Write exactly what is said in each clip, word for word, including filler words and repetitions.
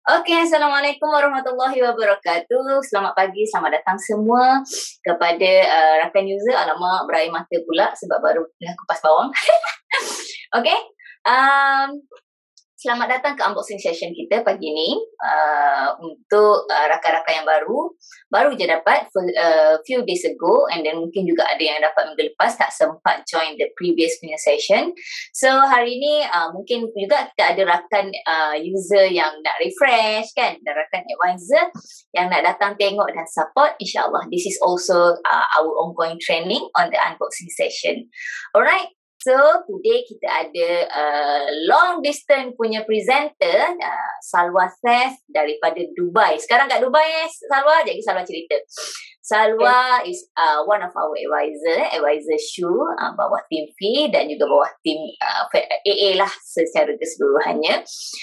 Okey, Assalamualaikum warahmatullahi wabarakatuh. Selamat pagi, selamat datang semua kepada uh, rakan user. Alamak, berair mata pula sebab baru dah kupas bawang. Okey, um, selamat datang ke unboxing session kita pagi ni. Uh, untuk uh, rakan-rakan yang baru, baru je dapat uh, few days ago, and then mungkin juga ada yang dapat minggu lepas tak sempat join the previous punya session. So hari ni uh, mungkin juga kita ada rakan uh, user yang nak refresh kan, dan rakan advisor yang nak datang tengok dan support. InsyaAllah this is also uh, our ongoing training on the unboxing session. Alright. So, today kita ada uh, long distance punya presenter, uh, Salwa Seth daripada Dubai. Sekarang kat Dubai, eh, Salwa. Jadi Salwa cerita. Salwa okay. is uh, one of our advisor, advisor Shu, uh, bawah tim F dan juga bawah tim uh, A A lah secara keseluruhannya.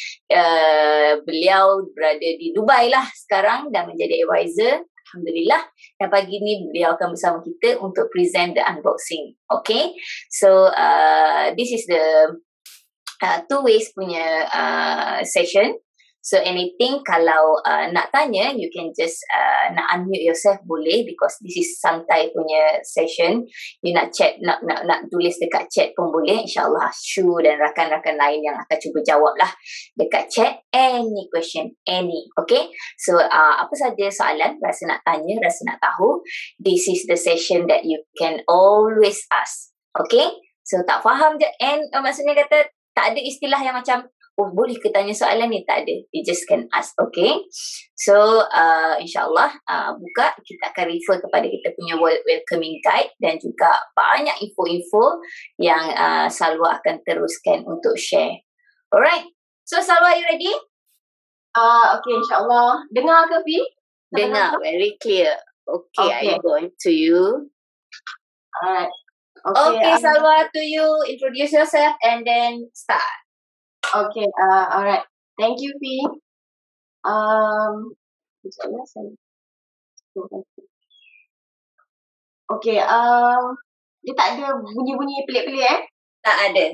Uh, beliau berada di Dubai lah sekarang dan menjadi advisor. Alhamdulillah. Dan pagi ni beliau akan bersama kita untuk present the unboxing. Okay. So, uh, this is the uh, two ways punya uh, session. So, anything kalau uh, nak tanya, you can just uh, nak unmute yourself boleh, because this is santai punya session. You nak chat, nak nak nak tulis dekat chat pun boleh. InsyaAllah Shu dan rakan-rakan lain yang akan cuba jawab lah dekat chat. Any question, any. Okay. So, uh, apa saja soalan, rasa nak tanya, rasa nak tahu, this is the session that you can always ask. Okay. So, tak faham je. And uh, maksudnya kata, tak ada istilah yang macam, oh boleh ke tanya soalan ni? Tak ada. You just can ask. Okay. So, uh, insyaAllah uh, buka, kita akan refer kepada kita punya welcoming guide dan juga banyak info-info yang uh, Salwa akan teruskan untuk share. Alright. So, Salwa, you ready? Uh, okay, insyaAllah. Dengar ke, Fi? Dengar. Very clear. Okay, okay. I go to you. Alright. Okay, okay um, Salwa, to you. Introduce yourself and then start. Okay, uh, alright. Thank you, Fi. Um, okay, um, dia tak ada bunyi-bunyi pelik-pelik eh? Tak ada.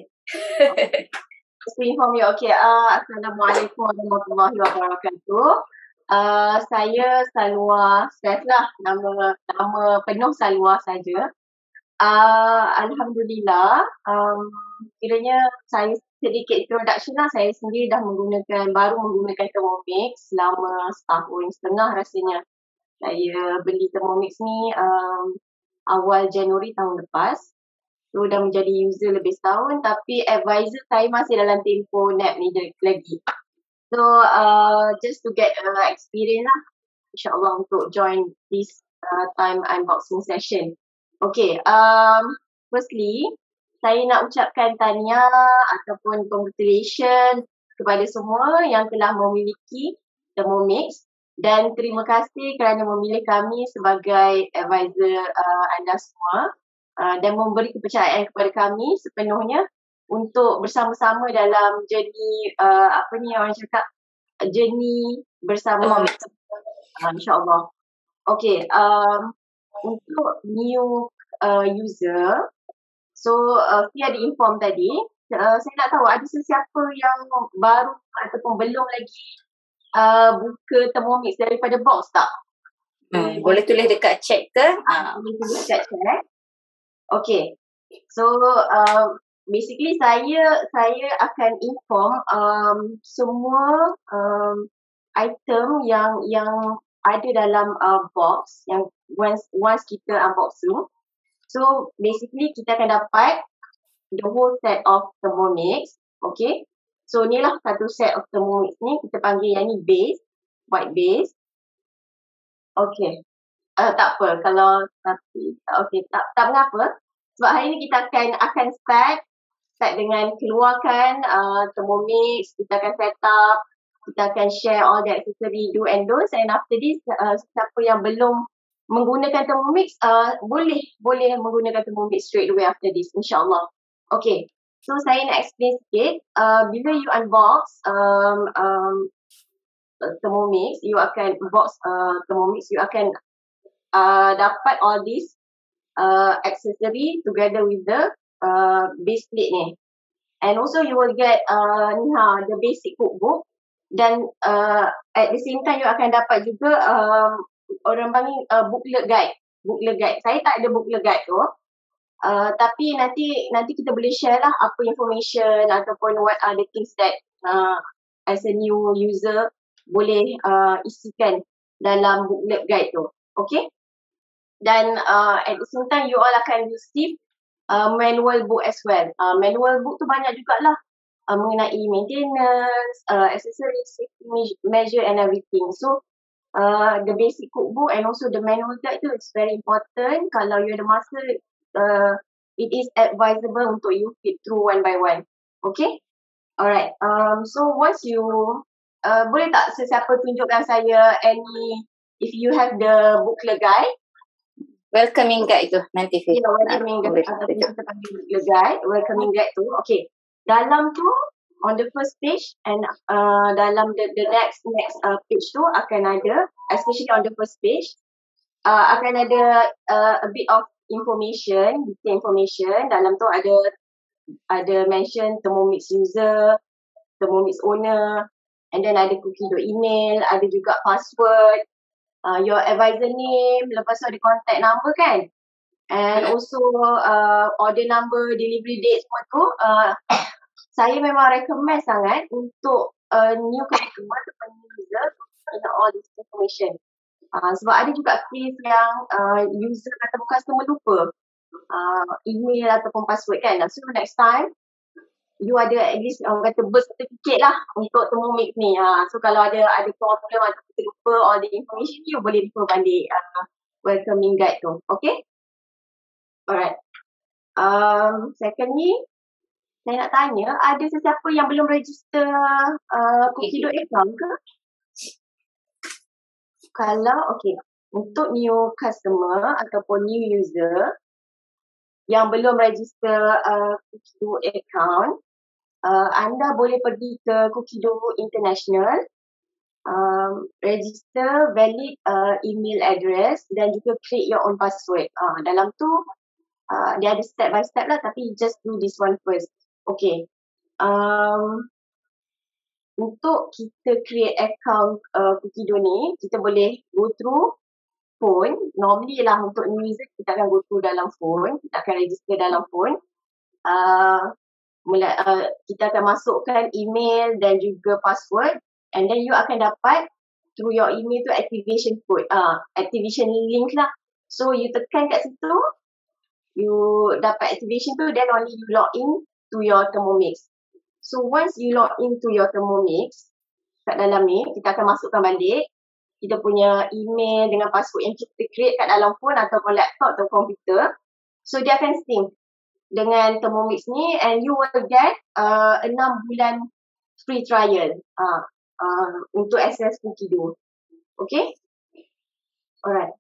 Just to inform you, okay. Uh, Assalamualaikum warahmatullahi wabarakatuh. Uh, saya Salwa Seth lah. Nama nama penuh Salwa saja. Uh, Alhamdulillah. Um, kiranya saya sedikit introduction lah. Saya sendiri dah menggunakan, baru menggunakan Thermomix selama setahun setengah rasanya. Saya beli Thermomix ni um, awal Januari tahun lepas. So dah menjadi user lebih setahun, tapi advisor saya masih dalam tempoh nap ni lagi. So uh, just to get uh, experience lah, insyaAllah untuk join this uh, time unboxing session. Okay, um, firstly, saya nak ucapkan tahniah ataupun congratulations kepada semua yang telah memiliki Thermomix dan terima kasih kerana memilih kami sebagai advisor uh, anda semua uh, dan memberi kepercayaan kepada kami sepenuhnya untuk bersama-sama dalam journey uh, apa ni orang cakap journey bersama uh, insyaAllah. Okay, um, untuk new uh, user, so, uh, Fia ada inform tadi, uh, saya nak tahu ada sesiapa yang baru ataupun belum lagi uh, buka Thermomix daripada box tak? Hmm, boleh tulis dekat chat ke? Uh, boleh tulis dekat chat. Okay. So, uh, basically saya saya akan inform um, semua um, item yang yang ada dalam uh, box yang once, once kita unboxing. So, basically kita akan dapat the whole set of Thermomix. Okay. So, ni lah satu set of Thermomix ni. Kita panggil yang ni base. White base. Okay. Uh, tak apa. Kalau, tapi, okay. Tak, tak mengapa. Sebab hari ni kita akan akan start. Start dengan keluarkan uh, Thermomix. Kita akan set up. Kita akan share all the accessory do and don'ts. And after this, uh, siapa yang belum menggunakan Thermomix, uh, boleh boleh menggunakan Thermomix straight away after this, insyaAllah. Okay, so saya nak explain sikit. Uh, bila you unbox um, um, Thermomix, you akan box uh, Thermomix, you akan uh, dapat all this uh, accessory together with the uh, base plate ni. And also you will get uh, ni ha, the basic cookbook. dan uh, at the same time you akan dapat juga um, orang panggil uh, booklet guide. Booklet guide. Saya tak ada booklet guide tu. Uh, tapi nanti nanti kita boleh share lah apa information ataupun what are the things that uh, as a new user boleh uh, isikan dalam booklet guide tu. Okay? Dan uh, at the same time you all akan receive uh, manual book as well. Uh, manual book tu banyak jugalah uh, mengenai maintenance, uh, accessories, safety measure and everything. So uh, the basic cookbook and also the manual guide tu is very important. Kalau you ada masa, uh, it is advisable untuk you flip through one by one. Okay? Alright. Um, so once you, uh, boleh tak sesiapa tunjukkan saya any, if you have the booklet guide. Welcoming guide tu nanti saya. Yeah, welcoming guide. Ataupun kita panggil booklet guide, welcoming guide tu. Okay. Dalam tu, on the first page and uh, dalam the, the next next uh, page tu akan ada, especially on the first page, uh, akan ada uh, a bit of information, detail information. Dalam tu ada ada mention Thermomix user, Thermomix owner, and then ada cookie dot email, ada juga password, uh, your advisor name, lepas tu ada contact number kan, and also uh, order number, delivery date semua tu. Uh, saya memang recommend sangat untuk uh, new customer ataupun new user to know all this information. Uh, sebab ada juga case yang uh, user ataupun customer lupa uh, email ataupun password kan. So next time you ada at least orang kata birth certificate lah untuk Thermomix ni. Uh, so kalau ada ada problem atau kita lupa all the information, you boleh refer balik uh, welcoming guide tu. Okay? Alright. Um, secondly, saya nak tanya, ada sesiapa yang belum register uh, Cookido account ke? Kalau, okay, untuk new customer ataupun new user yang belum register uh, Cookido account, uh, anda boleh pergi ke Cookido International, um, register valid uh, email address dan juga create your own password. Uh, dalam tu, uh, dia ada step by step lah, tapi just do this one first. Okay. Um, untuk kita create account uh, Cookido ni, kita boleh go through phone. Normally lah untuk new user, kita akan go through dalam phone. Kita akan register dalam phone. Uh, mula, uh, kita akan masukkan email dan juga password. And then you akan dapat through your email tu activation code. Uh, activation link lah. So you tekan kat situ, you dapat activation tu, then only you log in to your Thermomix. So once you log into your Thermomix, kat dalam ni, kita akan masukkan balik kita punya email dengan password yang kita create kat dalam phone ataupun laptop atau komputer. So dia akan sync dengan Thermomix ni and you will get uh, enam bulan free trial uh, uh, untuk access Cookido. Okay? Alright.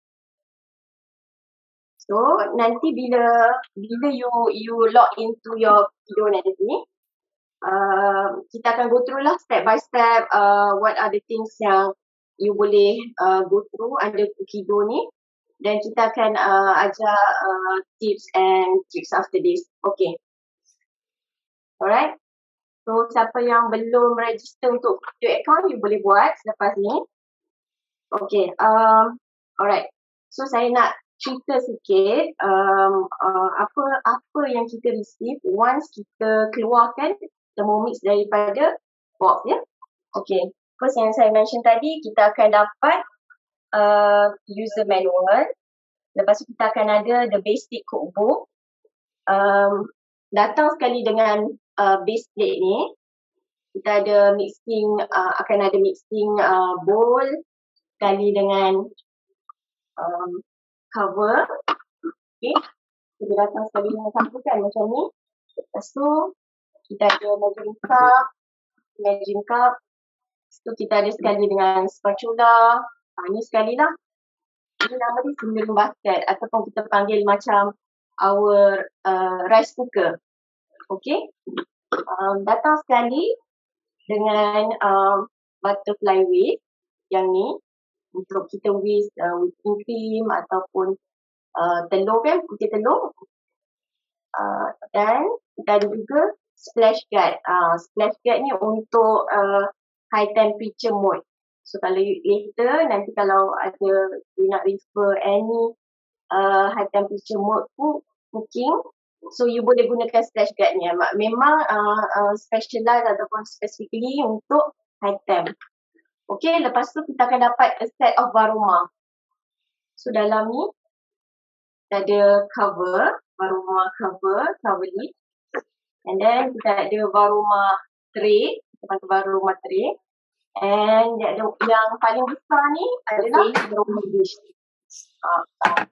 So nanti bila bila you you log into your Cookido nanti, uh, kita akan go through lah step by step uh, what are the things yang you boleh uh, go through under Cookido ni, dan kita akan uh, ajar uh, tips and tricks after this. Okay. Alright. So siapa yang belum register untuk Cookido account, you boleh buat selepas ni. Okay. Um, alright. So saya nak cerita sikit um, uh, apa apa yang kita receive once kita keluarkan Thermomix daripada box ya. Okay, first yang saya mention tadi, kita akan dapat uh, user manual. Lepas tu kita akan ada the basic cookbook. Um, datang sekali dengan uh, base plate ni. Kita ada mixing, uh, akan ada mixing uh, bowl sekali dengan um, cover. Okay. Kita datang sekali dengan cover kan macam ni. Lepas tu kita ada measuring cup. Measuring cup. Lepas tu kita ada sekali dengan spatula. Ha, ni sekali lah. Ini nama dia simmering basket ataupun kita panggil macam our uh, rice cooker. Okay. Um, datang sekali dengan um, butterfly whisk yang ni. Untuk kita whisk uh, whipping cream ataupun uh, telur kan, putih telur. Uh, dan kita ada juga splash guard. Uh, splash guard ni untuk uh, high temperature mode. So kalau you, later nanti kalau ada you nak refer any uh, high temperature mode tu cooking, so you boleh gunakan splash guard ni. Memang uh, uh, specialized ataupun specifically untuk high temp. Okay, lepas tu kita akan dapat a set of varoma. So dalam ni ada cover, varoma cover, cover lid. And then kita ada varoma tray, kita panggil varoma tray. And dia ada yang paling besar ni adalah varoma dish. Uh,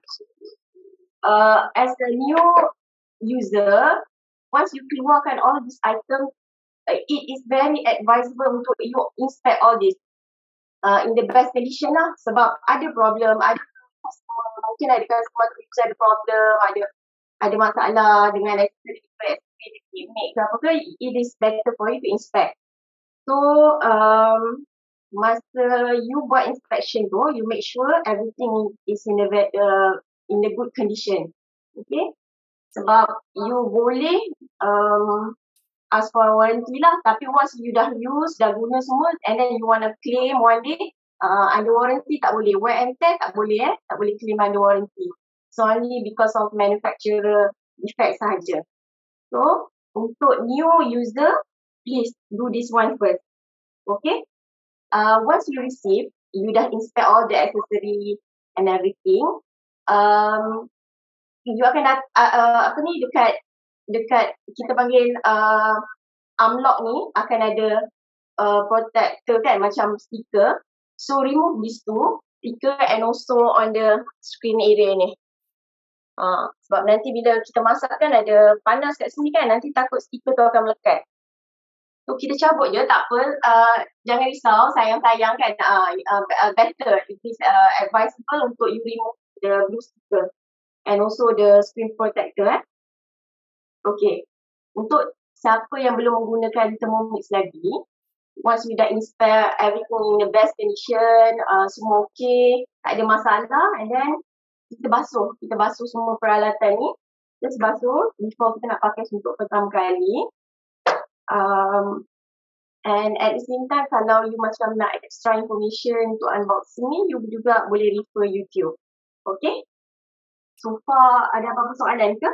uh, as a new user, once you keluarkan all these items, uh, it is very advisable untuk you inspect all this uh, in the best condition lah. Sebab ada problem, ada mungkin ada customer user ada problem, ada ada masalah dengan accessory make ke apa ke, it is better for you to inspect. So um, masa you buat inspection tu, you make sure everything is in a uh, in a good condition. Okay? Sebab you boleh um, ask for warranty lah, tapi once you dah use, dah guna semua, and then you want to claim one day uh, under warranty, tak boleh. Wear and tear tak boleh eh, tak boleh claim under warranty. So only because of manufacturer defect sahaja. So untuk new user, please do this one first. Okay? Uh, once you receive, you dah inspect all the accessory and everything. Um, you akan dat- uh, uh, apa ni dekat dekat kita panggil uh, arm lock ni akan ada uh, protector kan, macam sticker. So remove these two sticker and also on the screen area ni. Uh, sebab nanti bila kita masak kan ada panas kat sini kan, nanti takut stiker tu akan melekat. So kita cabut je, tak apa. Uh, jangan risau, sayang-sayang kan. Uh, uh, better, it is uh, advisable untuk you remove the blue sticker and also the screen protector. Eh. Okay. Untuk siapa yang belum menggunakan Thermomix lagi, once you dah inspect everything in the best condition, uh, semua okay, tak ada masalah, and then kita basuh. Kita basuh semua peralatan ni. Just basuh before kita nak pakai untuk pertama kali. Um, and at the same time, kalau you macam nak extra information untuk unboxing ni, you juga boleh refer YouTube. Okay? So far, ada apa-apa soalan ke?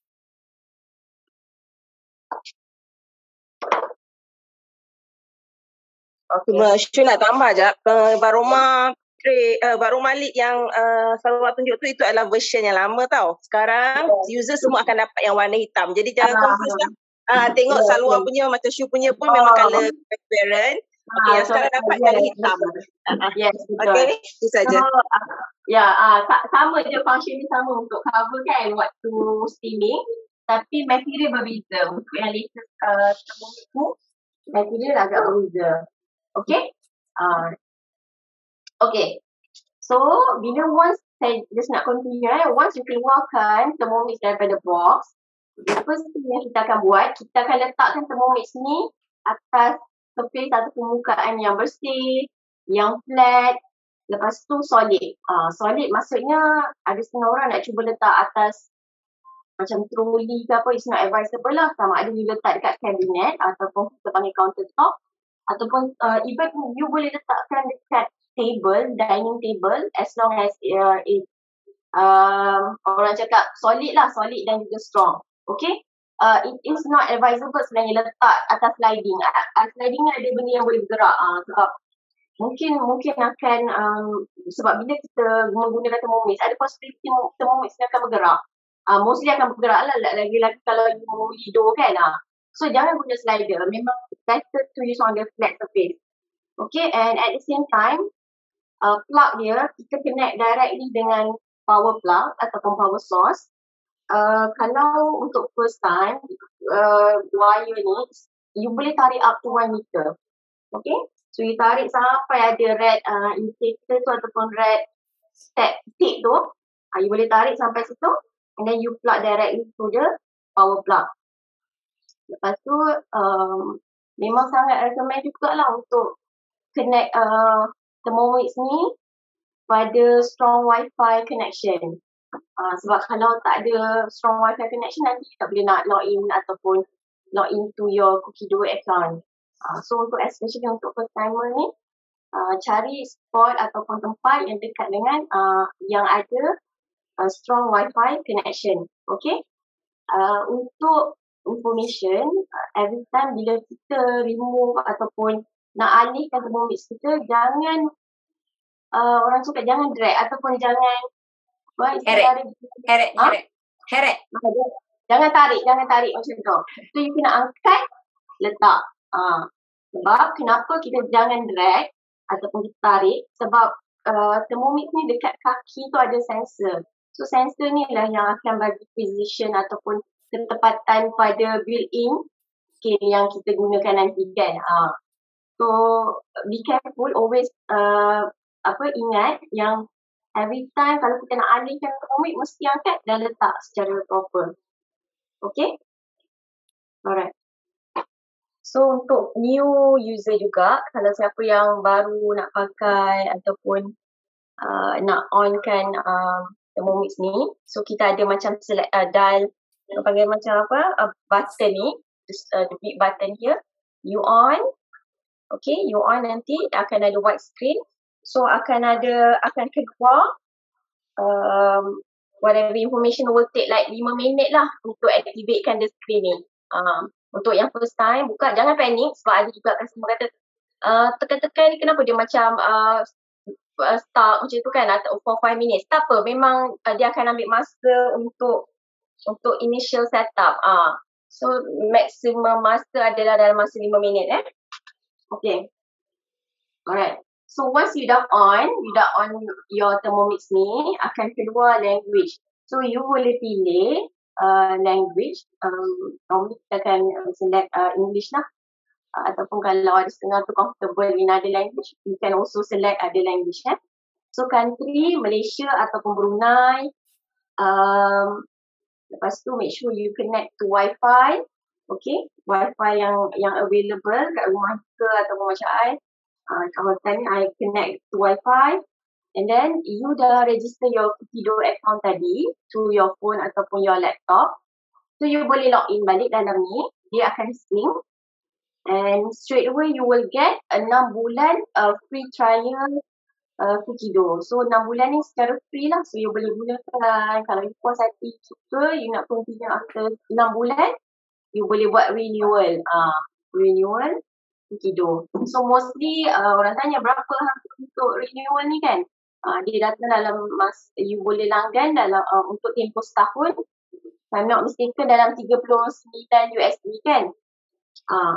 Okay. Cuma Syul nak tambah je, uh, varoma tray, uh, varoma lid yang uh, Salwa tunjuk tu, itu adalah version yang lama tau. Sekarang yeah, user semua akan dapat yang warna hitam. Jadi jangan uh, confuse lah. Uh, tengok yeah, Salwa yeah. punya macam Syul punya pun oh. memang colour transparent. Okay, uh, yang so sekarang dapat colour yeah, hitam. Uh, yes, betul. Okay, itu saja. So, uh, ya, yeah, uh, sama je function ni, sama untuk cover kan waktu steaming. Tapi material berbeza. Untuk yang latest uh, Thermomix tu, material agak berbeza. Okay? Uh, okay. So, bila once, saya just nak continue eh, once you keluarkan Thermomix daripada box, the first thing yang kita akan buat, kita akan letakkan Thermomix ni atas surface atau permukaan yang bersih, yang flat, lepas tu solid. Uh, solid maksudnya ada setengah orang nak cuba letak atas macam troli ke apa, it's not advisable lah. Sama ada you letak dekat cabinet ataupun kita panggil countertop, ataupun uh, even you boleh letakkan dekat table, dining table, as long as uh, it um, orang cakap solid lah, solid dan juga strong. Okay? Uh, it is not advisable sebenarnya letak atas sliding. Uh, sliding ni ada benda yang boleh bergerak. Uh, sebab mungkin mungkin akan, um, sebab bila kita menggunakan Thermomix, ada possibility Thermomix ni akan bergerak. Uh, mostly akan bergerak lah, lagi-lagi kalau you menguli dough kan. Uh. So jangan guna slider, memang better to use on the flat surface. Okay, and at the same time, uh, plug dia, kita connect directly dengan power plug ataupun power source. Uh, kalau untuk first time, uh, wire ni, you boleh tarik up to one meter. Okay, so you tarik sampai ada red uh, indicator tu ataupun red step tick tu, uh, you boleh tarik sampai situ, and then you plug directly to the power plug. Lepas tu, um, memang sangat recommend jugalah untuk connect uh, Thermomix ni pada strong Wi-Fi connection. Uh, sebab kalau tak ada strong Wi-Fi connection, nanti tak boleh nak log in ataupun log into your Cookie Dough account. Uh, so untuk especially untuk first timer ni, uh, cari spot ataupun tempat yang dekat dengan uh, yang ada uh, strong Wi-Fi connection. Okay. Uh, untuk information, uh, every time bila kita remove ataupun nak alihkan Thermomix kita, jangan uh, orang cakap jangan drag ataupun jangan apa istilah Heret, heret, ha? heret, heret. Jangan tarik, jangan tarik macam tu. So you kena angkat, letak. Uh, sebab kenapa kita jangan drag ataupun kita tarik, sebab uh, Thermomix ni dekat kaki tu ada sensor. So sensor ni lah yang akan bagi position ataupun ketepatan pada built-in scale yang kita gunakan nanti kan. Uh, so be careful, always uh, apa ingat yang every time kalau kita nak alihkan Thermomix mesti angkat dan letak secara proper. Okay? Alright. So untuk new user juga, kalau siapa yang baru nak pakai ataupun uh, nak onkan uh, Thermomix ni, so kita ada macam select uh, dial, kita panggil macam apa, uh, button ni, just, uh, the big button here, you on, okay, you on nanti akan ada white screen, so akan ada, akan keluar um, whatever information will take like lima minit lah untuk activatekan the screen ni. Uh, untuk yang first time, bukan, jangan panik sebab ada juga customer kata uh, tekan-tekan ni kenapa dia macam uh, uh, start macam tu kan, atau for five minutes. Tak apa, memang uh, dia akan ambil masa untuk untuk initial setup. Uh. So maximum masa adalah dalam masa lima minit eh. Okay. Alright. So once you dah on, you dah on your Thermomix ni, akan keluar language. So you boleh pilih uh, language. Um, normally kita akan select uh, English lah. Uh, ataupun kalau ada setengah tu comfortable in other language, you can also select other language eh. So country, Malaysia ataupun Brunei. Um, lepas tu make sure you connect to Wi-Fi. Okay, Wi-Fi yang yang available kat rumah ke ataupun macam I. Uh, kalau tadi I connect to Wi-Fi. And then you dah register your Kukido account tadi to your phone ataupun your laptop. So you boleh log in balik dalam ni. Dia akan sync. And straight away you will get enam bulan uh, free trial uh, Kukido. So enam bulan ni secara free lah. So you boleh gunakan. Kalau you puas hati suka, you nak continue after enam bulan, you boleh buat renewal. Uh, renewal Kukido. So mostly uh, orang tanya berapa harga untuk renewal ni kan. Uh, dia datang dalam mas, you boleh langgan dalam uh, untuk tempoh setahun. If I'm not mistaken dalam tiga puluh sembilan U S D kan. Uh,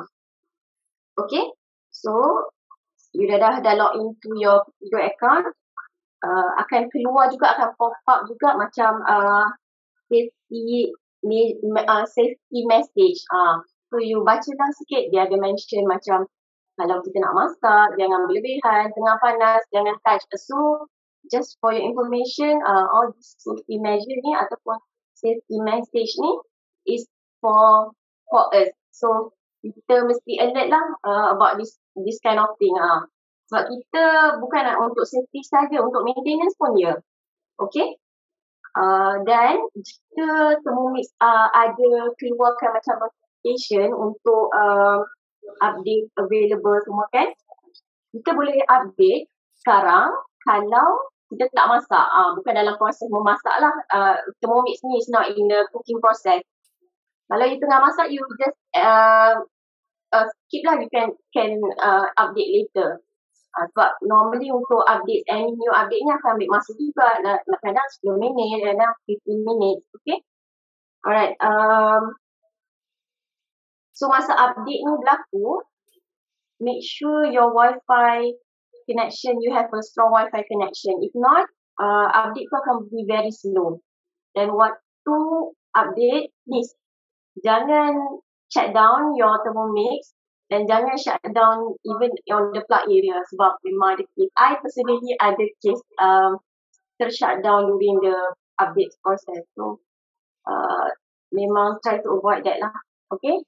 okay. So you dah dah, dah log into your Kukido account. Uh, akan keluar juga, akan pop up juga macam uh, safety uh, safety message. Uh, so you baca lang sikit, dia ada mention macam kalau kita nak masak, jangan berlebihan, tengah panas, jangan touch. So just for your information, uh, all this safety measure ni ataupun safety message ni is for for us. So kita mesti alert lah uh, about this this kind of thing. Uh. Sebab kita bukan nak untuk safety saja, untuk maintenance pun ya. Okay. Uh, dan jika Thermomix uh, ada keluarkan macam notification untuk uh, update available semua kan, kita boleh update sekarang kalau kita tak masak. Uh, bukan dalam proses memasak lah. Uh, Thermomix ni is not in the cooking process. Kalau you tengah masak, you just uh, uh, skip lah. You can can uh, update later. Uh, sebab normally untuk update, any new update ni akan ambil masa juga. Kadang sepuluh minit, kadang fifteen minutes. Okay. Alright. Um, so masa update ni berlaku, make sure your Wi-Fi connection, you have a strong Wi-Fi connection. If not, uh, update tu akan be very slow. Dan waktu update, please jangan shut down your Thermomix dan jangan shut down even on the plug area sebab memang ada case. I personally ada case um, ter-shut down during the update process. So, uh, memang try to avoid that lah. Okay?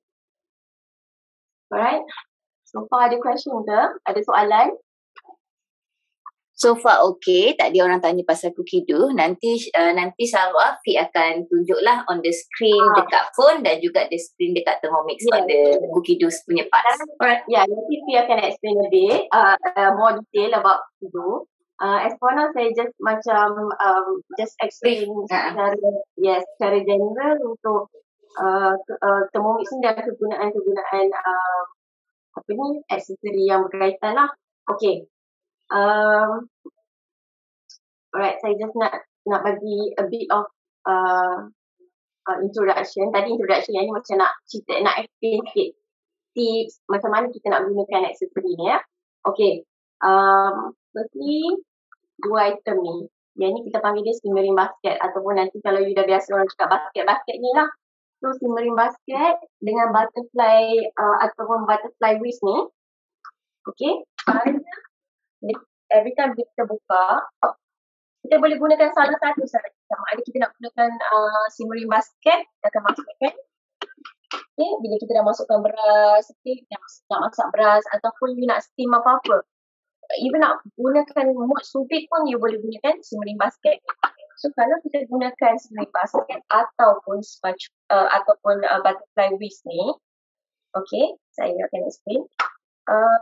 Alright. So far ada question ke? Ada soalan? So far okay, tak ada orang tanya pasal cookie dough. Nanti uh, nanti Salwa Fi akan tunjuklah on the screen Ah. dekat phone dan juga the screen dekat Thermomix Yes. on the cookie dough punya parts. Alright. Ya, nanti Fi akan explain a bit uh, uh, more detail about cookie. Uh, as for now, saya just macam um, just explain Ha. secara, yes, secara general untuk uh, uh, Thermomix ni dan kegunaan-kegunaan uh, apa ni, aksesori yang berkaitan lah. Okay. Um, alright, saya just nak nak bagi a bit of uh, uh, introduction. Tadi introduction yang ni macam nak cerita, nak explain sikit tips macam mana kita nak gunakan aksesori ni ya. Okay. Um, firstly, dua item ni. Yang ni kita panggil dia simmering basket ataupun nanti kalau you dah biasa orang cakap basket-basket ni lah. So simmering basket dengan butterfly uh, ataupun butterfly whisk ni. Okay. Every time kita buka, kita boleh gunakan salah satu saja. Sama ada kita nak gunakan uh, simmering basket, kita akan masukkan. Okay, bila kita dah masukkan beras, okay, nak, nak masak beras ataupun you nak steam apa-apa. Even nak gunakan mode sous vide pun you boleh gunakan simmering basket. So kalau kita gunakan simmering basket ataupun spatula uh, ataupun uh, butterfly whisk ni, okay, saya akan explain. Uh,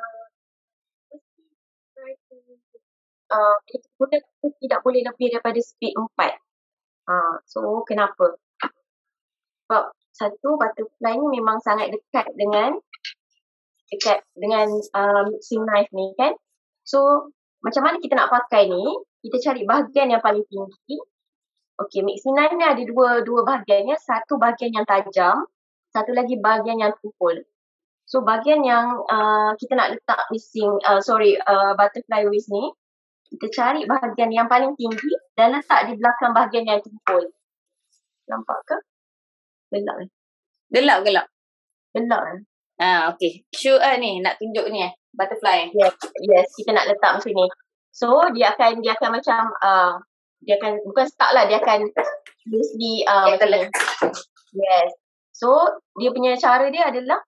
Uh, kita guna tidak boleh lebih daripada speed empat. Uh, so kenapa? Sebab satu, butterfly ni memang sangat dekat dengan dekat dengan uh, mixing knife ni kan. So macam mana kita nak pakai ni? Kita cari bahagian yang paling tinggi. Okay, mixing knife ni ada dua dua bahagiannya. Satu bahagian yang tajam, satu lagi bahagian yang tumpul. So bahagian yang uh, kita nak letak mixing, uh, sorry, uh, butterfly whisk ni, kita cari bahagian yang paling tinggi dan letak di belakang bahagian yang tumpul. Nampak ke? Gelap eh? Gelap, gelap. Gelap eh? Ah, okay. Show uh, ni, nak tunjuk ni eh. Butterfly. Yes, yes, kita nak letak macam ni. So, dia akan dia akan macam, uh, dia akan, bukan stuck lah, dia akan loosely uh, macam ni. Yes. So, dia punya cara dia adalah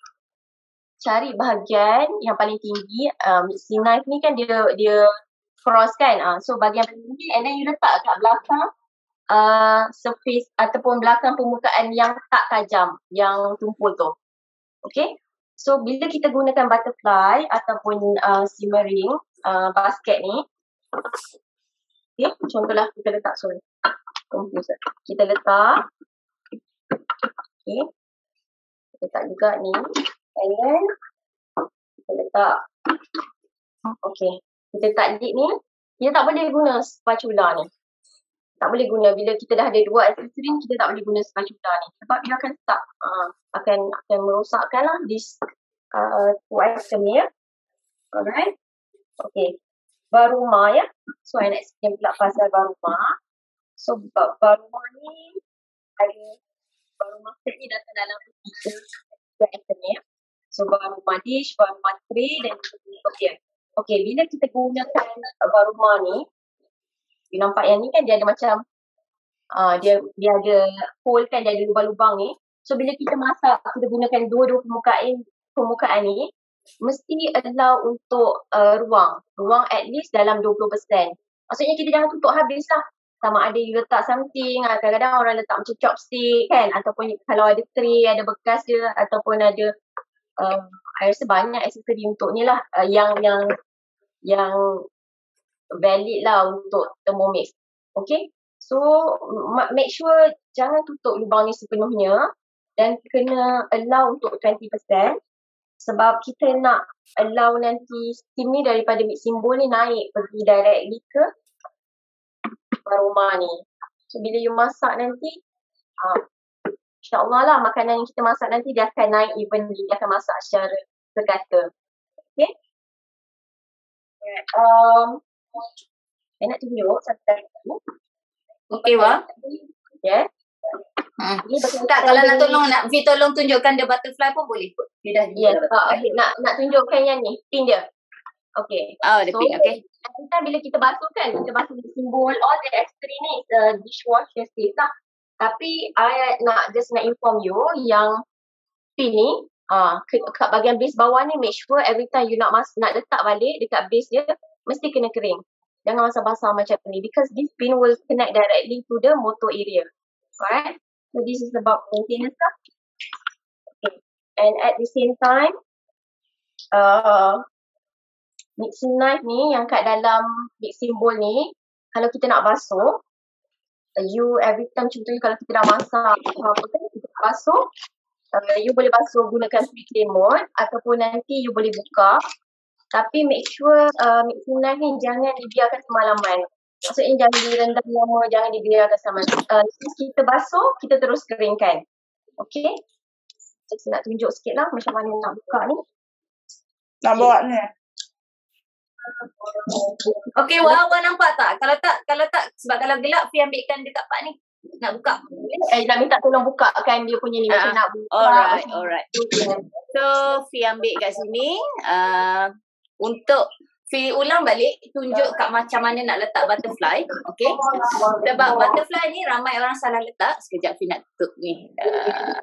cari bahagian yang paling tinggi. Uh, mixing knife ni kan dia dia cross kan. Uh, so, bahagian paling tinggi and then you letak kat belakang uh, surface ataupun belakang permukaan yang tak tajam, yang tumpul tu. Okay. So, bila kita gunakan butterfly ataupun uh, simmering uh, basket ni, okay, contohlah kita letak, sorry, confused. Kita letak, okay, kita letak juga ni, and then kita letak, okay, kita letak lid ni, kita tak boleh guna spatula ni. Tak boleh guna, bila kita dah ada dua aksesori, kita tak boleh guna spatula ni. Sebab dia akan stuck, uh, akan akan merosakkan lah this uh, two item ni ya. Alright. Okay. Baruma ya. So, I nak explain pula pasal baruma. So, baruma ni ada, baruma set ni datang dalam tiga item ni ya. So, baruma dish, baruma tray dan okay. Okay, bila kita gunakan baruma ni, you nampak yang ni kan dia ada macam uh, dia dia ada hole kan, dia ada lubang-lubang ni. So bila kita masak, kita gunakan dua-dua permukaan permukaan ni, mesti allow untuk uh, ruang. Ruang at least dalam dua puluh peratus. Maksudnya kita jangan tutup habis lah. Sama ada you letak something, kadang-kadang orang letak macam chopstick kan, ataupun kalau ada tray, ada bekas dia, ataupun ada uh, I rasa banyak aksesori untuk ni lah, uh, yang yang yang valid lah untuk Thermomix. Okay. So, make sure jangan tutup lubang ni sepenuhnya dan kena allow untuk dua puluh peratus sebab kita nak allow nanti steam ni daripada mixing bowl ni naik pergi directly ke aroma ni. So, bila you masak nanti, uh, insyaAllah lah makanan yang kita masak nanti dia akan naik evenly, dia akan masak secara terkata. Okay. Um, saya nak tunjuk satu lagi. Okay, Wah. Yeah. Hmm. Tak, kalau nak tolong, nak Vi tolong tunjukkan the butterfly pun boleh kot. Dia dah yes. uh, nak nak tunjukkan yang ni, pin dia. Okay. Oh, the so, pin, okay. Kita bila kita basuh kan, kita basuh di simbol all the aksesori ni is uh, dishwasher safe lah. Tapi I nak just nak inform you yang pin ni, uh, ke, kat bahagian base bawah ni, make sure every time you nak mas nak letak balik dekat base dia, mesti kena kering. Jangan basah-basah macam ni because this pin will connect directly to the motor area. Alright? So this is about maintenance lah. Okay. And at the same time, uh, mixing knife ni yang kat dalam mixing bowl ni, kalau kita nak basuh, uh, you every time contohnya kalau kita dah masak apa kan, kita nak basuh, uh, you boleh basuh gunakan quick clean mode ataupun nanti you boleh buka. Tapi make sure uh, mixing knife ni jangan dibiarkan semalaman. Maksudnya jangan direndam lama, jangan dibiarkan semalaman. Uh, kita basuh, kita terus keringkan. Okay? Jadi saya nak tunjuk sikit lah macam mana nak buka ni. Nak bawa ni. Okay, Wah, Wah nampak tak? Kalau tak, kalau tak, sebab kalau gelap, Fi ambilkan dekat part ni. Nak buka. Eh, nak minta tolong bukakan dia punya ni. Macam Ah, nak buka. Alright, macam alright. tu. So, Fi ambil kat sini. Uh, untuk Fi ulang balik, tunjuk kat macam mana nak letak butterfly. Okay. Sebab butterfly ni ramai orang salah letak. Sekejap Fi nak tutup ni. Uh,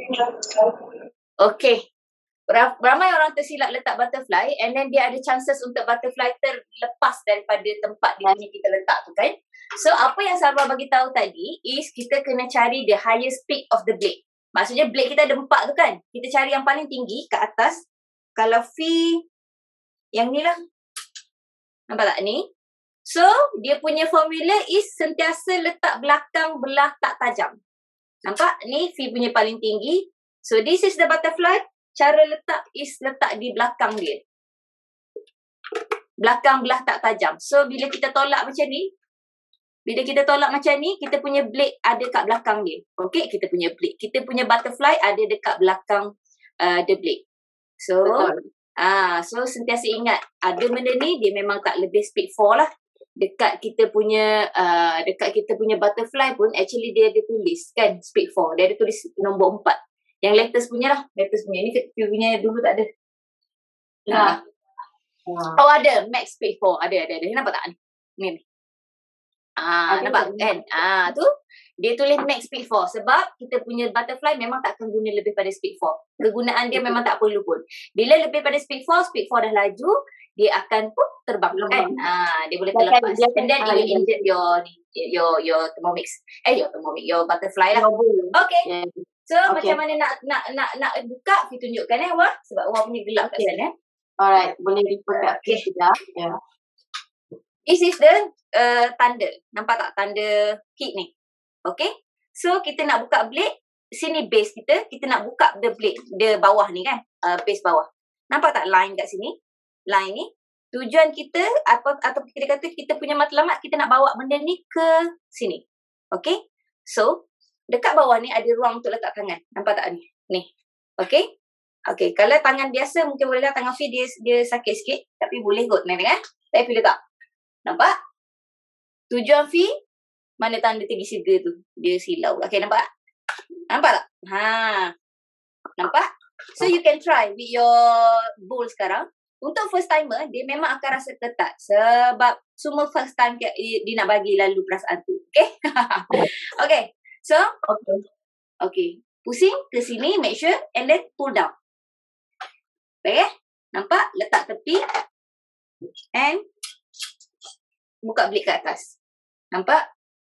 okay. Ra- Ramai orang tersilap letak butterfly and then dia ada chances untuk butterfly terlepas daripada tempat dia ni kita letak tu kan. So, apa yang Salwa bagi tahu tadi is kita kena cari the highest peak of the blade. Maksudnya blade kita ada empat tu kan. Kita cari yang paling tinggi kat atas. Kalau Fi yang ni lah. Nampak tak ni? So, dia punya formula is sentiasa letak belakang belah tak tajam. Nampak? Ni Fi punya paling tinggi. So, this is the butterfly. Cara letak is letak di belakang dia. Belakang belah tak tajam. So, bila kita tolak macam ni, bila kita tolak macam ni, kita punya blade ada kat belakang dia. Okay, kita punya blade. Kita punya butterfly ada dekat belakang uh, the blade. So, Betul. ah, so sentiasa ingat, ada benda ni dia memang tak lebih speed four lah. Dekat kita punya uh, dekat kita punya butterfly pun actually dia ada tulis kan speed four. Dia ada tulis nombor empat. Yang latest punya lah. Latest punya ni kita punya dulu tak ada. Nah. Ah. Oh ada max speed four. Ada ada ada. Nampak tak ni? Ni ni. Ah, Ada nampak tak? kan? Ah, tu dia tulis max speed four sebab kita punya butterfly memang tak akan guna lebih pada speed four. Kegunaan dia memang tak perlu pun. Bila lebih pada speed four, speed four dah laju, dia akan pun terbang kan. Ah, dia boleh Dia akan- terlepas. dia akan- And then ah, you dia- inject your ni, your your thermomix. Eh, your thermomix, your butterfly lah. Okay. Yeah. So Okay. macam mana nak nak nak nak buka, kita tunjukkan eh Wah sebab Wah punya gelap kat Okay. sana. Alright, boleh refer kat Okay. okay. sekejap. Ya. This is the uh, tanda. Nampak tak tanda key ni? Okay. So kita nak buka blade, sini base kita, kita nak buka the blade, the bawah ni kan, uh, base bawah. Nampak tak line kat sini? Line ni. Tujuan kita apa atau kita kata kita punya matlamat kita nak bawa benda ni ke sini. Okay. So dekat bawah ni ada ruang untuk letak tangan. Nampak tak ni? Ni. Okay. Okay. Kalau tangan biasa mungkin boleh lah tangan Fi dia, dia sakit sikit. Tapi boleh kot ni kan. Tapi Fi letak. Nampak? Tujuan Fi mana tanda tinggi siga tu? Dia silau. Okay, nampak tak? Nampak tak? Ha. Nampak? So you can try with your bowl sekarang. Untuk first timer, dia memang akan rasa ketat. Sebab semua first time dia, dia nak bagi lalu perasaan tu. Okay? Okay. So, Okay. okay. Pusing ke sini, make sure and then pull down. Okay? Nampak? Letak tepi and buka blade ke atas. Nampak?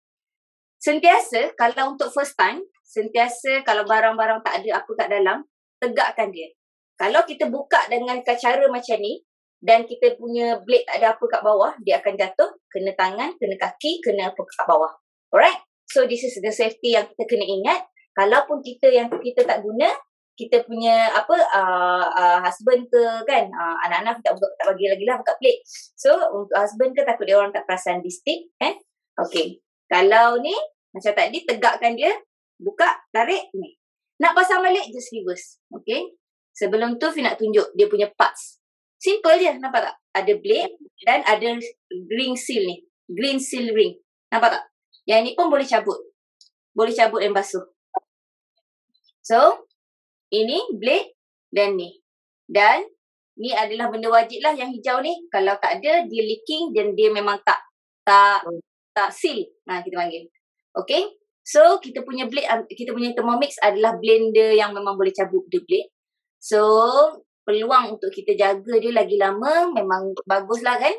Sentiasa kalau untuk first time, sentiasa kalau barang-barang tak ada apa kat dalam, tegakkan dia. Kalau kita buka dengan cara macam ni dan kita punya blade tak ada apa kat bawah, dia akan jatuh, kena tangan, kena kaki, kena apa kat bawah. Alright? So this is the safety yang kita kena ingat. Kalaupun kita yang kita tak guna, kita punya apa uh, uh, husband ke kan, uh, anak-anak tak tak bagi lagi lah buka plate. So untuk husband ke takut dia orang tak perasan di stick kan. Okay. Kalau ni macam tadi tegakkan dia, buka, tarik ni. Nak pasang balik just reverse. Okay. Sebelum tu Fi nak tunjuk dia punya parts. Simple je, nampak tak? Ada blade dan ada ring seal ni. Green seal ring. Nampak tak? Yang ni pun boleh cabut. Boleh cabut dan basuh. So, ini blade dan ni. Dan ni adalah benda wajib lah yang hijau ni. Kalau tak ada, dia leaking dan dia memang tak tak tak seal. Nah, kita panggil. Okay. So, kita punya blade, kita punya Thermomix adalah blender yang memang boleh cabut the blade. So, peluang untuk kita jaga dia lagi lama memang baguslah kan.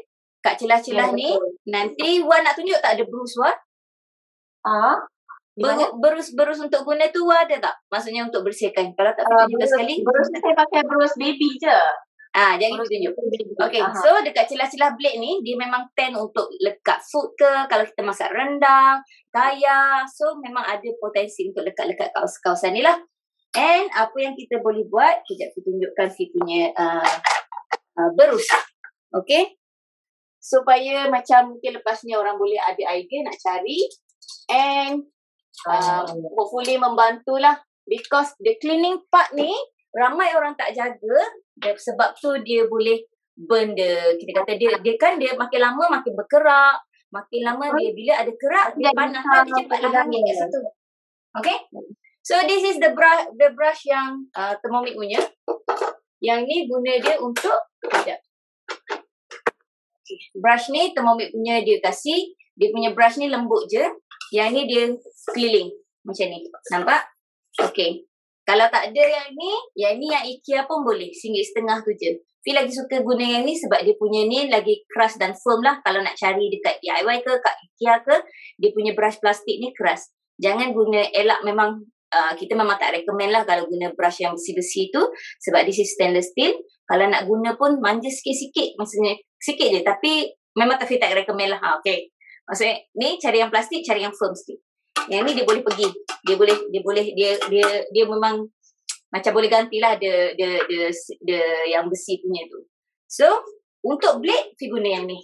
kat celah-celah Ya, ni, betul. nanti Wan nak tunjuk tak ada bruise Wan? Ah, di mana? Ber- Berus-berus untuk guna tu Wan ada tak? Maksudnya untuk bersihkan. Kalau tak, Uh, kita tunjukkan berus, sekali. berus ni saya pakai berus baby je. Ah, jangan Berus kita tunjuk. baby. Okay, Aha. so dekat celah-celah blade ni, dia memang tend untuk lekat food ke, kalau kita masak rendang, kaya. So, memang ada potensi untuk lekat-lekat kaos-kawasan ni lah. And apa yang kita boleh buat, kejap kita tunjukkan si punya uh, uh, berus. Okay. Supaya macam mungkin lepas ni orang boleh ada idea nak cari. And uh, hopefully membantulah. Because the cleaning part ni, ramai orang tak jaga. Dia, sebab tu dia boleh burn the, kita kata dia, dia kan dia makin lama makin berkerak. Makin lama dia bila ada kerak, dia panas kan, dia cepatlah hangit kat situ. Okay. So this is the brush, the brush yang uh, Thermomix punya. Yang ni guna dia untuk, sekejap. Okay. Brush ni Thermomix punya dia kasih, dia punya brush ni lembut je. Yang ni dia keliling macam ni. Nampak? Okay. Kalau tak ada yang ni, yang ni yang IKEA pun boleh. Singgit setengah tu je. Fi lagi suka guna yang ni sebab dia punya ni lagi keras dan firm lah. Kalau nak cari dekat D I Y ke, kat IKEA ke, dia punya brush plastik ni keras. Jangan guna elak memang, uh, kita memang tak recommend lah kalau guna brush yang besi-besi tu. Sebab this is stainless steel. Kalau nak guna pun manja sikit-sikit. Maksudnya sikit je. Tapi memang tak, tak recommend lah. Ha, okay. Maksudnya ni cari yang plastik, cari yang firm sikit. Yang ni dia boleh pergi. Dia boleh, dia boleh, dia dia dia memang macam boleh gantilah dia dia dia, dia yang besi punya tu. So, untuk blade, Fi guna yang ni.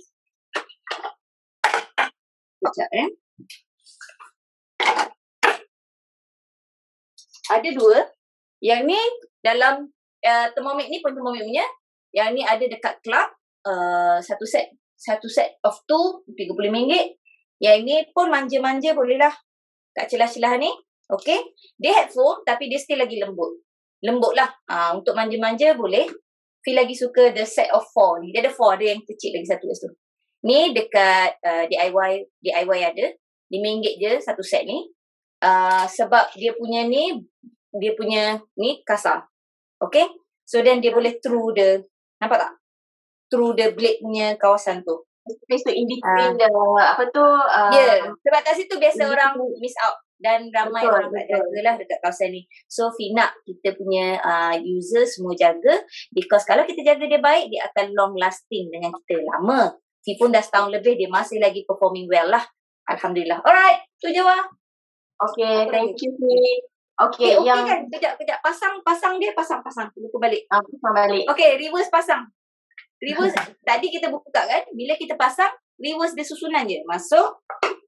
Sekejap eh. Ada dua. Yang ni dalam uh, Thermomix ni pun Thermomix punya. Yang ni ada dekat club. Uh, satu set satu set of two, tiga puluh lima ringgit. Yang ni pun manja-manja boleh lah. Kat celah-celah ni. Okay. Dia headphone tapi dia still lagi lembut. Lembut lah. Ha, untuk manja-manja boleh. Fi lagi suka the set of four ni. Dia ada four. Ada yang kecil lagi satu kat situ. Ni dekat uh, D I Y. D I Y ada. lima ringgit je satu set ni. Uh, sebab dia punya ni, dia punya ni kasar. Okay. So then dia boleh through the, nampak tak? Through the blade punya kawasan tu. Space tu in between Ah. the, apa tu? Uh, Ya. Yeah. Sebab kat situ biasa in orang between. miss out. Dan ramai Betul, orang tak betul. jaga lah dekat kawasan ni. So, Fi nak kita punya uh, user semua jaga. Because kalau kita jaga dia baik, dia akan long lasting dengan kita lama. Fi pun dah setahun lebih, dia masih lagi performing well lah. Alhamdulillah. Alright, tu je Wah. Okay, Apa thank lagi? you. Fi. Okay, Okay, okay yang kan? Kejap, kejap. Pasang, pasang dia, pasang, pasang. Lupa balik. ah, pasang balik. Okay, reverse pasang. Reverse, tadi kita buka kan? Bila kita pasang, reverse dia susunan je. Masuk.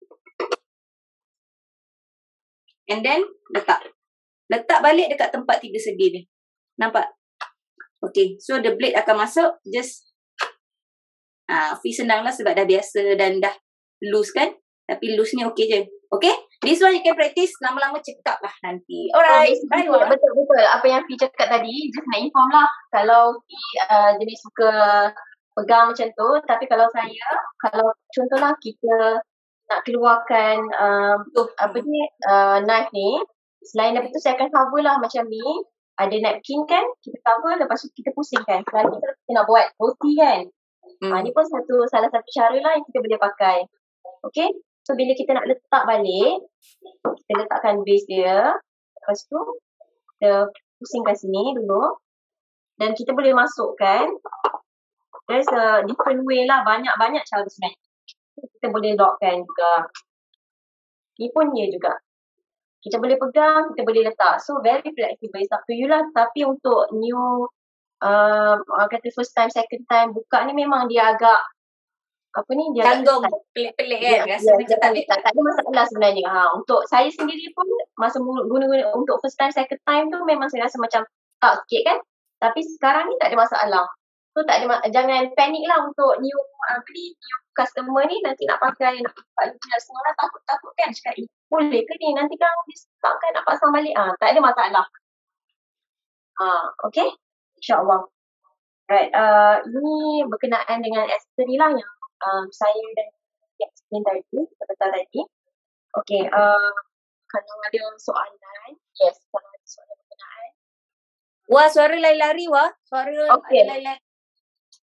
And then, letak. Letak balik dekat tempat tiga segi ni. Nampak? Okay, so the blade akan masuk. Just, ah, Fi senang lah sebab dah biasa dan dah loose kan? Tapi loose ni okay je. Okay? This one you can practice. Lama-lama cekap lah nanti. Alright. Oh, Bye, betul, Wah. betul, betul. Apa yang Fi cakap tadi, just nak inform lah. Kalau Fi uh, jenis suka pegang macam tu, tapi kalau saya, kalau contohlah kita nak keluarkan um, Tuh. apa ni, uh, knife ni, selain daripada tu saya akan cover lah macam ni. Ada napkin kan, kita cover, lepas tu kita pusingkan. Selalu kita, kita nak buat roti kan. Hmm. Ha, ni pun satu salah satu cara lah yang kita boleh pakai. Okay. So bila kita nak letak balik, kita letakkan base dia. Lepas tu kita pusingkan sini dulu. Dan kita boleh masukkan. There's a different way lah. Banyak-banyak cara sebenarnya. Kita boleh lockkan juga. Ni pun dia juga. Kita boleh pegang, kita boleh letak. So very flexible. It's up to you lah. Tapi untuk new, um, orang kata first time, second time buka ni memang dia agak, apa ni, dia agak Tanggung. ketat. Pelik-pelik Ya, kan? Rasa ya, macam dia tak tak, tak, tak ada masalah sebenarnya. Ha, untuk saya sendiri pun masa mu- guna-guna untuk first time, second time tu memang saya rasa macam tak sikit kan. Tapi sekarang ni tak ada masalah. So tak ada, ma- jangan panik lah untuk new, apa ni, new customer ni nanti nak pakai, nak pakai semua orang takut-takut kan. Cakap, eh, boleh ke ni? Nanti kan disebabkan nak pasang balik. Ah, tak ada masalah. Ah, okay? InsyaAllah. Right. Uh, ini berkenaan dengan aksesori lah yang um, saya dan explain tadi, sebentar tadi. Okay. Uh, kalau ada soalan, yes. Kalau ada soalan berkenaan. Wah, suara lari-lari Wah. Suara Okay. ada lari-lari.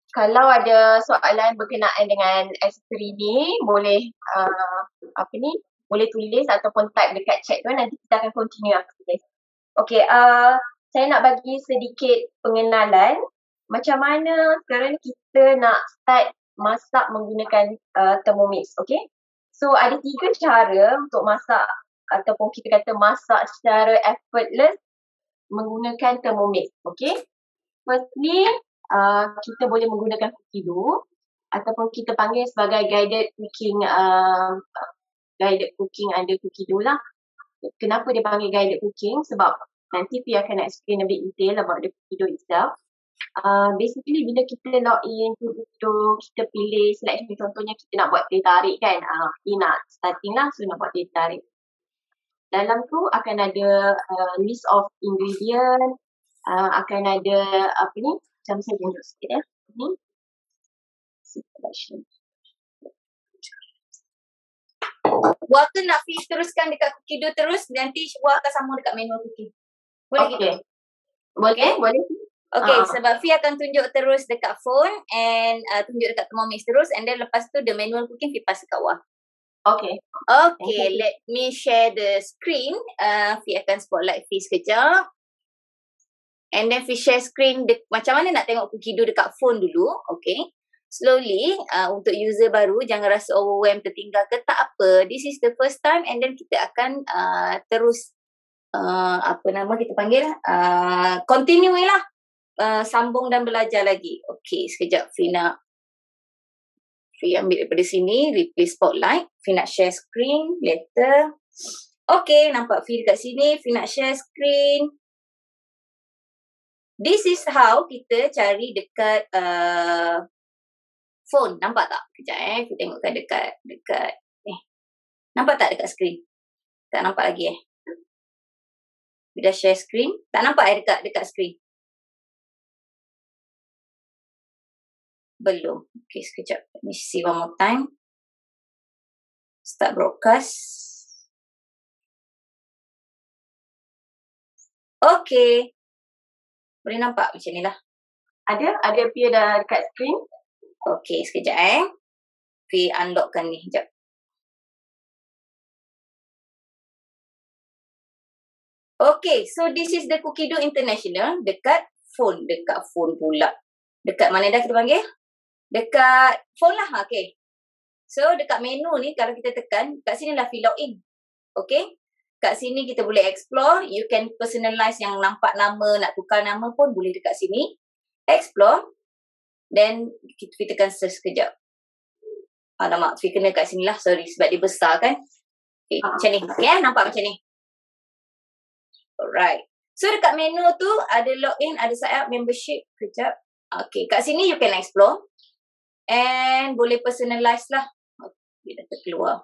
kalau ada soalan berkenaan dengan aksesori ni, boleh uh, apa ni, boleh tulis ataupun type dekat chat tu, nanti kita akan continue after this. Okay, uh, saya nak bagi sedikit pengenalan macam mana sekarang ni kita nak start masak menggunakan uh, Thermomix, okay? So ada tiga cara untuk masak ataupun kita kata masak secara effortless menggunakan Thermomix, okay? Firstly, uh, kita boleh menggunakan Cookido ataupun kita panggil sebagai guided cooking, uh, guided cooking under Cookido lah. Kenapa dia panggil guided cooking? Sebab nanti Fi akan explain a bit detail about the Cookido itself. Uh, basically bila kita log in to Cookido, kita pilih selection, contohnya kita nak buat teh tarik kan, uh, ni nak starting lah, so nak buat teh tarik. Dalam tu akan ada uh, list of ingredient, uh, akan ada apa ni, macam saya tunjuk sikit ya. Ni. Selection. Wah tu nak Fi teruskan dekat Cookido terus, nanti Wah akan sambung dekat manual cooking. Boleh Okay. gitu? Boleh, Okay. boleh. Okay, Ah. sebab Fi akan tunjuk terus dekat phone and uh, tunjuk dekat Thermomix terus, and then lepas tu the manual cooking Fi pass dekat Wah. Okay. Okay, Okay. let me share the screen. Uh, Fi akan spotlight Fi sekejap. And then Fi share screen de- macam mana nak tengok Cookido dekat phone dulu. Okay. Slowly, uh, untuk user baru, jangan rasa overwhelmed, tertinggal ke, tak apa. This is the first time and then kita akan uh, terus, uh, apa nama kita panggil, uh, continue lah. Uh, sambung dan belajar lagi. Okay, sekejap Fi nak Fi ambil daripada sini, replace spotlight. Fi nak share screen later. Okay, nampak Fi dekat sini. Fi nak share screen. This is how kita cari dekat uh, phone. Nampak tak? Kejap eh. Fi tengokkan dekat, dekat, eh. Nampak tak dekat screen? Tak nampak lagi eh. Fi dah share screen. Tak nampak eh dekat, dekat screen? Belum. Okay, sekejap. Let me see one more time. Start broadcast. Okay. Boleh nampak macam ni lah. Ada? Ada appear dah dekat screen? Okay, sekejap eh. Fi unlockkan ni. Sekejap. Okay, so this is the Cookido International dekat phone. Dekat phone pula. Dekat mana dah kita panggil? Dekat phone lah. Okay. So, dekat menu ni kalau kita tekan, kat sini lah Fi login. Okay. Kat sini kita boleh explore. You can personalize yang nampak nama, nak tukar nama pun boleh dekat sini. Explore. Then, kita Fi tekan search sekejap. Alamak, Fi kena kat sini lah. Sorry, sebab dia besar kan. Okay, Uh-huh. macam ni. Okay, nampak macam ni. Alright. So, dekat menu tu ada login, ada sign up, membership. Sekejap. Okay, kat sini you can explore. And boleh personalize lah. Okay, dah terkeluar.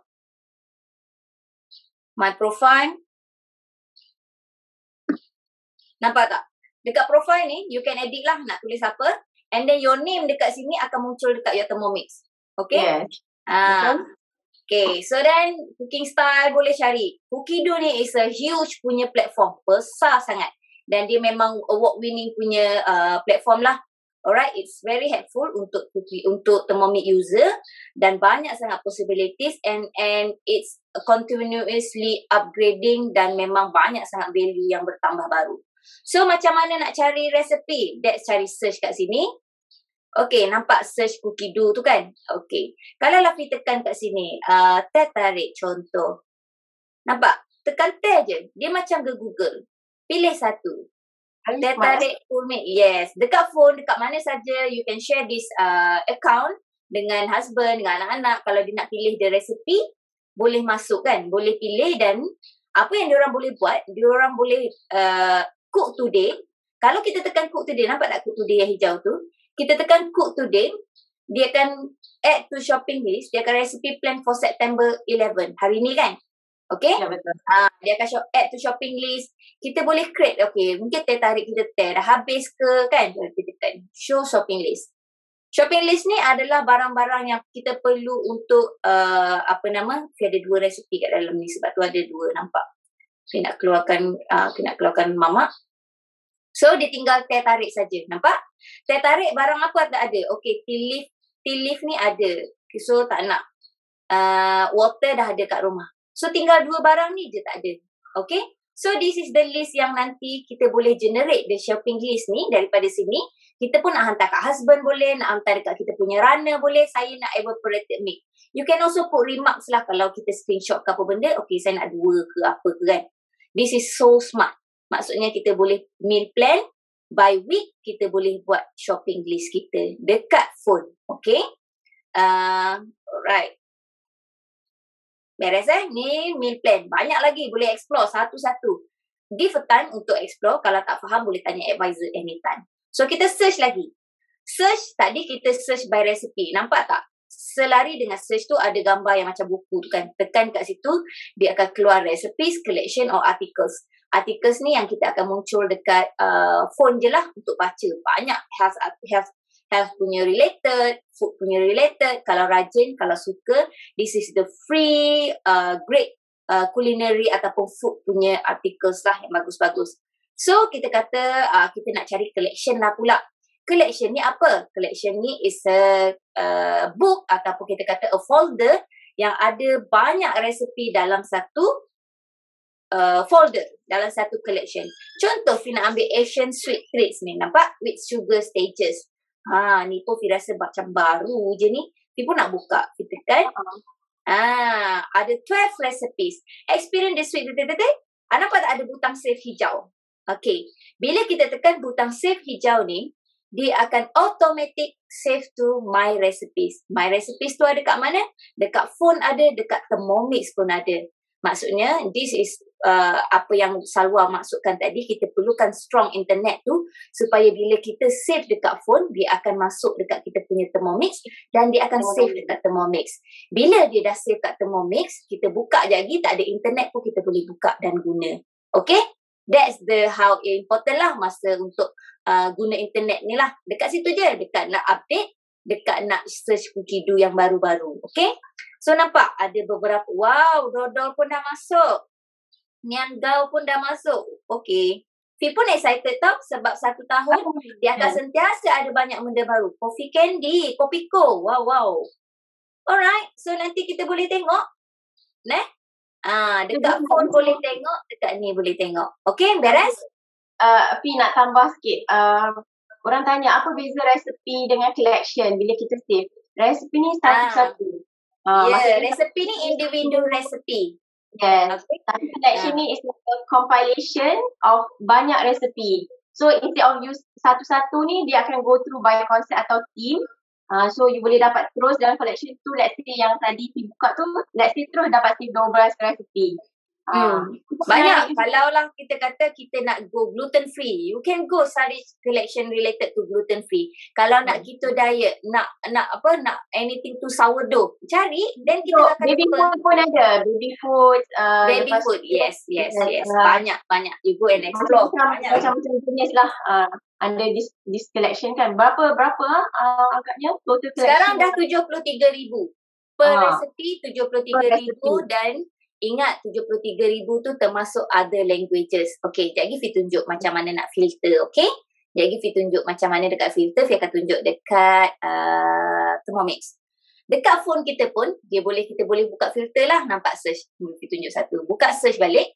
My profile. Nampak tak? Dekat profile ni, you can edit lah nak tulis apa. And then your name dekat sini akan muncul dekat your Thermomix. Okay? Yes. Ah. Betul. Okay, so then cooking style boleh cari. Cookido ni is a huge punya platform. Besar sangat. Dan dia memang award winning punya uh, platform lah. Alright, it's very helpful untuk untuk Thermomix user dan banyak sangat possibilities and and it's continuously upgrading dan memang banyak sangat value yang bertambah baru. So macam mana nak cari resepi? That's cari search kat sini. Okay, nampak search Cookido tu kan? Okay. Kalau Lafi tekan kat sini, uh, teh tarik contoh. Nampak? Tekan teh je. Dia macam ke Google. Pilih satu. Teh tarik full made. Yes. Dekat phone, dekat mana saja you can share this uh, account dengan husband, dengan anak-anak. Kalau dia nak pilih the recipe, boleh masuk kan? Boleh pilih dan apa yang diorang boleh buat, diorang boleh uh, cook today. Kalau kita tekan cook today, nampak tak cook today yang hijau tu? Kita tekan cook today, dia akan add to shopping list. Dia akan recipe plan for September eleven. Hari ni kan? Okay? Ya, betul. Ha, dia akan shop, add to shopping list. Kita boleh create, okay, mungkin teh tarik kita teh dah habis ke kan? Kita tekan show shopping list. Shopping list ni adalah barang-barang yang kita perlu untuk uh, apa nama? Kita ada dua resipi kat dalam ni sebab tu ada dua, nampak? Kita nak keluarkan uh, kita nak keluarkan mamak. So dia tinggal teh tarik saja, nampak? Teh tarik barang apa tak ada. Okay, tea leaf, tea leaf ni ada. Okay, so tak nak. Uh, water dah ada kat rumah. So tinggal dua barang ni je tak ada. Okay. So this is the list yang nanti kita boleh generate the shopping list ni daripada sini. Kita pun nak hantar kat husband boleh, nak hantar dekat kita punya runner boleh. Saya nak evaporated milk. You can also put remarks lah kalau kita screenshot ke apa benda. Okay, saya nak dua ke apa ke kan. This is so smart. Maksudnya kita boleh meal plan. By week, kita boleh buat shopping list kita dekat phone. Okay. Uh, alright. Beres eh? Ni meal plan. Banyak lagi. Boleh explore satu-satu. Give a time untuk explore. Kalau tak faham, boleh tanya advisor anytime. So, kita search lagi. Search, tadi kita search by recipe. Nampak tak? Selari dengan search tu ada gambar yang macam buku tu kan. Tekan kat situ, dia akan keluar recipes, collection or articles. Articles ni yang kita akan muncul dekat uh, phone je lah untuk baca. Banyak health, health health punya related, food punya related. Kalau rajin, kalau suka, this is the free uh, great uh, culinary ataupun food punya articles lah yang bagus-bagus. So, kita kata uh, kita nak cari collection lah pula. Collection ni apa? Collection ni is a uh, book ataupun kita kata a folder yang ada banyak resepi dalam satu uh, folder, dalam satu collection. Contoh, Fi nak ambil Asian sweet treats ni. Nampak? With sugar stages. Ha, ni pun Fi rasa macam baru je ni. Fi pun nak buka. Fi tekan. Ha, ada twelve recipes. Experience the sweet betul-betul. Ha, nampak tak ada butang save hijau? Okay. Bila kita tekan butang save hijau ni, dia akan automatic save to my recipes. My recipes tu ada kat mana? Dekat phone ada, dekat Thermomix pun ada. Maksudnya, this is uh, apa yang Salwa maksudkan tadi, kita perlukan strong internet tu supaya bila kita save dekat phone, dia akan masuk dekat kita punya Thermomix dan dia akan save dekat Thermomix. Bila dia dah save kat Thermomix, kita buka je lagi, tak ada internet pun kita boleh buka dan guna. Okay? That's the how important lah masa untuk uh, guna internet ni lah. Dekat situ je, dekat nak update, dekat nak search cookie do yang baru-baru. Okay? So nampak ada beberapa, wow, dodol pun dah masuk. Nian Gao pun dah masuk. Okay. Fi pun excited tau sebab satu tahun dia akan sentiasa ada banyak benda baru. Coffee candy, Kopiko. Wow, wow. Alright. So nanti kita boleh tengok. Neh? Ah, dekat phone boleh tengok, dekat ni boleh tengok. Okay, beres? Uh, Fi nak tambah sikit. Uh, orang tanya apa beza resepi dengan collection bila kita save. Resepi ni satu-satu. Ah. Uh, yeah, resepi ni individual recipe. Yes. Okay. Tapi collection yeah. ni is a compilation of banyak resepi. So instead of use satu-satu ni, dia akan go through by concept atau theme. Uh, so you boleh dapat terus dalam collection tu, let's say yang tadi Fi buka tu, let's say terus dapat save dua belas resepi. Hmm. Banyak. Kalau lah kita kata kita nak go gluten free, you can go study collection related to gluten free. Kalau hmm. nak keto diet, nak nak apa, nak anything to sourdough, cari, then kita so, akan baby food pun ada, baby food, uh, baby food, yes, yes, yes, yes. Uh, banyak, banyak. You go and explore. Macam-macam jenis lah. Uh, under this this collection kan. Berapa berapa uh, agaknya total collection? Sekarang dah tujuh puluh tiga ribu per uh, resepi, tujuh puluh tiga ribu dan ingat tujuh puluh tiga ribu tu termasuk other languages. Okay, sekejap lagi Fi tunjuk macam mana nak filter, okay? Sekejap lagi Fi tunjuk macam mana dekat filter. Fi akan tunjuk dekat uh, Thermomix. Dekat phone kita pun, dia boleh kita boleh buka filter lah. Nampak search? Hmm, Fi tunjuk satu. Buka search balik.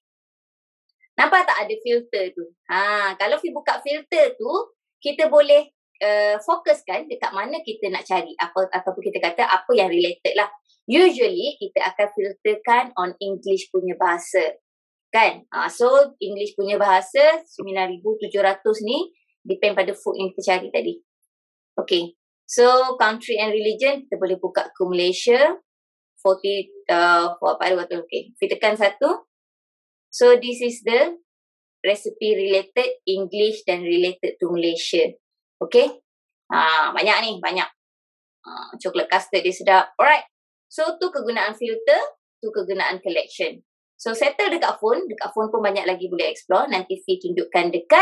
Nampak tak ada filter tu? Ha, kalau Fi buka filter tu, kita boleh uh, fokuskan dekat mana kita nak cari. Apa, ataupun kita kata apa yang related lah. Usually, kita akan filterkan on English punya bahasa. Kan? Ha, so, English punya bahasa, sembilan ribu tujuh ratus ni, depend pada food yang kita cari tadi. Okay. So, country and religion, kita boleh buka ke Malaysia. forty, uh, for apa ada okay. Kita tekan satu. So, this is the recipe related English dan related to Malaysia. Okay. Ha, banyak ni, banyak. Ha, coklat custard dia sedap. Alright. So, tu kegunaan filter, tu kegunaan collection. So, settle dekat phone. Dekat phone pun banyak lagi boleh explore. Nanti Fi tunjukkan dekat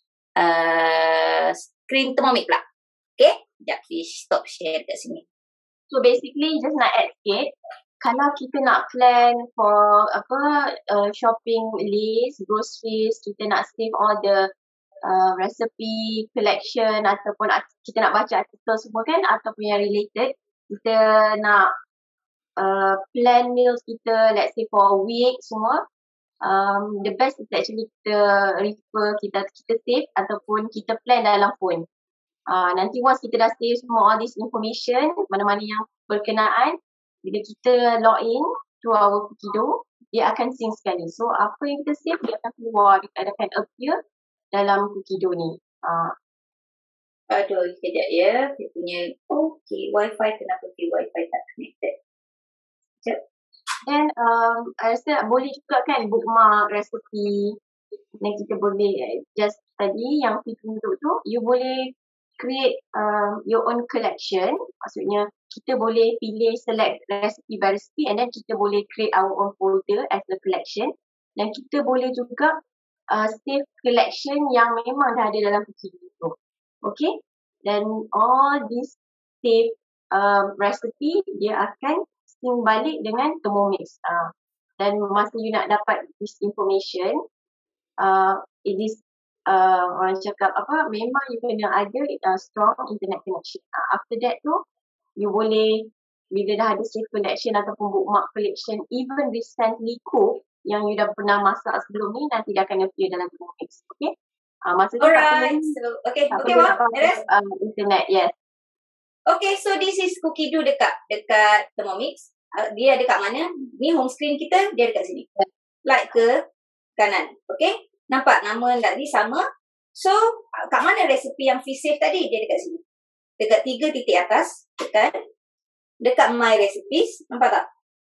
uh, screen Thermomix pula. Okay? Sekejap, Fi stop share dekat sini. So, basically, just nak add sikit. Kalau kita nak plan for apa uh, shopping list, groceries, kita nak save all the uh, recipe collection ataupun art- kita nak baca artikel semua kan ataupun yang related, kita nak uh, plan meals kita let's say for a week semua, um, the best is actually kita refer, kita kita save ataupun kita plan dalam phone. Uh, nanti once kita dah save semua all this information, mana-mana yang berkenaan, bila kita log in to our Kukido, dia akan sync sekali. So apa yang kita save dia akan keluar, dia akan appear dalam Kukido ni. Uh, Aduh, sekejap ya. Saya punya, okay, wifi kenapa si wifi tak connected? Sekejap. then um, I rasa boleh juga kan bookmark resipi, dan kita boleh eh, just tadi yang Fifi tunjuk tu, you boleh create um, your own collection. Maksudnya kita boleh pilih select recipe by recipe and then kita boleh create our own folder as a collection, dan kita boleh juga uh, save collection yang memang dah ada dalam Kukido tu. Okay, dan all this save um, recipe dia akan sync balik dengan Thermomix. Uh, dan masa you nak dapat this information, uh, it is uh, orang cakap apa, memang you kena ada uh, strong internet connection. Uh, after that tu, you boleh bila dah ada save collection ataupun bookmark collection, even recently cook yang you dah pernah masak sebelum ni, nanti dia akan appear dalam Thermomix. Okay? Uh, masa tu tak Alright. perlu, So, okay, tak okay, perlu Mak. nak pakai Beres? um, internet, yes. Okay, so this is Kukido dekat dekat Thermomix. Uh, dia dekat mana? Ni home screen kita, dia dekat sini. Slide ke kanan. Okay? Nampak nama tadi sama. So, uh, kat mana resipi yang free save tadi? Dia dekat sini. Dekat tiga titik atas. Tekan. Dekat My Recipes. Nampak tak?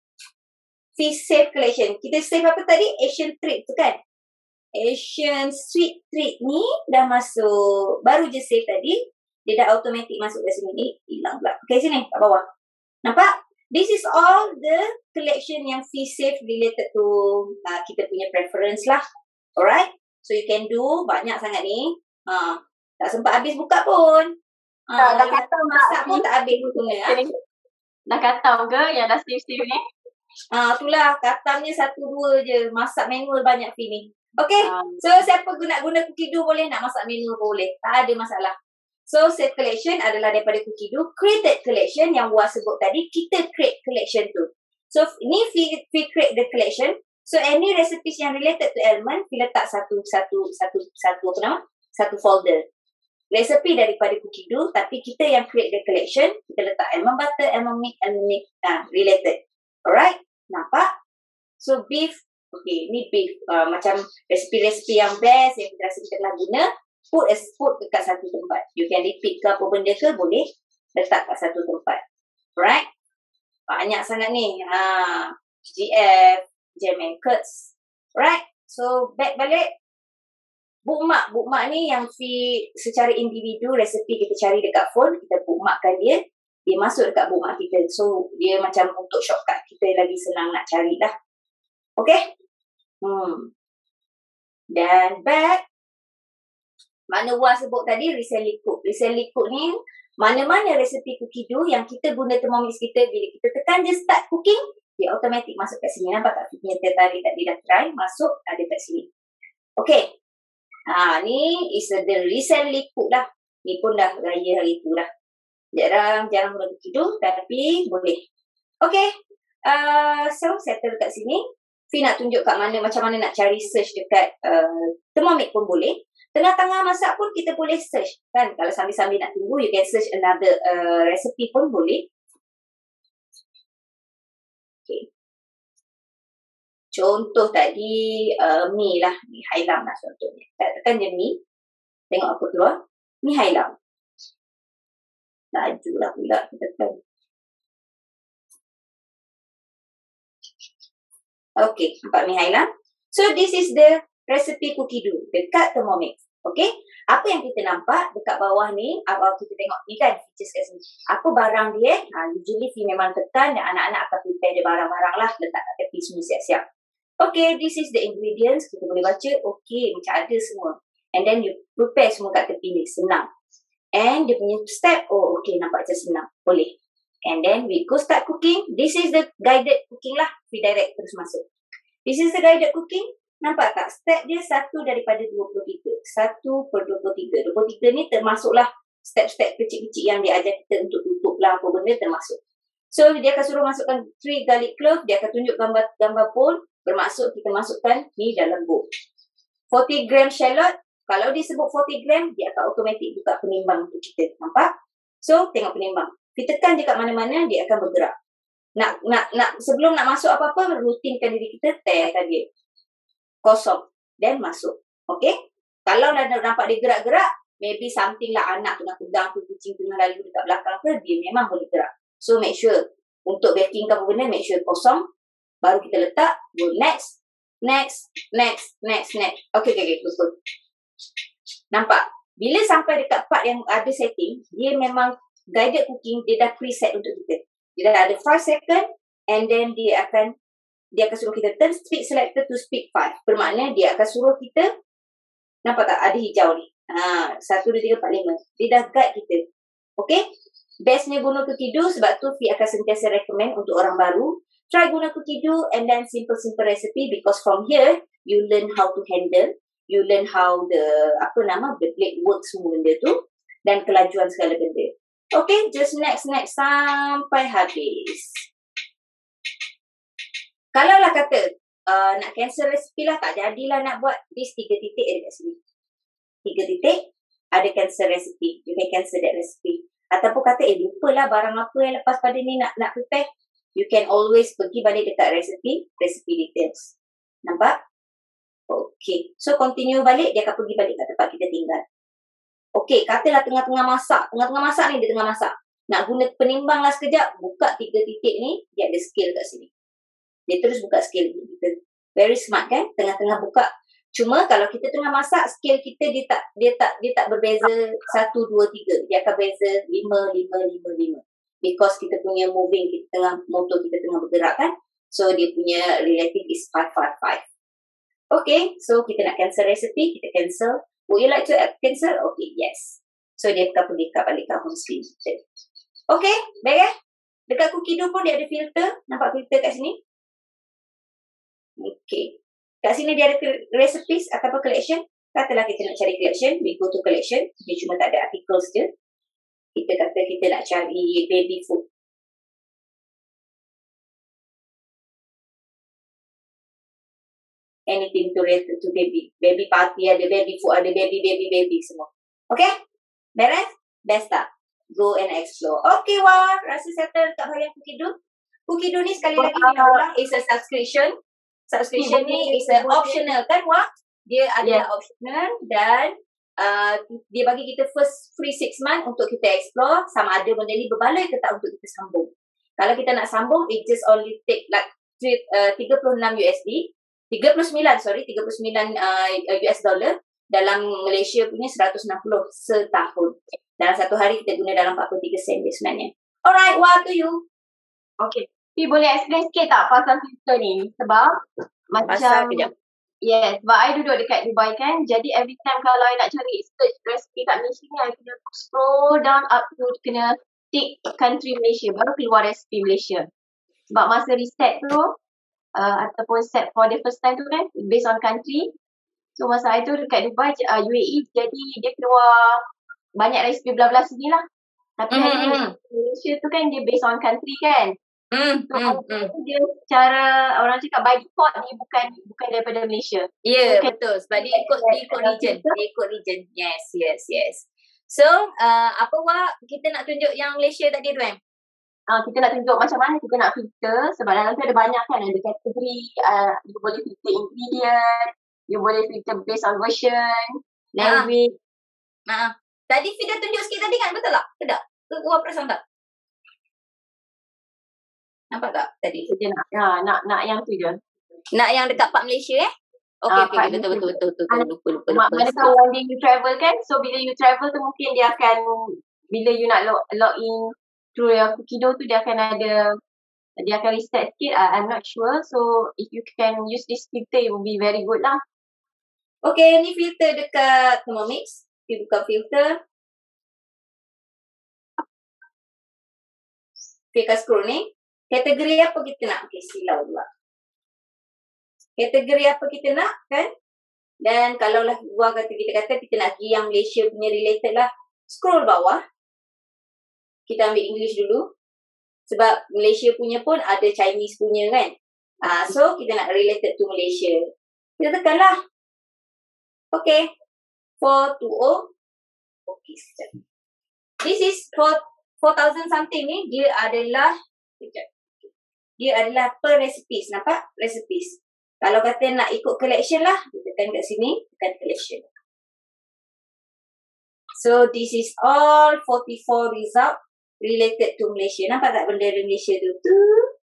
Free save collection. Kita save apa tadi? Asian treat tu kan? Asian sweet treat ni dah masuk. Baru je save tadi. Dia dah automatic masuk ke sini. Ni hilang pula. Okay, sini kat bawah. Nampak? This is all the collection yang free save related to uh, kita punya preference lah. Alright? So you can do banyak sangat ni. Ha, tak sempat habis buka pun. Ha, Dah, dah khatam tak? masak pun tak habis pun punya. Ha? Dah khatam ke yang dah save-save ni? Ha, itulah katamnya satu dua je. Masak manual banyak fee ni. Okay? Um, So siapa guna guna Kukido boleh, nak masak manual boleh. Tak ada masalah. So save collection adalah daripada Kukido. Created collection yang Wah sebut tadi, kita create collection tu. So ni we, we create the collection. So any recipes yang related to element, kita letak satu satu satu satu apa nama? Satu folder. Resipi daripada Kukido, tapi kita yang create the collection, kita letak almond butter, almond milk, almond milk, ah, related. Alright? Nampak? So beef, okay, ni beef. Uh, macam resipi-resipi yang best yang kita rasa kita telah guna, put, put dekat satu tempat. You can repeat ke apa benda ke, boleh letak kat satu tempat. Alright? Banyak sangat ni. Ha, G F, Jam and Curds. Alright? So back balik. Bookmark. Bookmark ni yang fee secara individu, resipi kita cari dekat phone, kita bookmarkkan dia. Dia masuk dekat bookmark kita. So, dia macam untuk shortcut kita lagi senang nak cari lah. Okay? Hmm. Dan back. Mana Wah sebut tadi, recently cook. Recently cook ni, mana-mana resipi Kukido yang kita guna Thermomix kita, bila kita tekan je start cooking, dia automatic masuk kat sini. Nampak tak? Punya tadi tadi dah try, masuk, ada kat sini. Okay. Ha, ni is the recently cook lah. Ni pun dah raya hari tu lah. Jarang, jarang guna Kukido, tapi boleh. Okay. Uh, so, settle kat sini. Fee nak tunjuk kat mana, macam mana nak cari search dekat uh, Thermomix pun boleh. Tengah-tengah masak pun kita boleh search. Kan? Kalau sambil-sambil nak tunggu, you can search another uh, recipe pun boleh. Okay. Contoh tadi, uh, mi lah. Mi hailam lah contohnya. Tak tekan je mi. Tengok apa keluar. Mi hailam. Laju lah pula kita tekan. Okay, nampak mi hailam. So, this is the recipe Kukido dekat Thermomix. Okay, apa yang kita nampak dekat bawah ni, awal kita tengok ni kan, features kat sini. Apa barang dia? Ha, usually Fee memang tekan dan anak-anak akan prepare dia barang-barang lah, letak kat tepi semua siap-siap. Okay, this is the ingredients. Kita boleh baca, okay, macam ada semua. And then you prepare semua kat tepi ni, senang. And dia punya step, oh okay, nampak macam senang. Boleh. And then we go start cooking. This is the guided cooking lah. We direct terus masuk. This is the guided cooking. Nampak tak? Step dia satu daripada dua puluh tiga. Satu per dua puluh tiga. dua puluh tiga ni termasuklah step-step kecil-kecil yang dia ajar kita untuk tutup lah apa benda termasuk. So, dia akan suruh masukkan three garlic clove. Dia akan tunjuk gambar gambar bowl. Bermaksud kita masukkan ni dalam bowl. forty gram shallot. Kalau dia sebut forty gram, dia akan automatik buka penimbang untuk kita. Nampak? So, tengok penimbang. Kita tekan dia kat mana-mana, dia akan bergerak. Nak nak nak sebelum nak masuk apa-apa, rutinkan diri kita, tearkan dia. Kosong. Then masuk. Okay? Kalau dah nampak dia gerak-gerak, maybe something lah anak tengah pegang tu, kucing tengah lalu dekat belakang ke, dia memang boleh gerak. So, make sure. Untuk baking ke apa benda, make sure kosong. Baru kita letak. Go next. Next. Next. Next. Next. Okay, okay, okay. Betul. Nampak? Bila sampai dekat part yang ada setting, dia memang guided cooking, dia dah preset untuk kita. Dia dah ada five second and then dia akan dia akan suruh kita turn speed selector to speed five. Bermakna dia akan suruh kita, nampak tak ada hijau ni? Ha, satu, dua, tiga, empat, lima. Dia dah guide kita. Okay? Bestnya guna Cookido sebab tu Fi akan sentiasa recommend untuk orang baru. Try guna Cookido and then simple-simple recipe because from here, you learn how to handle. You learn how the, apa nama, the blade works semua benda tu. Dan kelajuan segala benda. Okay, just next, next sampai habis. Kalau lah kata, uh, nak cancel resipi lah, tak jadilah nak buat, this tiga titik ada kat sini. Tiga titik, ada cancel resipi. You can cancel that recipe. Ataupun kata, eh lupalah barang apa yang lepas pada ni nak nak prepare. You can always pergi balik dekat resipi, recipe details. Nampak? Okay. So, continue balik, dia akan pergi balik kat tempat kita tinggal. Okay, katalah tengah-tengah masak. Tengah-tengah masak ni, dia tengah masak. Nak guna penimbang lah sekejap, buka tiga titik ni, dia ada scale kat sini. Dia terus buka scale kita. Very smart kan? Tengah-tengah buka. Cuma kalau kita tengah masak, scale kita dia tak dia tak dia tak berbeza satu, dua, tiga. Dia akan beza lima, lima, lima, lima. Because kita punya moving, kita tengah motor kita tengah bergerak kan. So dia punya relative is five, five, five. Okay, so kita nak cancel recipe, kita cancel. Would you like to cancel? Okay, yes. So dia akan pergi kat balik kat home screen. Okay, baik eh? Dekat Cookido pun dia ada filter. Nampak filter kat sini? Okay. Kat sini dia ada recipes ataupun collection. Katalah kita nak cari collection, we go to collection. Dia cuma tak ada articles je. Kita kata kita nak cari baby food. Anything to related to baby. Baby party ada, baby food ada, baby, baby, baby semua. Okay? Beres? Best tak? Go and explore. Okay, wah. Rasa settle kat bahagian Cookido. Cookido ni sekali lagi kita ulang is a subscription. Subscription ni is a optional kan, wah? Dia adalah yeah. optional dan uh, dia bagi kita first free six month untuk kita explore sama ada benda ni berbaloi ke tak untuk kita sambung. Kalau kita nak sambung, it just only take like uh, tiga puluh enam U S D. tiga puluh sembilan, sorry, tiga puluh sembilan uh, U S dollar. Dalam Malaysia punya seratus enam puluh setahun. Dalam satu hari kita guna dalam empat puluh tiga sen dia sebenarnya. Alright, what to you? Okay. Pi boleh explain sikit tak pasal filter ni? Sebab macam pasal kejap. Yes, sebab I duduk dekat Dubai kan. Jadi every time kalau I nak cari search recipe kat Malaysia ni, I kena scroll down up to kena tick country Malaysia. Baru keluar recipe Malaysia. Sebab masa reset tu, uh, ataupun set for the first time tu kan, based on country. So masa I tu dekat Dubai, uh, U A E, jadi dia keluar banyak resipi belah-belah sini lah. Tapi mm-hmm. Malaysia tu kan dia based on country kan. Mm, so mm, mm. dia secara orang cakap by default dia bukan bukan daripada Malaysia. Ya yeah, so, betul sebab dia ikut dia ikut region. Dia ikut region. Yes, yes, yes. So uh, apa wah kita nak tunjuk yang Malaysia tadi tu kan? Uh, kita nak tunjuk macam mana kita nak filter sebab dalam tu ada banyak kan, ada kategori, uh, you boleh filter ingredient, you boleh filter based on version, language. Nah, nah. Tadi Fi dah tunjuk sikit tadi kan, betul tak? Tidak? Wah perasan tak? Nampak tak tadi? Dia nak, ha, nak nak yang tu je. Nak yang dekat Park Malaysia eh? Okey, okey, okay, betul, betul, betul, betul, betul, lupa, lupa, lupa. Mana tahu one day you travel kan, so bila you travel tu mungkin dia akan, bila you nak log, log in through your Cookido tu dia akan ada, dia akan reset sikit, uh, I'm not sure. So if you can use this filter, it will be very good lah. Okay, ni filter dekat Thermomix. Kita buka filter. Kita scroll ni. Kategori apa kita nak? Okay, silau pula. kategori apa kita nak kan. Dan kalaulah gua kata kita kata kita nak pergi yang Malaysia punya related lah, scroll bawah. Kita ambil English dulu. Sebab Malaysia punya pun ada Chinese punya kan. Uh, so kita nak related to Malaysia. Kita tekan lah. Okay. four twenty. Okay, sekejap. This is four thousand something ni. Dia adalah, sekejap. Dia adalah per recipes. Nampak? Recipes. Kalau kata nak ikut collection lah, kita tekan kat sini, tekan collection. So this is all forty-four result related to Malaysia. Nampak tak bendera Malaysia tu? Tu.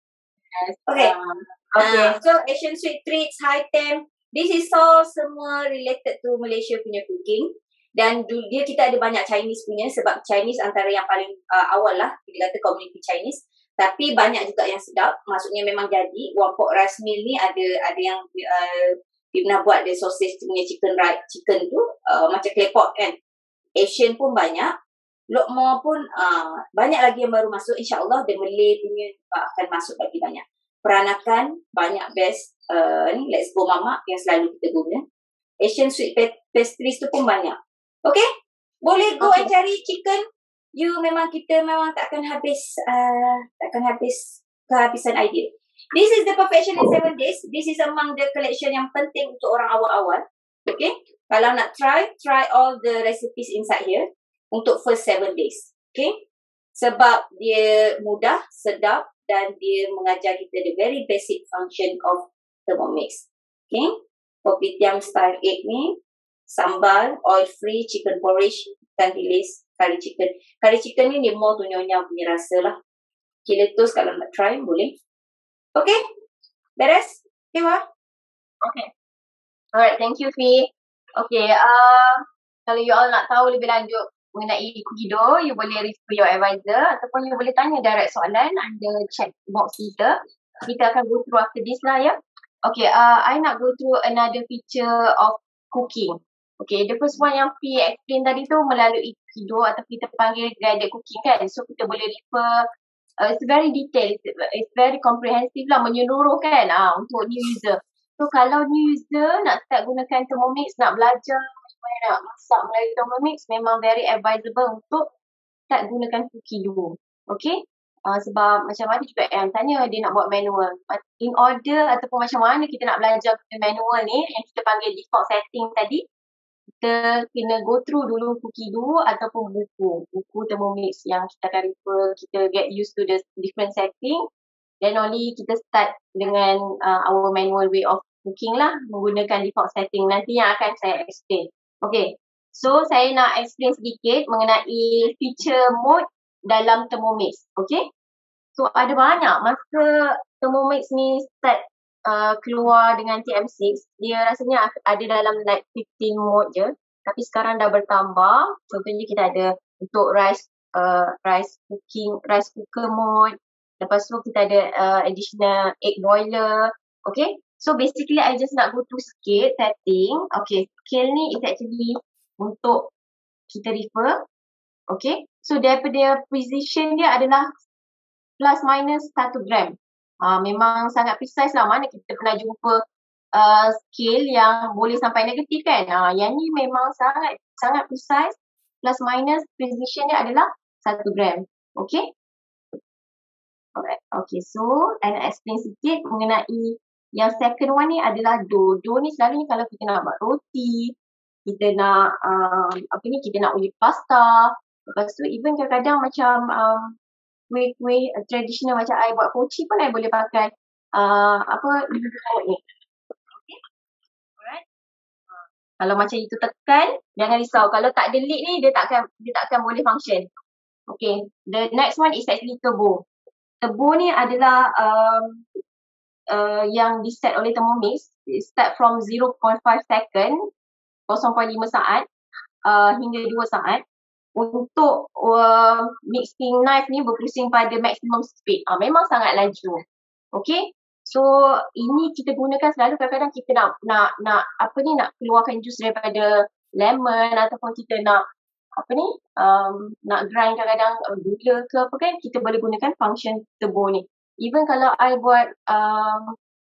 Yes. Okay. Um, okay. Uh, so Asian sweet treats, high temp. This is all semua related to Malaysia punya cooking. Dan dia kita ada banyak Chinese punya sebab Chinese antara yang paling uh, awal lah. Kita kata community Chinese. Tapi banyak juga yang sedap. Maksudnya memang jadi. One pot rice meal ni ada ada yang uh, dia pernah buat the sausage punya chicken rice chicken tu uh, macam clay pot kan. Asian pun banyak. Lokmo pun uh, banyak lagi yang baru masuk. InsyaAllah the Malay punya uh, akan masuk lagi banyak. Peranakan banyak best uh, ni Let's Go Mama yang selalu kita guna. Asian sweet pastries tu pun banyak. Okay? Boleh go okay. and cari chicken. You memang kita memang takkan habis uh, takkan habis kehabisan idea. This is the perfection in seven days. This is among the collection yang penting untuk orang awal-awal. Okay? Kalau nak try, try all the recipes inside here untuk first seven days. Okay? Sebab dia mudah, sedap dan dia mengajar kita the very basic function of Thermomix. Okay? Kopitiam style egg ni, sambal, oil free, chicken porridge, ikan bilis, curry chicken. Curry chicken ni dia more tu nyonya punya rasa lah. Kiletus kalau nak try boleh. Okay? Beres? Okay, Wah? Okay. Alright, thank you, Fi. Okay, uh, kalau you all nak tahu lebih lanjut mengenai cookie dough, you boleh refer your advisor ataupun you boleh tanya direct soalan under chat box kita. Kita akan go through after this lah ya. Okay, uh, I nak go through another feature of cooking. Okay, the first one yang Fi explain tadi tu melalui cookie dough atau kita panggil guided cooking kan. So kita boleh refer, uh, it's very detailed, it's very comprehensive lah, menyeluruh kan uh, untuk new user. So kalau new user nak start gunakan Thermomix, nak belajar macam mana nak masak melalui Thermomix, memang very advisable untuk start gunakan cookie dough. Okay? Uh, sebab macam mana juga yang tanya dia nak buat manual. In order ataupun macam mana kita nak belajar manual ni yang kita panggil default setting tadi, kita kena go through dulu cookie dough ataupun buku. Buku Thermomix yang kita akan refer, kita get used to the different setting. Then only kita start dengan uh, our manual way of cooking lah, menggunakan default setting. Nanti yang akan saya explain. Okay, so saya nak explain sedikit mengenai feature mode dalam Thermomix. Okay, so ada banyak. Masa Thermomix ni start uh, keluar dengan T M six, dia rasanya ada dalam like fifteen mode je. Tapi sekarang dah bertambah. Contohnya kita ada untuk rice uh, rice cooking, rice cooker mode. Lepas tu kita ada uh, additional egg boiler. Okay. So basically I just nak go through sikit setting. Okay. Scale ni is actually untuk kita refer. Okay. So daripada precision dia adalah plus minus satu gram. Uh, memang sangat precise lah. Mana kita pernah jumpa uh, scale yang boleh sampai negatif kan. Uh, yang ni memang sangat sangat precise. Plus minus precision dia adalah satu gram. Okay. Alright, okay, so I nak explain sikit mengenai yang second one ni adalah dough. Dough ni selalu ni kalau kita nak buat roti, kita nak, um, apa ni, kita nak ulit pasta. Lepas tu even kadang-kadang macam um, kuih-kuih uh, tradisional macam I buat pochi pun I boleh pakai uh, apa, dough ni. Okay, alright. Uh, kalau macam itu tekan, jangan risau. Kalau tak ada lid ni, dia takkan, dia takkan boleh function. Okay, the next one is actually turbo. Turbo ni adalah um, uh, yang di-set oleh Thermomix. Start from zero point five second, zero point lima saat uh, hingga dua saat. Untuk uh, mixing knife ni berpusing pada maximum speed. Uh, memang sangat laju. Okay. So ini kita gunakan selalu kadang-kadang kita nak nak nak apa ni nak keluarkan jus daripada lemon ataupun kita nak apa ni, um, nak grind kadang-kadang uh, gula ke apa kan, kita boleh gunakan function turbo ni. Even kalau I buat um,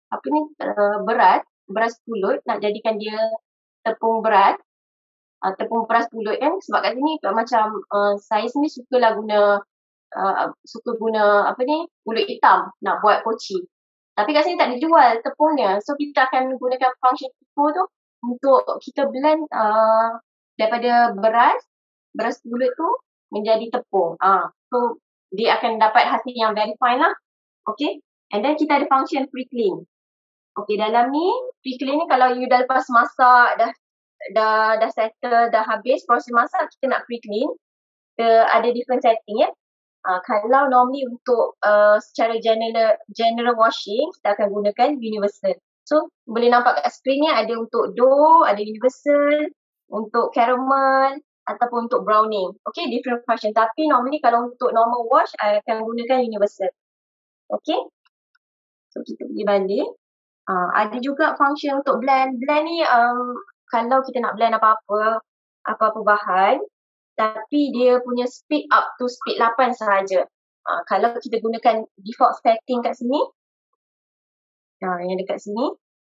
apa ni uh, beras, beras pulut, nak jadikan dia tepung beras. Uh, tepung beras pulut kan, sebab kat sini macam uh, saya sendiri sukalah guna uh, suka guna apa ni pulut hitam nak buat poci. Tapi kat sini tak dijual tepungnya, so kita akan gunakan function tepung tu untuk kita blend uh, daripada beras beras pulut tu menjadi tepung. Ah, uh, so dia akan dapat hasil yang very fine lah. Okay, and then kita ada function pre-clean. Okay, dalam ni pre-clean ni kalau you dah lepas masak, dah dah dah settle, dah habis proses masak, kita nak pre-clean, kita ada different setting ya. Uh, kalau normally untuk uh, secara general general washing, kita akan gunakan universal. So boleh nampak kat screen ni ada untuk dough, ada universal, untuk caramel ataupun untuk browning. Okay, different function. Tapi normally kalau untuk normal wash, I akan gunakan universal. Okay, so kita pergi balik. Uh, ada juga function untuk blend. Blend ni um, kalau kita nak blend apa-apa, apa-apa bahan, tapi dia punya speed up to speed lapan sahaja. Uh, kalau kita gunakan default setting kat sini, uh, yang dekat sini,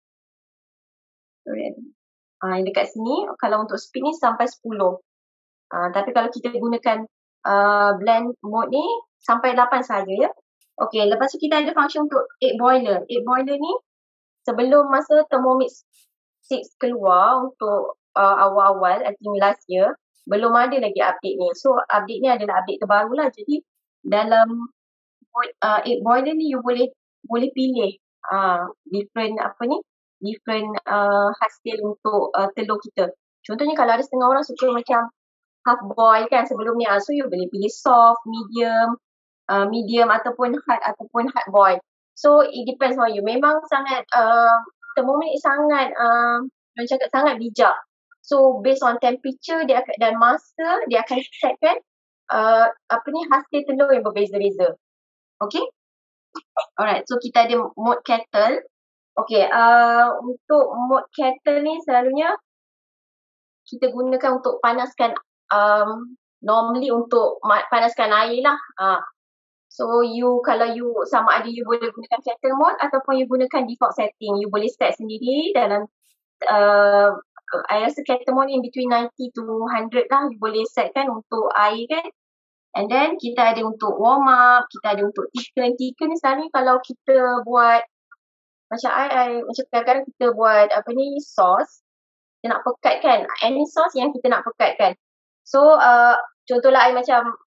uh, yang dekat sini, kalau untuk speed ni sampai sepuluh. Uh, tapi kalau kita gunakan uh, blend mode ni, sampai lapan sahaja ya. Okay, lepas tu kita ada function untuk egg boiler. Egg boiler ni, sebelum masa Thermomix six keluar untuk uh, awal-awal, I think last year, belum ada lagi update ni. So update ni adalah update terbaru lah. Jadi dalam uh, egg boiler ni you boleh boleh pilih uh, different apa ni, different uh, hasil untuk uh, telur kita. Contohnya kalau ada setengah orang suka macam half boil kan sebelum ni, uh, so you boleh pilih soft, medium, uh, medium ataupun hard ataupun hard boil. So it depends on you. Memang sangat uh, Thermomix sangat uh, macam cakap sangat bijak. So based on temperature dia akan, dan masa dia akan setkan uh, apa ni hasil telur yang berbeza-beza. Okay. Alright. So kita ada mode kettle. Okay. Uh, untuk mode kettle ni selalunya kita gunakan untuk panaskan um, normally untuk panaskan air lah. Uh, So you kalau you sama ada you boleh gunakan kettle mode ataupun you gunakan default setting. You boleh set sendiri dalam uh, I rasa kettle mode in between ninety to one hundred lah. You boleh set kan untuk air kan. And then kita ada untuk warm up, kita ada untuk thicken. Thicken ni selalu kalau kita buat macam I, I macam kadang-kadang kita buat apa ni sauce, kita nak pekat kan. Any sauce yang kita nak pekat kan. So uh, contohlah I macam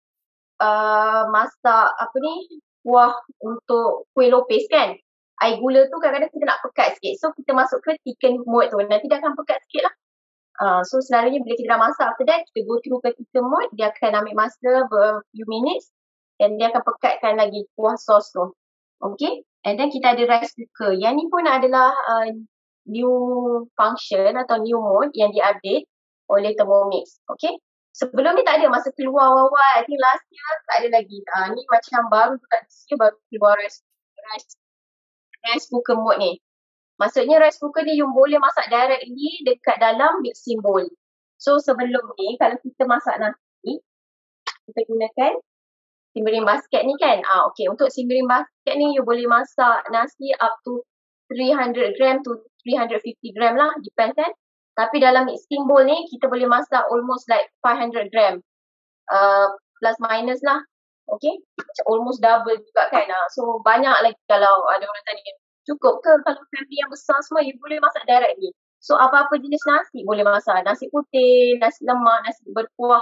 Uh, masak apa ni kuah untuk kuih lopis kan, air gula tu kadang-kadang kita nak pekat sikit, so kita masuk ke thicken mode tu, nanti dia akan pekat sikit lah. Uh, so selalunya bila kita dah masak, after that kita go through ke thicken mode, dia akan ambil masa ber few minutes dan dia akan pekatkan lagi kuah sos tu. Okay, and then kita ada rice cooker. Yang ni pun adalah uh, new function atau new mode yang di-update oleh Thermomix. Okay, sebelum ni tak ada, masa keluar awal-awal, I think last year tak ada lagi. Uh, ni macam baru juga this year baru keluar rice, rice, rice cooker mode ni. Maksudnya rice cooker ni you boleh masak directly dekat dalam mixing bowl. So sebelum ni kalau kita masak nasi, kita gunakan simmering basket ni kan. Ah, okay, untuk simmering basket ni you boleh masak nasi up to three hundred gram to three hundred fifty gram lah, depends kan. Tapi dalam mixing bowl ni, kita boleh masak almost like five hundred gram. Uh, plus minus lah. Okay. Macam almost double juga kan. Uh, so, banyak lagi kalau ada orang tanya, cukup ke kalau family yang besar semua, you boleh masak directly. So, apa-apa jenis nasi boleh masak. Nasi putih, nasi lemak, nasi berkuah,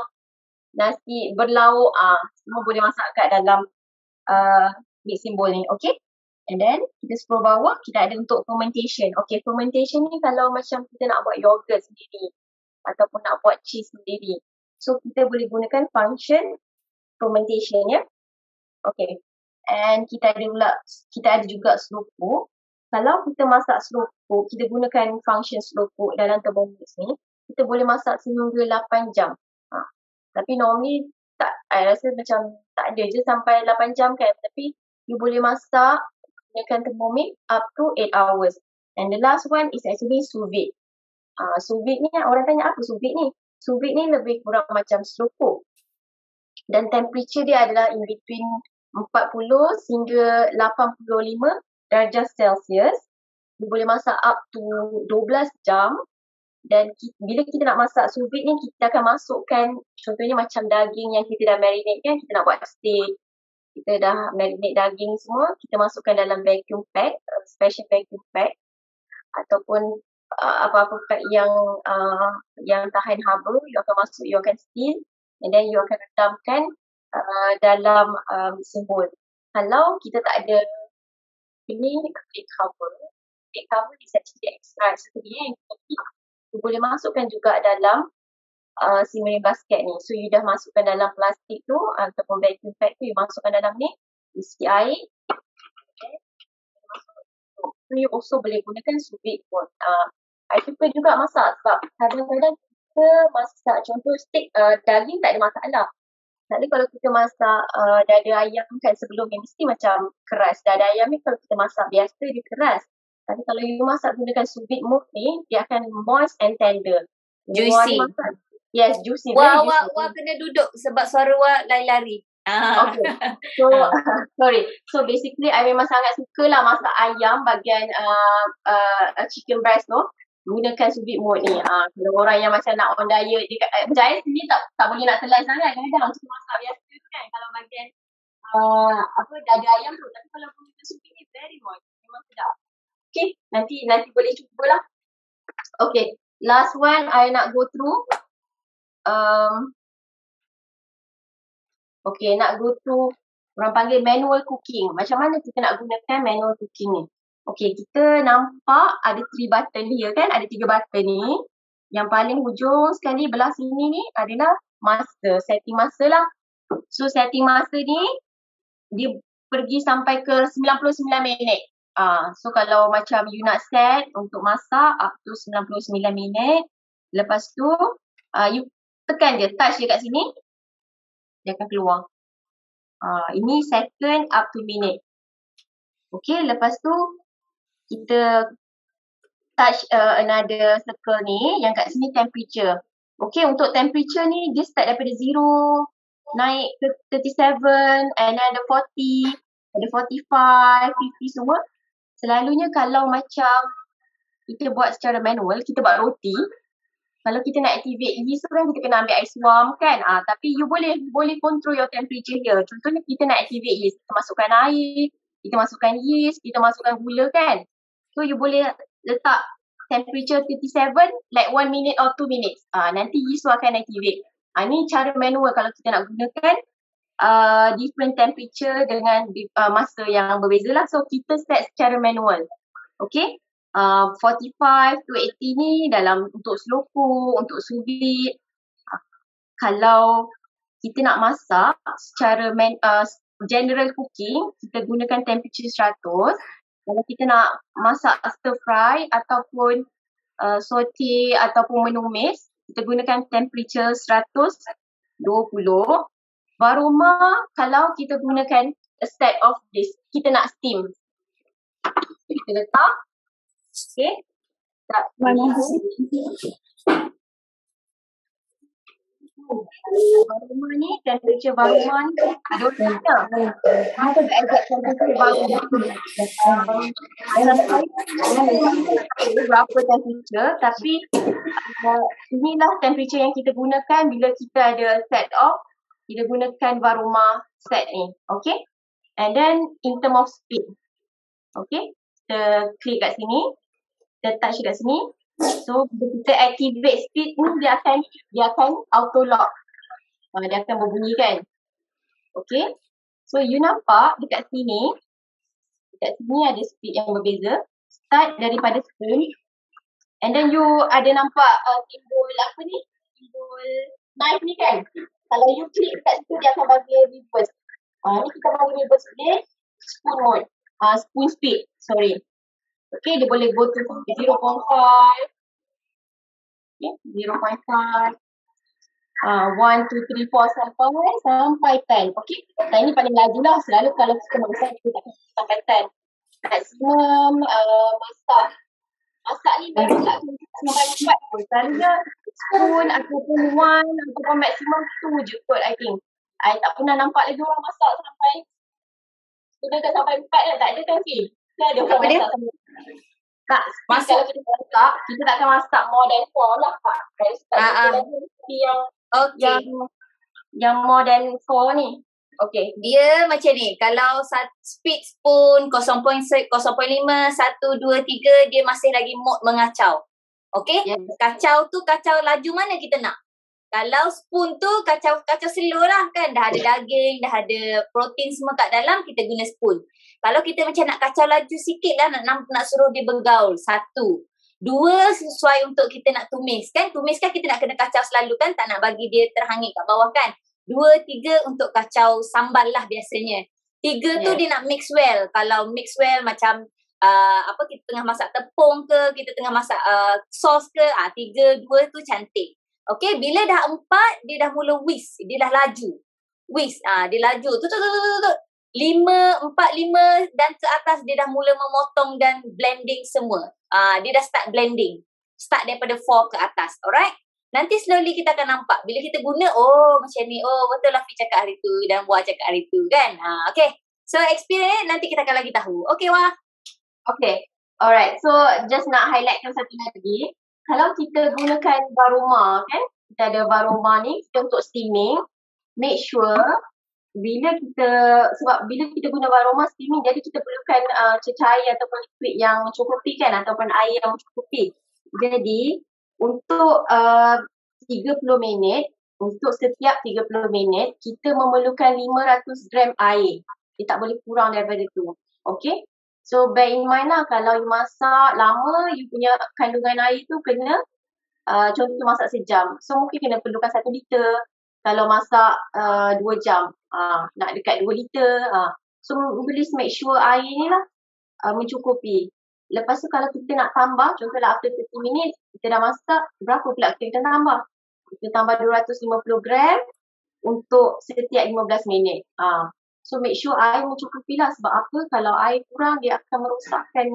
nasi berlauk. Uh, semua boleh masak kat dalam uh, mixing bowl ni. Okay. And then kita scroll bawah, kita ada untuk fermentation. Okay, fermentation ni kalau macam kita nak buat yogurt sendiri ataupun nak buat cheese sendiri. So kita boleh gunakan function fermentation ya. Okay. And kita ada pula, kita ada juga slow cook. Kalau kita masak slow cook, kita gunakan function slow cook dalam Thermomix ni, kita boleh masak sehingga lapan jam. Ha. Tapi normally tak, I rasa macam tak ada je sampai lapan jam kan. Tapi you boleh masak gunakan Thermomix up to eight hours. And the last one is actually sous vide. Uh, sous vide ni, orang tanya apa sous vide ni? Sous vide ni lebih kurang macam slow cook. Dan temperature dia adalah in between empat puluh hingga lapan puluh lima darjah Celsius. You boleh masak up to dua belas jam. Dan ki, bila kita nak masak sous vide ni, kita akan masukkan contohnya macam daging yang kita dah marinate kan, kita nak buat steak, kita dah marinate daging semua, kita masukkan dalam vacuum pack, uh, special vacuum pack ataupun uh, apa-apa pack yang uh, yang tahan haba, you akan masuk, you akan seal and then you akan redamkan uh, dalam um, sembun. Kalau kita tak ada ini egg cover, egg cover is actually extra ingredient yang kita you boleh masukkan juga dalam uh, simmering basket ni. So you dah masukkan dalam plastik tu ataupun vacuum pack tu, you masukkan dalam ni, isi air. Okay. So you also boleh gunakan sous vide pun. Uh, I suka juga masak sebab kadang-kadang kita masak contoh steak, uh, daging tak ada masalah. Tapi kalau kita masak uh, dada ayam kan sebelum ni mesti macam keras. Dada ayam ni kalau kita masak biasa dia keras. Tapi kalau you masak gunakan sous vide mode ni, dia akan moist and tender. Juicy. Masak, yes, juicy. Wah, very wah, juicy. wah kena duduk sebab suara wah lari-lari. Ah. Okay. So, sorry. So basically, I memang sangat suka lah masak ayam bahagian uh, uh, chicken breast tu. Gunakan sous vide mode ni. Uh, kalau orang yang macam nak on diet, dekat, eh, macam saya sendiri tak, tak boleh nak telan sangat. Kadang-kadang macam masak biasa tu kan. Kalau bahagian uh, apa dada ayam tu. Tapi kalau gunakan sous vide ni, very moist. Memang sedap. Okay, nanti nanti boleh cubalah. Okay, last one I nak go through. Um, okay, nak go through orang panggil manual cooking. Macam mana kita nak gunakan manual cooking ni? Okay, kita nampak ada three button here kan? Ada tiga button ni. Yang paling hujung sekali belah sini ni adalah master, setting master lah. So setting master ni dia pergi sampai ke sembilan puluh sembilan minit. Ah, so kalau macam you nak set untuk masak up to sembilan puluh sembilan minit. Lepas tu uh, you tekan je, touch je kat sini. Dia akan keluar. Ah, ini second up to minute. Okay, lepas tu kita touch uh, another circle ni yang kat sini temperature. Okay, untuk temperature ni dia start daripada zero naik ke thirty-seven and then ada forty, ada forty-five, fifty semua. Selalunya kalau macam kita buat secara manual, kita buat roti, kalau kita nak activate yeast kan kita kena ambil ice warm kan. Ah, tapi you boleh boleh control your temperature here. Contohnya kita nak activate yeast, kita masukkan air, kita masukkan yeast, kita masukkan gula kan. So you boleh letak temperature thirty-seven like one minute or two minutes. Ah, nanti yeast tu akan activate. Ah, ni cara manual kalau kita nak gunakan Uh, different temperature dengan uh, masa yang berbeza lah. So kita set secara manual. Okay. Uh, forty-five to eighty ni dalam untuk slow cook, untuk sous vide. Uh, kalau kita nak masak secara man, uh, general cooking, kita gunakan temperature one hundred. Kalau kita nak masak stir fry ataupun uh, saute ataupun menumis, kita gunakan temperature one twenty. Baroma kalau kita gunakan a set of this, kita nak steam. Kita letak. Okay. Tak. Baroma ni, temperature baroma ni ada orang tak? Apa the exact temperature baroma? Dalam saya berapa temperature, tapi uh, inilah temperature yang kita gunakan bila kita ada set of kita gunakan varoma set ni. Okay. And then in term of speed. Okay. Kita klik kat sini. Kita touch kat sini. So bila kita activate speed ni dia akan dia akan auto lock. Uh, dia akan berbunyi kan. Okay. So you nampak dekat sini. Dekat sini ada speed yang berbeza. Start daripada spoon. And then you ada nampak uh, simbol apa ni? Simbol knife ni kan. Kalau you klik kat situ dia akan bagi reverse. Ah, ni kita bagi reverse dia spoon mode. Ah, spoon speed. Sorry. Okay, dia boleh go to zero point five. Okay, zero point five. Ah, one, two, three, four sampai sampai ten. Okay. Dan ini paling laju lah. Selalu kalau kita masak kita tak sampai ten. Maksimum uh, masak. Masak ni memang tak sampai empat pun. Selalunya spoon ataupun one ataupun maksimum two je kot I think. I tak pernah nampak lagi orang masak sampai gunakan sampai empat kan. Tak ada kan Fi? Dia ada orang masak sampai Tak, Masak- kalau kita masak, kita tak akan masak more than four lah Kak. Kalau sebab Ah, kita ah. lagi resipi yang Okay. yang yang more than four ni. Okay. Dia macam ni, kalau sat, speed spoon kosong perpuluhan lima, satu, dua, tiga, dia masih lagi mode mengacau. Okay? Yes. Kacau tu kacau laju mana kita nak. Kalau spoon tu kacau kacau slow lah kan. Dah ada daging, dah ada protein semua kat dalam, kita guna spoon. Kalau kita macam nak kacau laju sikit lah, nak, nak, nak suruh dia bergaul. Satu. Dua, sesuai untuk kita nak tumis kan. Tumis kan kita nak kena kacau selalu kan. Tak nak bagi dia terhangit kat bawah kan. Dua, tiga untuk kacau sambal lah biasanya. Tiga tu Yeah. dia nak mix well. Kalau mix well macam uh, apa kita tengah masak tepung ke, kita tengah masak uh, sos ke, ah tiga, dua tu cantik. Okay, bila dah empat, dia dah mula whisk. Dia dah laju. Whisk, ah dia laju. Tu tu tu tu tu. tu. Lima, empat, lima dan ke atas dia dah mula memotong dan blending semua. Ah dia dah start blending. Start daripada four ke atas. Alright? Nanti slowly kita akan nampak. Bila kita guna, oh macam ni. Oh betul lah Fi cakap hari tu dan Wah cakap hari tu kan. Ah, okay. So experience nanti kita akan lagi tahu. Okay Wah. Okay. Alright. So just nak highlightkan satu lagi. Kalau kita gunakan baroma kan. Kita ada baroma ni kita untuk steaming. Make sure bila kita, sebab bila kita guna baroma steaming, jadi kita perlukan uh, cecair ataupun liquid yang mencukupi kan, ataupun air yang mencukupi. Jadi untuk uh, tiga puluh minit, untuk setiap tiga puluh minit, kita memerlukan lima ratus gram air. Dia tak boleh kurang daripada tu. Okay? So bear in mind lah, kalau you masak lama, you punya kandungan air tu kena, uh, contoh masak sejam. So mungkin kena perlukan satu liter. Kalau masak uh, dua jam, uh, nak dekat dua liter. Uh. So please make sure air ni lah uh, mencukupi. Lepas tu kalau kita nak tambah, contohlah after thirty minutes, kita dah masak, berapa pula kita tambah? Kita tambah dua ratus lima puluh gram untuk setiap lima belas minit. Uh. So make sure air mencukupi lah. Sebab apa? Kalau air kurang, dia akan merosakkan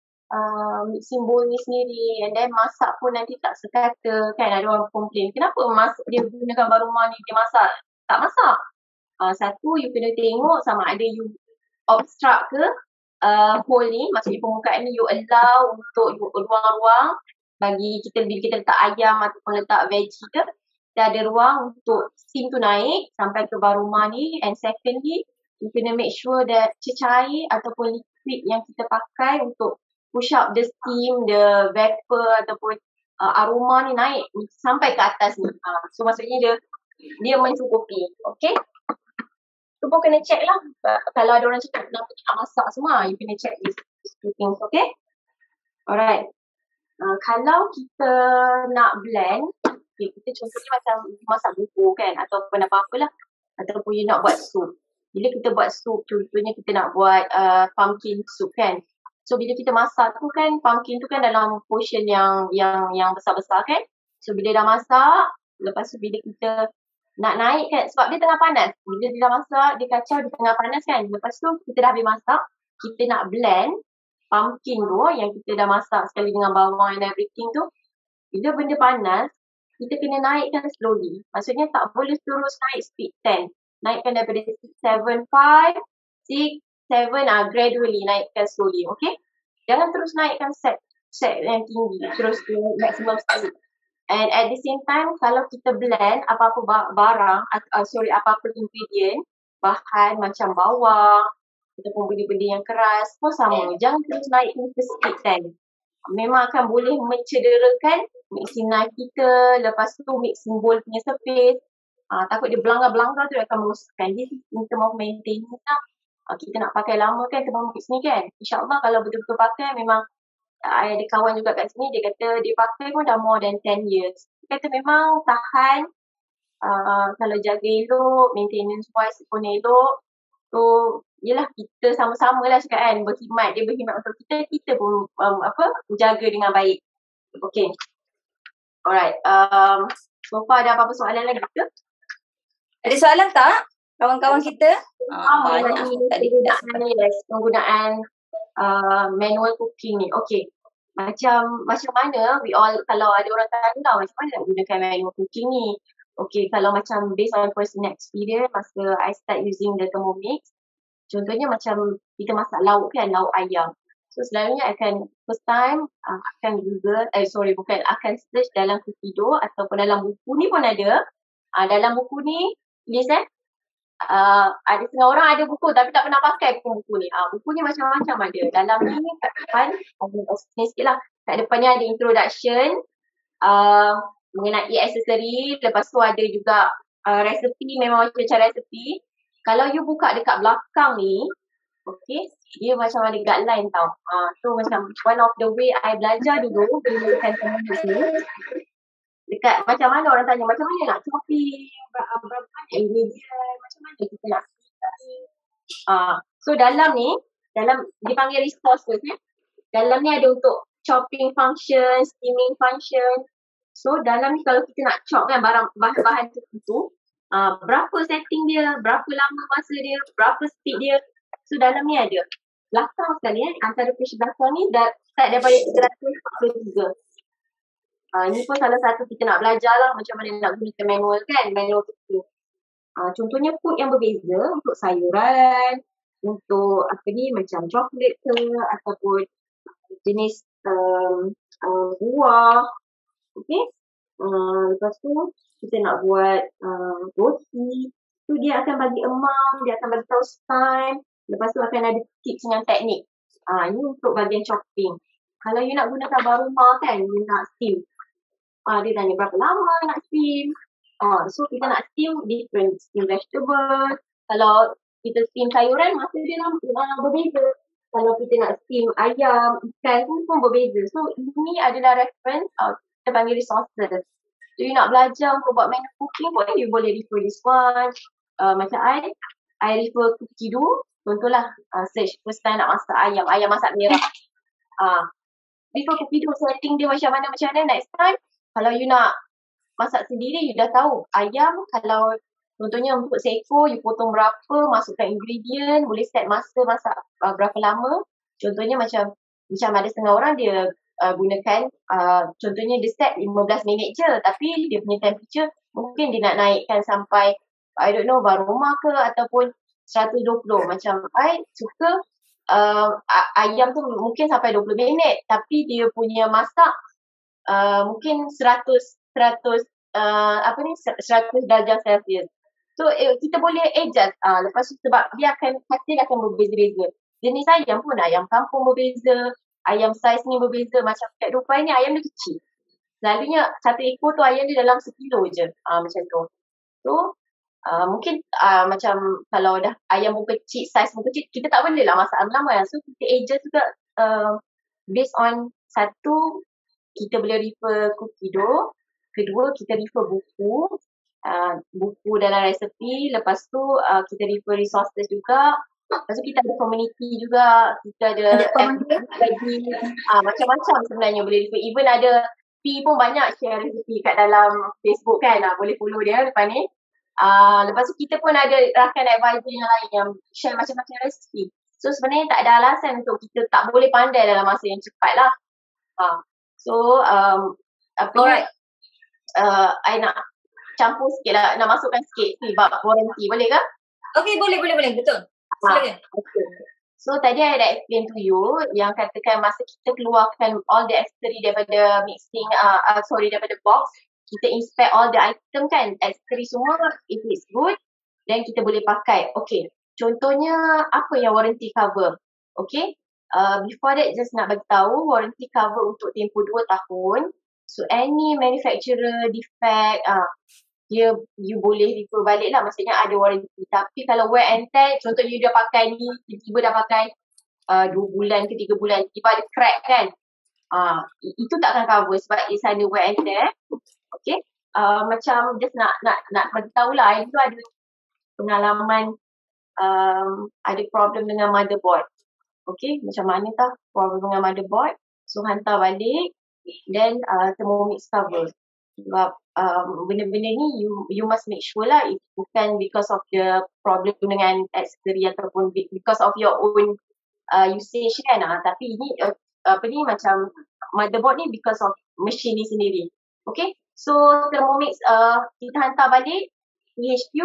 uh, mixing bowl ni sendiri. And then masak pun nanti tak sekata kan. Ada orang komplain, kenapa masak dia gunakan baroma ni, dia masak? Tak masak. Uh, satu, you kena tengok sama ada you obstruct ke uh, hole ni. Maksudnya permukaan ni you allow untuk you ruang-ruang bagi kita, bila kita letak ayam ataupun letak veggie ke, kita ada ruang untuk steam tu naik sampai ke baroma ni. And secondly, you kena make sure that cecair ataupun liquid yang kita pakai untuk push up the steam, the vapor ataupun uh, aroma ni naik sampai ke atas ni. Uh, so maksudnya dia dia mencukupi. Okay? Tu pun kena check lah. Kalau ada orang cakap kenapa tak masak semua, you kena check these two things. Okay? Alright. Uh, kalau kita nak blend, okay, kita contohnya macam masak bubur kan, ataupun apa-apalah, ataupun you nak buat soup. Bila kita buat soup, contohnya kita nak buat uh, pumpkin soup kan. So bila kita masak tu kan, pumpkin tu kan dalam portion yang yang yang besar-besar kan. So bila dah masak, lepas tu bila kita nak naik kan, sebab dia tengah panas. Bila dia dah masak, dia kacau, dia tengah panas kan. Lepas tu kita dah habis masak, kita nak blend pumpkin tu yang kita dah masak sekali dengan bawang and everything tu. Bila benda panas, kita kena naikkan slowly. Maksudnya tak boleh terus naik speed ten. Naikkan daripada six, seven, five, six, seven, ah, gradually naikkan slowly, okay? Jangan terus naikkan set set yang tinggi, terus ke maximum speed. And at the same time, kalau kita blend apa-apa barang, uh, sorry, apa-apa ingredient, bahan macam bawang, ataupun benda-benda yang keras, pun sama. Jangan terus naikkan ke speed ten. Memang akan boleh mencederakan mixing knife kita, lepas tu mixing bowl punya surface. Uh, takut dia belanggar-belanggar tu akan merosakkan. This is in term of maintenance lah. Uh, kita nak pakai lama kan Thermomix ni kan. InsyaAllah kalau betul-betul pakai, memang uh, ada kawan juga kat sini, dia kata dia pakai pun dah more than ten years. Dia kata memang tahan, uh, kalau jaga elok, maintenance wise pun elok. So, yelah kita sama-sama lah cakap kan, berkhidmat. Dia berkhidmat untuk kita, kita pun um, apa jaga dengan baik. Okay. Alright. Um, so far ada apa-apa soalan lagi ke? Ada soalan tak kawan-kawan kita? Ah, Ah, banyak. Tadi dah penggunaan, penggunaan uh, manual cooking ni. Okay. Macam macam mana we all, kalau ada orang tanya lah, macam mana nak gunakan manual cooking ni? Okay, kalau macam based on personal experience, masa I start using the Thermomix, contohnya macam kita masak lauk kan, lauk ayam. So selalunya akan first time uh, akan Google, eh sorry bukan, akan search dalam Kukido ataupun dalam buku ni pun ada. Uh, dalam buku ni, list eh, uh, ada setengah orang ada buku tapi tak pernah pakai pun buku ni. Uh, buku ni macam-macam ada. Dalam ni kat depan, ada sikit lah. Kat depan ni ada introduction, uh, mengenai aksesori. Lepas tu ada juga uh, resepi, memang macam-macam resepi. Kalau you buka dekat belakang ni, okay, dia macam ada guideline tau. Uh, so macam one of the way I belajar dulu gunakan Cambridge ni. Dekat macam mana orang tanya, macam mana nak copy, berapa banyak ingredient, macam mana kita nak uh, so dalam ni, dalam dipanggil resources ni, dalam ni ada untuk chopping function, steaming function. So dalam ni kalau kita nak chop kan barang bahan-bahan tertentu, uh, berapa setting dia, berapa lama masa dia, berapa speed dia. So dalam ni ada. Belakang sekali eh, antara page belakang ni dah start daripada tiga ratus empat puluh tiga. Uh, ini pun salah satu kita nak belajar lah macam mana nak gunakan manual kan, manual itu. Uh, contohnya food yang berbeza untuk sayuran, untuk apa ni macam coklat ke ataupun jenis um, uh, buah. Okay. Uh, lepas tu kita nak buat uh, roti. Tu dia akan bagi amount, dia akan bagi tahu time. Lepas tu akan ada tips dengan teknik. Ah, ini untuk bahagian chopping. Kalau you nak gunakan baruma kan, you nak steam. Ah, dia tanya berapa lama nak steam. Ah, so kita nak steam different steam vegetable. Kalau kita steam sayuran, masa dia uh, berbeza. Kalau kita nak steam ayam, ikan pun, pun berbeza. So ini adalah reference, uh, kita panggil resources. So you nak belajar untuk buat menu cooking pun, you boleh refer this one. Uh, macam I, I refer Kukido. Contohlah, uh, search first time nak masak ayam, ayam masak merah. Uh, refer Kukido, setting dia macam mana, macam mana. Next time, kalau you nak masak sendiri, you dah tahu. Ayam, kalau contohnya untuk seekor, you potong berapa, masukkan ingredient, boleh set masa masak uh, berapa lama. Contohnya macam, macam ada setengah orang dia uh, gunakan, uh, contohnya dia set lima belas minit je, tapi dia punya temperature, mungkin dia nak naikkan sampai, I don't know, baroma ke ataupun seratus dua puluh. Macam I suka uh, ayam tu mungkin sampai dua puluh minit tapi dia punya masak uh, mungkin seratus seratus uh, apa ni seratus darjah Celsius. So eh, kita boleh adjust. Uh, lepas tu sebab dia akan hasil akan berbeza-beza. Jenis ayam pun ayam kampung berbeza, ayam saiz ni berbeza. Macam kat Dubai ni ayam dia kecil. Selalunya satu ekor tu ayam dia dalam sekilo je. Uh, macam tu. So Uh, mungkin uh, macam kalau dah ayam pun kecil, saiz pun kecil, kita tak boleh lah masak lama kan. So kita adjust juga uh, based on satu, kita boleh refer Kukido. Kedua, kita refer buku. Uh, buku dalam resepi. Lepas tu uh, kita refer resources juga. Lepas tu kita ada community juga. Kita ada bagi uh, macam-macam sebenarnya boleh refer. Even ada P pun banyak share resepi kat dalam Facebook kan. Uh, boleh follow dia depan ni. Uh, lepas tu kita pun ada rakan advisor yang lain yang share macam-macam resipi. So sebenarnya tak ada alasan untuk kita tak boleh pandai dalam masa yang cepat lah. Uh, so um, apa Alright. Uh, I nak campur sikit lah, nak masukkan sikit ni bab warranty, boleh ke? Okay, boleh, boleh, boleh. Betul. Silakan. Uh, okay. So tadi I dah explain to you yang katakan masa kita keluarkan all the accessory daripada mixing, uh, uh, sorry daripada box, kita inspect all the item kan, accessory semua, if it's good, then kita boleh pakai. Okay, contohnya apa yang warranty cover? Okay, uh, before that just nak bagi tahu warranty cover untuk tempoh dua tahun. So any manufacturer defect, uh, dia you boleh refer balik lah, maksudnya ada warranty. Tapi kalau wear and tear, contohnya you dah pakai ni, tiba-tiba dah pakai uh, dua bulan ke tiga bulan, tiba ada crack kan, uh, itu tak akan cover sebab it's under wear and tear. Okay, uh, macam just nak nak nak beritahu lah, I tu ada pengalaman um, ada problem dengan motherboard. Okay, macam mana tau problem dengan motherboard. So hantar balik, then uh, thermomix cover. Sebab um, benda-benda ni you you must make sure lah it bukan because of the problem dengan accessory ataupun because of your own uh, usage kan. Uh, tapi ini uh, apa ni macam motherboard ni because of machine ni sendiri. Okay. So Thermomix uh, kita hantar balik P H Q,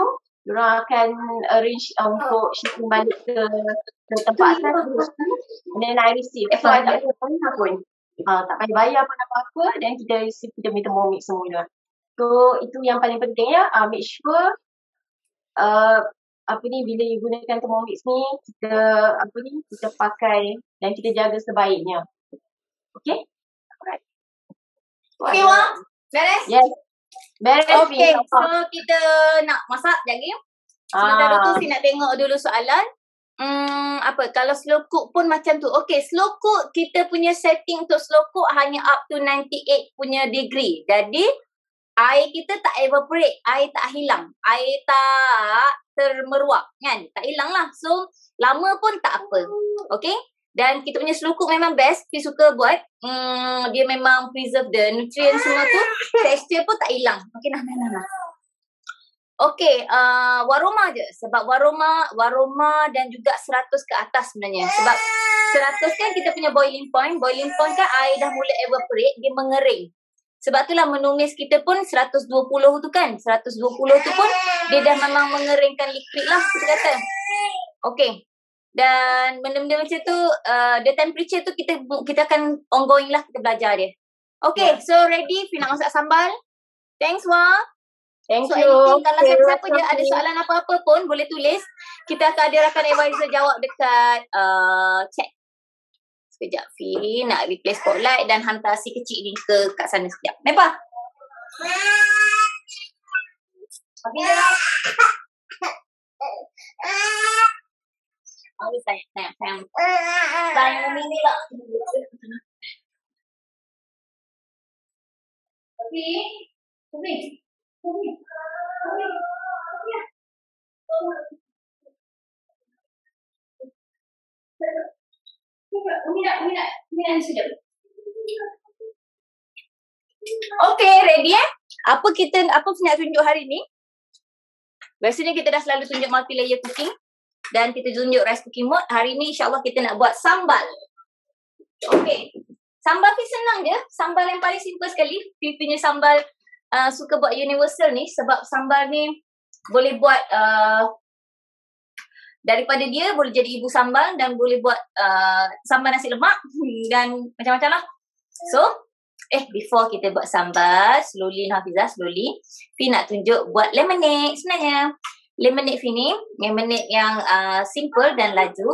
diorang akan arrange uh, untuk shipping balik ke, ke tempat asal tu. And then I receive. So I tak payah bayar pun. Uh, tak payah bayar pun apa-apa. Dan kita receive, kita minta thermomix semula. So itu yang paling penting ya. Uh, make sure uh, apa ni, bila you gunakan thermomix ni, kita apa ni, kita pakai dan kita jaga sebaiknya. Okay? Alright. So, Okay, ada- Wak. Beres? Yes. Beres. Okay, Fi. so kita nak masak lagi. Sementara Ah. tu saya nak tengok dulu soalan. Hmm, apa, kalau slow cook pun macam tu. Okay, slow cook, kita punya setting untuk slow cook hanya up to ninety-eight punya degree. Jadi, air kita tak evaporate, air tak hilang. Air tak termeruak kan. Tak hilang lah. So, lama pun tak apa. Okay? Dan kita punya slow cook memang best. Saya suka buat. Hmm, dia memang preserve the nutrient semua tu. Texture pun tak hilang. Okay, nah, nah, nah, nah. Okay, uh, waroma je. Sebab waroma, waroma dan juga seratus ke atas sebenarnya. Sebab seratus kan kita punya boiling point. Boiling point kan air dah mula evaporate, dia mengering. Sebab itulah menumis kita pun seratus dua puluh tu kan. seratus dua puluh tu pun dia dah memang mengeringkan liquid lah kita kata. Okay. Dan benda-benda macam tu, uh, the temperature tu kita kita akan ongoing lah, kita belajar dia. Okay, so ready? Fi nak masak sambal. Thanks, Wak. Thank So you. anything, kalau Okay, siapa-siapa dia welcome, ada Fi. soalan apa-apa pun boleh tulis. Kita akan ada rakan advisor jawab dekat uh, chat. Sekejap Fi nak replace spotlight dan hantar si kecil ni ke kat sana sekejap. Nampak? Abi dah. Abi sayang, sayang, sayang. Sayang Umi ni lah. Abi, Abi, Abi. Okay, ready eh? Apa kita, apa nak tunjuk hari ni? Biasanya kita dah selalu tunjuk multi-layer cooking. Dan kita tunjuk rice cooking mode. Hari ni insyaAllah kita nak buat sambal. Okay. Sambal ni senang je. Sambal yang paling simple sekali. Fi punya sambal uh, suka buat universal ni. Sebab sambal ni boleh buat uh, daripada dia boleh jadi ibu sambal dan boleh buat uh, sambal nasi lemak dan macam-macam lah. So, eh before kita buat sambal, slowly Hafizah, slowly. Fi nak tunjuk buat lemonade sebenarnya. Lemonade Fi ni, lemonade yang uh, simple dan laju.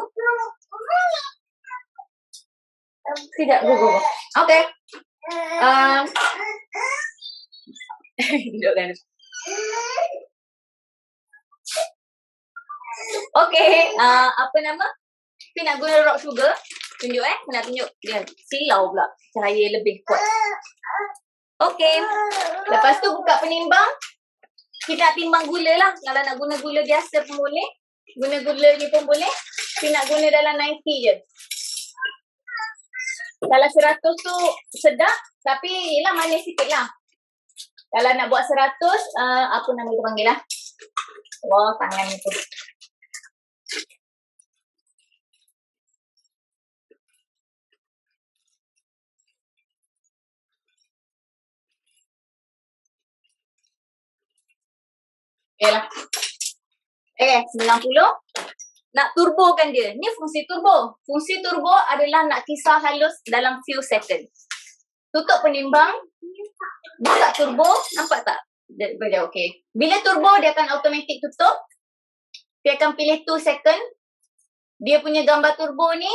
Tidak, go, go, go. Okay. Um, Dudukkan. Okay, uh, apa nama? Fi nak guna rock sugar. Tunjuk eh, nak tunjuk dia. Silau pula, cahaya lebih kuat. Okay. Lepas tu buka penimbang. Kita nak timbang gula lah. Kalau nak guna gula biasa pun boleh. Guna gula ni pun boleh. Fi nak guna dalam sembilan puluh je. Kalau seratus tu sedap, tapi yelah manis sikit lah. Kalau nak buat seratus, uh, apa nama kita panggil lah? Wah, tangan ni tu. Yalah. Eh, sembilan puluh. Nak turbokan dia. Ni fungsi turbo. Fungsi turbo adalah nak kisar halus dalam few seconds. Tutup penimbang. Buka turbo. Nampak tak? Dia berjauh. Okay. Bila turbo, dia akan automatic tutup. Dia akan pilih two second. Dia punya gambar turbo ni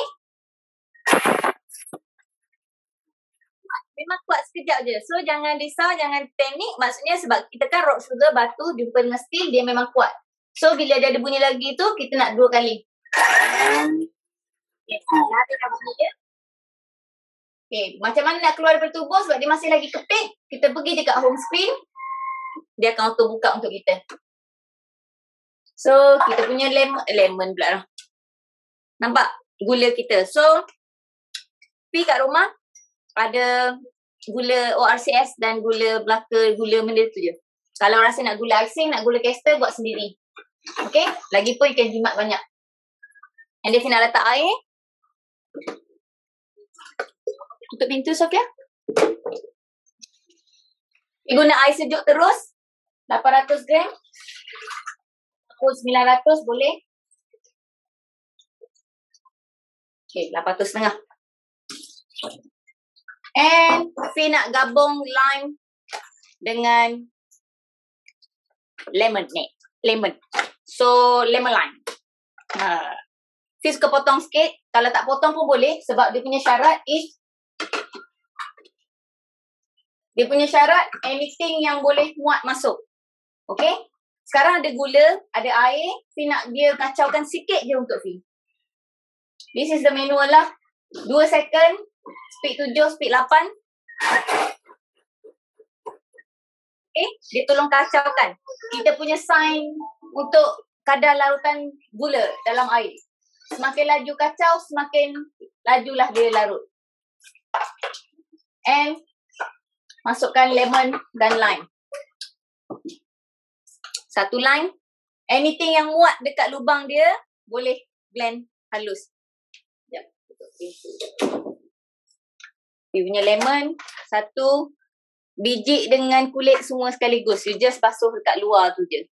memang kuat sekejap je. So, jangan risau, jangan panik. Maksudnya sebab kita kan rock sugar, batu, jumpa dengan steel, dia memang kuat. So, bila dia ada bunyi lagi tu, kita nak dua kali. Okay, dah ada bunyi dia. Okay, macam mana nak keluar daripada turbo sebab dia masih lagi kepit. Kita pergi je kat home screen. Dia akan auto buka untuk kita. So, kita punya lemon, lemon pula lah. Nampak? Gula kita. So, Pi kat rumah, ada gula O R C S dan gula belaka, gula benda tu je. Kalau rasa nak gula icing, nak gula caster, buat sendiri. Okay? Lagipun ikan jimat banyak. And dia nak letak air. Tutup pintu, Sofia. Guna air sejuk terus. lapan ratus gram. pun sembilan ratus boleh? Okay, lapan ratus setengah. And Fi nak gabung lime dengan lemon ni. Lemon. So, lemon lime. Uh, Fi suka potong sikit. Kalau tak potong pun boleh sebab dia punya syarat is dia punya syarat anything yang boleh muat masuk. Okay? Sekarang ada gula, ada air. Fi nak dia kacaukan sikit je untuk Fi. This is the manual lah. dua second. Speed tujuh, speed lapan. Okay? Dia tolong kacaukan. Kita punya sign untuk kadar larutan gula dalam air. Semakin laju kacau, semakin lajulah dia larut. And masukkan lemon dan lime. Satu lime. Anything yang muat dekat lubang dia, boleh blend halus. Sekejap. Dia punya lemon. Satu. Biji dengan kulit semua sekaligus. You just basuh dekat luar tu je.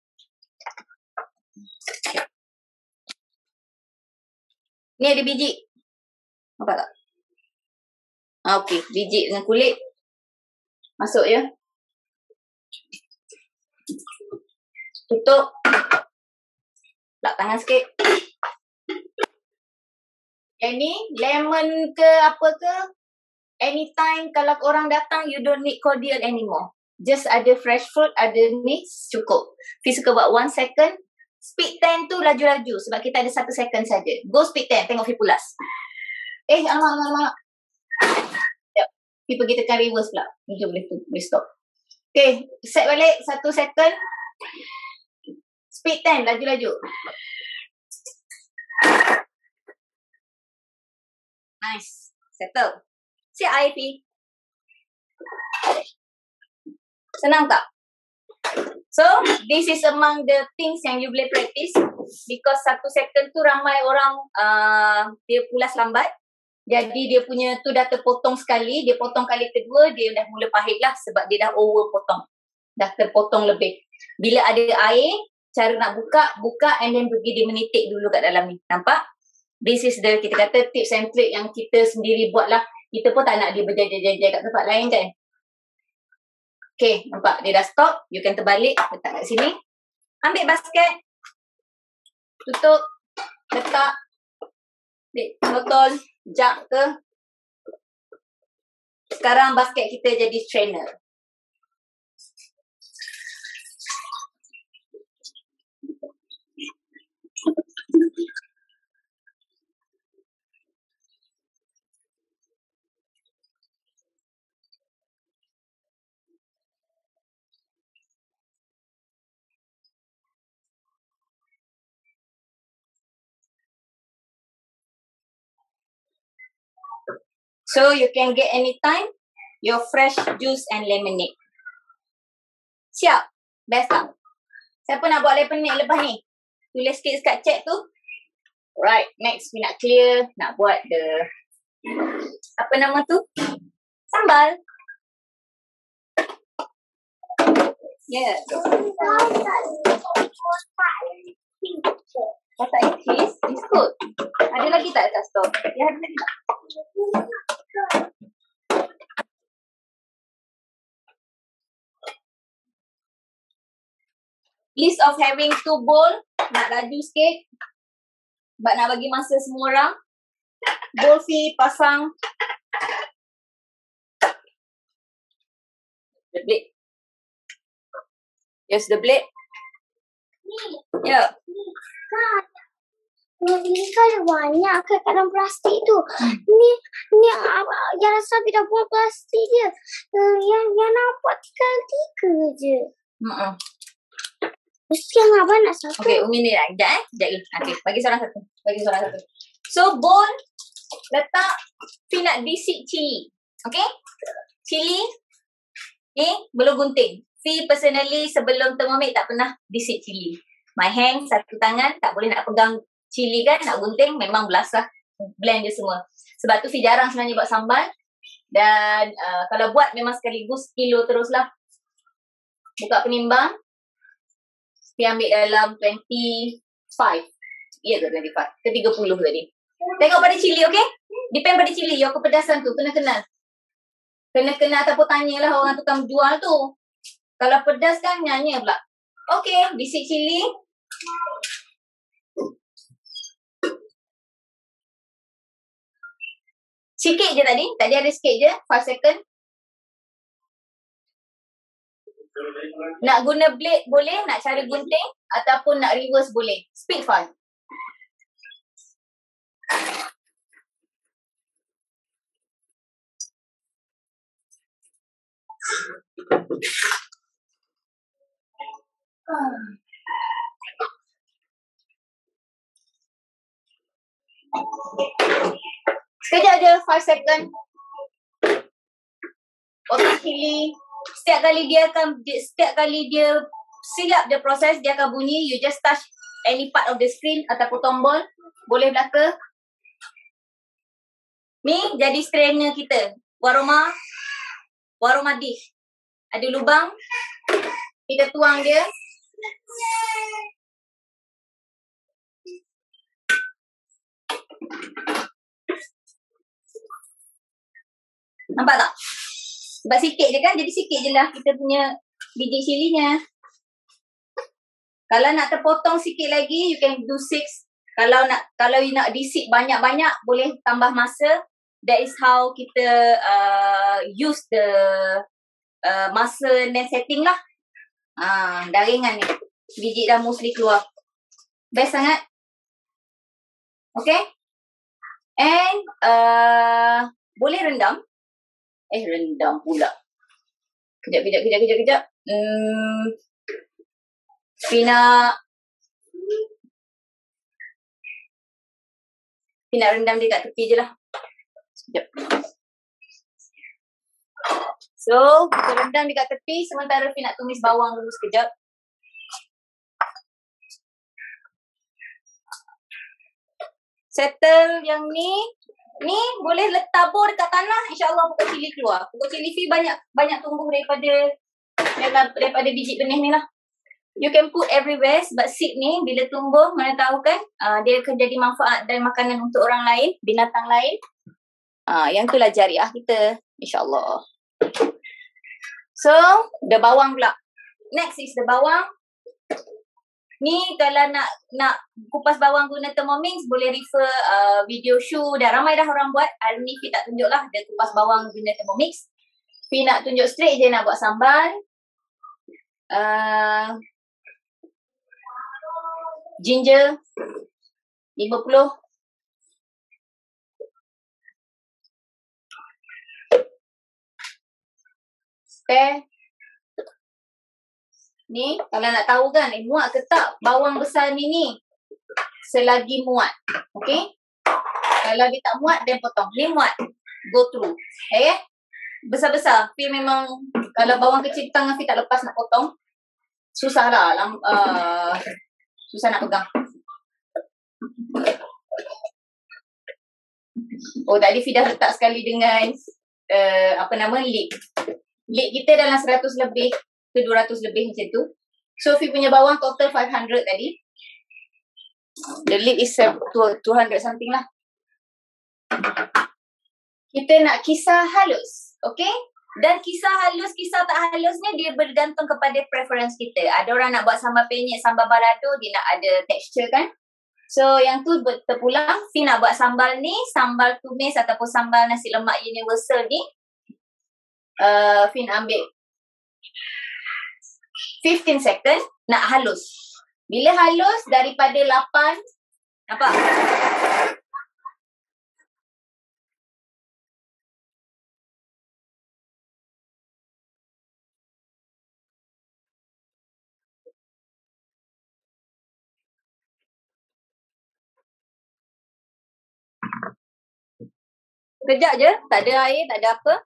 Ni ada biji. Nampak tak? Ah, okay. Biji dengan kulit. Masuk ya. Tutup. Lap tangan sikit. Yang ni lemon ke apa ke, anytime kalau orang datang you don't need cordial anymore. Just ada fresh fruit, ada ni cukup. Fi suka buat one second. Speed ten tu laju-laju sebab kita ada satu second saja. Go speed ten, tengok Fi pulas. Eh, alamak, alamak, alamak. Fi pergi tekan reverse pula. Jom boleh, boleh stop. Okay, set balik satu second. Speed ten, laju-laju. Nice. Settle. Siap air Fi. Senang tak? So, this is among the things yang you boleh practice. Because satu second tu ramai orang uh, dia pulas lambat. Jadi dia punya tu dah terpotong sekali. Dia potong kali kedua, dia dah mula pahit lah sebab dia dah over potong. Dah terpotong lebih. Bila ada air, cara nak buka, buka and then pergi dia menitik dulu kat dalam ni. Nampak? This is the, kita kata tips and trick yang kita sendiri buat lah. Kita pun tak nak dia berjaya-jaya kat tempat lain kan. Okay, nampak? Dia dah stop. You can terbalik, letak kat sini. Ambil basket. Tutup. Letak. Botol. Jug ke. Sekarang basket kita jadi strainer. So you can get anytime your fresh juice and lemonade. Siap? Best tak? Siapa nak buat lemonade lepas ni? Tulis sikit kat chat tu. Right, next we nak clear, nak buat the apa nama tu? Sambal. Yeah. Kotak cheese, it's good. Ada lagi tak kat store? Ya, ada lagi tak? List of having two bowl. Nak laju sikit. Sebab nak bagi masa semua orang. Bowl Fi pasang. The blade. Yes, the blade. Ya. Yeah. Ini kan banyak kat dalam plastik tu. Ni ni yang rasa dah buang plastik dia. Uh, yang yang nampak tiga-tiga je. Hmm. Mesti yang abang nak satu. Okay, Umi ni lah. Sekejap eh. Sekejap lagi. Okay, bagi seorang satu. Bagi seorang satu. So, bowl. Letak. Fi nak disik cili. Okay? Cili. Ni, belum gunting. Fi personally sebelum Thermomix tak pernah disik cili. My hand, satu tangan, tak boleh nak pegang cili kan, nak gunting, memang belasah. Blend je semua. Sebab tu Fi jarang sebenarnya buat sambal. Dan uh, kalau buat memang sekaligus kilo teruslah. Buka penimbang. Fi ambil dalam twenty-five. Ya ke twenty-five? Ke tiga puluh tadi. Tengok pada cili, okay? Depend pada cili. Yang kepedasan tu, kena kenal. Kena kenal ataupun tanyalah orang tukang jual tu. Kalau pedas kan, nyanyi pula. Okay, bisik cili. Sikit je tadi. Tadi ada sikit je. five second. Nak guna blade boleh. Nak cara gunting. Ataupun nak reverse boleh. Speed fast. Sekejap je, five second. Potong cili. Setiap kali dia akan, setiap kali dia silap the process, dia akan bunyi. You just touch any part of the screen ataupun tombol. Boleh belaka. Ni jadi strainer kita. Waroma. Waroma dish. Ada lubang. Kita tuang dia. Nampak tak? Sebab sikit je kan, jadi sikit je lah kita punya biji cilinya. Kalau nak terpotong sikit lagi, you can do six. Kalau nak, kalau you nak disik banyak-banyak, boleh tambah masa. That is how kita uh, use the uh, masa net setting lah. Ah, dah ringan ni. Biji dah mostly keluar. Best sangat. Okay. And uh, boleh rendam. Eh, rendam pula. Kejap, kejap, kejap, kejap, kejap. Hmm. Pina. Pina rendam dia kat tepi je lah. Sekejap. So, kita rendam dekat tepi. Sementara Pina nak tumis bawang dulu sekejap. Settle yang ni. Ni boleh letak tabur dekat tanah, insya-Allah pokok cili keluar. Pokok cili fi banyak banyak tumbuh daripada daripada biji benih ni lah. You can put everywhere sebab seed ni bila tumbuh mana tahu kan uh, dia akan jadi manfaat dan makanan untuk orang lain, binatang lain. Ah uh, yang itulah jariah kita, insya-Allah. So, the bawang pula. Next is the bawang. Ni kalau nak nak kupas bawang guna Thermomix boleh refer uh, video show. Dah ramai dah orang buat. Hari ni Fi tak tunjuk lah dia kupas bawang guna Thermomix. Fi nak tunjuk straight je nak buat sambal. Uh, ginger lima puluh. Spare. Ni kalau nak tahu kan eh, muat ke tak bawang besar ni ni. Selagi muat. Okay. Kalau dia tak muat dia potong. Ni muat. Go through. Okay. Besar-besar. Fi memang kalau bawang kecil tangan Fi tak lepas nak potong. Susah lah. Uh, susah nak pegang. Oh tadi Fi dah letak sekali dengan uh, apa nama lid. Lid kita dalam seratus lebih ke dua ratus lebih macam tu. So Fi punya bawang total five hundred tadi. The lid is two hundred something lah. Kita nak kisar halus. Okay. Dan kisar halus, kisar tak halusnya dia bergantung kepada preference kita. Ada orang nak buat sambal penyet, sambal balado, dia nak ada texture kan. So yang tu terpulang. Fi nak buat sambal ni, sambal tumis ataupun sambal nasi lemak universal ni. Uh, Fi nak ambil fifteen second nak halus. Bila halus daripada lapan, nampak? Kejap je, tak ada air, tak ada apa.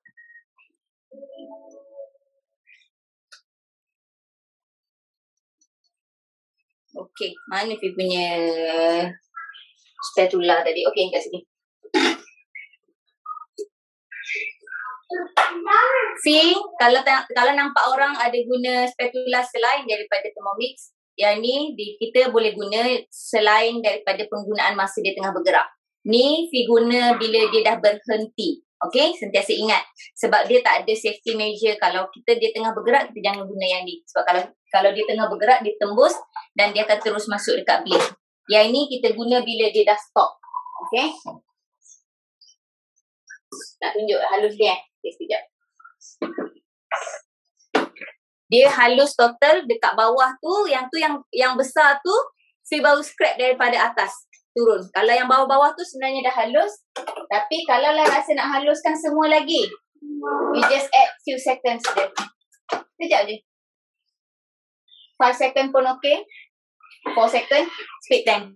Okey, mana Fi punya spatula tadi? Okey, kat sini. Fi, kalau kalau nampak orang ada guna spatula selain daripada Thermomix, Yang ni di, kita boleh guna selain daripada penggunaan masa dia tengah bergerak. Ni Fi guna bila dia dah berhenti. Okay, sentiasa ingat. Sebab dia tak ada safety measure. Kalau kita dia tengah bergerak, kita jangan guna yang ni. Sebab kalau kalau dia tengah bergerak, dia tembus dan dia akan terus masuk dekat blade. Yang ni kita guna bila dia dah stop. Okay. Nak tunjuk halus dia eh. Okay, sekejap. Dia halus total dekat bawah tu, yang tu yang yang besar tu Fi baru scrap daripada atas turun. Kalau yang bawah-bawah tu sebenarnya dah halus, tapi kalau lah rasa nak haluskan semua lagi, you just add few seconds dia. Sekejap je. five second pun okey. four second, speed ten.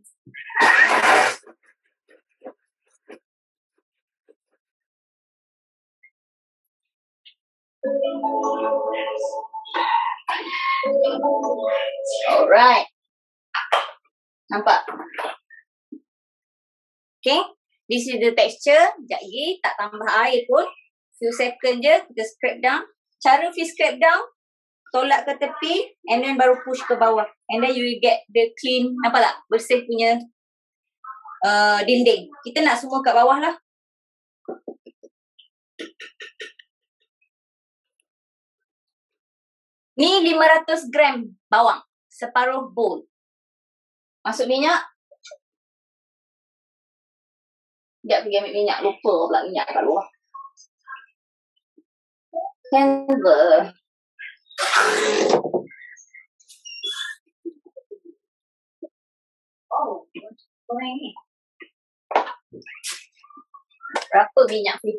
Alright. Nampak? Okay. This is the texture. Sekejap lagi. Tak tambah air pun. Few second je. Kita scrape down. Cara Fi scrape down, tolak ke tepi and then baru push ke bawah. And then you will get the clean, nampak tak? Bersih punya uh, dinding. Kita nak semua kat bawah lah. Ni lima ratus gram bawang. Separuh bowl. Masuk minyak. Sekejap pergi ambil minyak. Lupa pula minyak kat luar. Canva. Oh, apa ni? Berapa minyak Fi?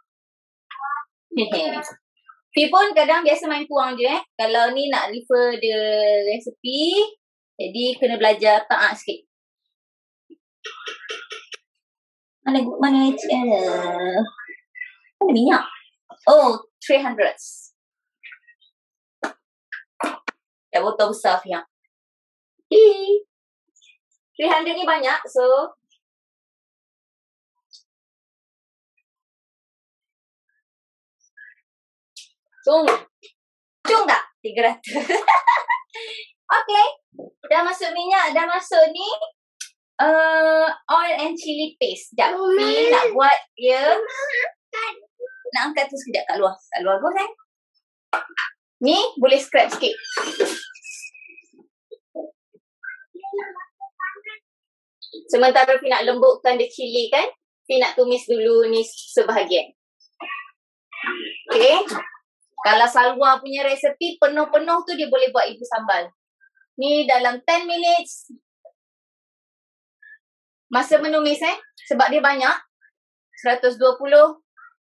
Fi pun kadang biasa main kurang je eh. Kalau ni nak refer the recipe, jadi kena belajar taat sikit. Mana mana uh, mana minyak? Oh, three hundred. Ya, botol besar Fi. three hundred ni banyak, so Cung. Cung tak? tiga ratus. Okay. Dah masuk minyak, dah masuk ni uh, oil and chili paste. Sekejap. Fi nak buat dia. Nak angkat tu sekejap kat luar. Kat luar go sayang. Ni boleh scrap sikit. Sementara Fi nak lembutkan the chili kan, Fi nak tumis dulu ni sebahagian. Okay. Kalau Salwa punya resepi penuh-penuh tu dia boleh buat ibu sambal. Ni dalam ten minutes. Masa menumis eh. Sebab dia banyak. seratus dua puluh.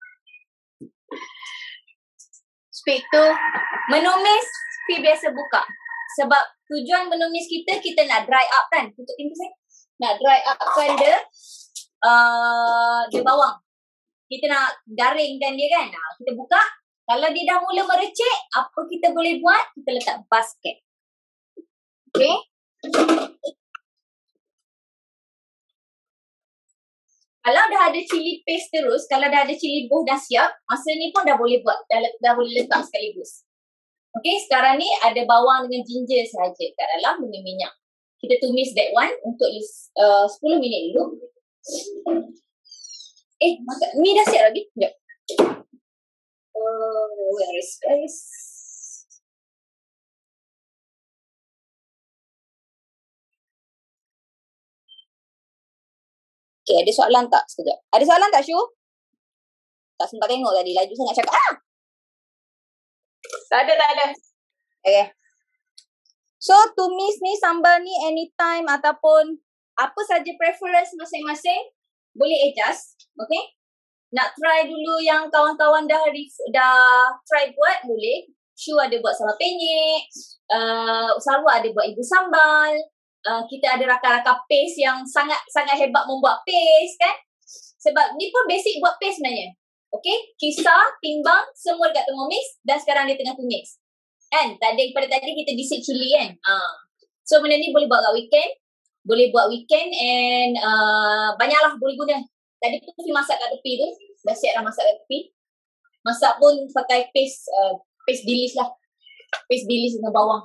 Speed tu. Menumis, Fi biasa buka. Sebab tujuan menumis kita, kita nak dry up kan. Tutup pintu saya. Nak dry up kan dia. Uh, dia bawang. Kita nak garingkan dia kan. Nah, kita buka. Kalau dia dah mula merecek, apa kita boleh buat? Kita letak basket. Okay. Kalau dah ada cili paste terus, kalau dah ada cili boh dah siap, masa ni pun dah boleh buat, dah, dah boleh letak sekaligus. Okay, sekarang ni ada bawang dengan ginger sahaja kat dalam dengan minyak. Kita tumis that one untuk uh, sepuluh minit dulu. Eh, maka, ni dah siap lagi? Sekejap. Oh, where is space? Okay, ada soalan tak? Sekejap. Ada soalan tak, Syu? Tak sempat tengok tadi. Laju sangat cakap. Ah! Tak ada, tak ada. Okay. So, tumis ni, sambal ni anytime ataupun apa saja preference masing-masing, boleh adjust. Okay? Nak try dulu yang kawan-kawan dah dah try buat, boleh. Syu ada buat sambal penyek. Uh, Salwa ada buat ibu sambal. Uh, kita ada rakan-rakan paste yang sangat sangat hebat membuat paste kan. Sebab ni pun basic buat paste sebenarnya. Okay, kisar, timbang, semua dekat Thermomix dan sekarang dia tengah tumis. Kan, tadi pada tadi kita disik cili kan. Uh. So benda ni boleh buat kat weekend. Boleh buat weekend and uh, banyaklah boleh guna. Tadi pun Fi masak kat tepi tu. Dah siap dah masak kat tepi. Masak pun pakai paste, uh, paste bilis lah. Paste bilis dengan bawang.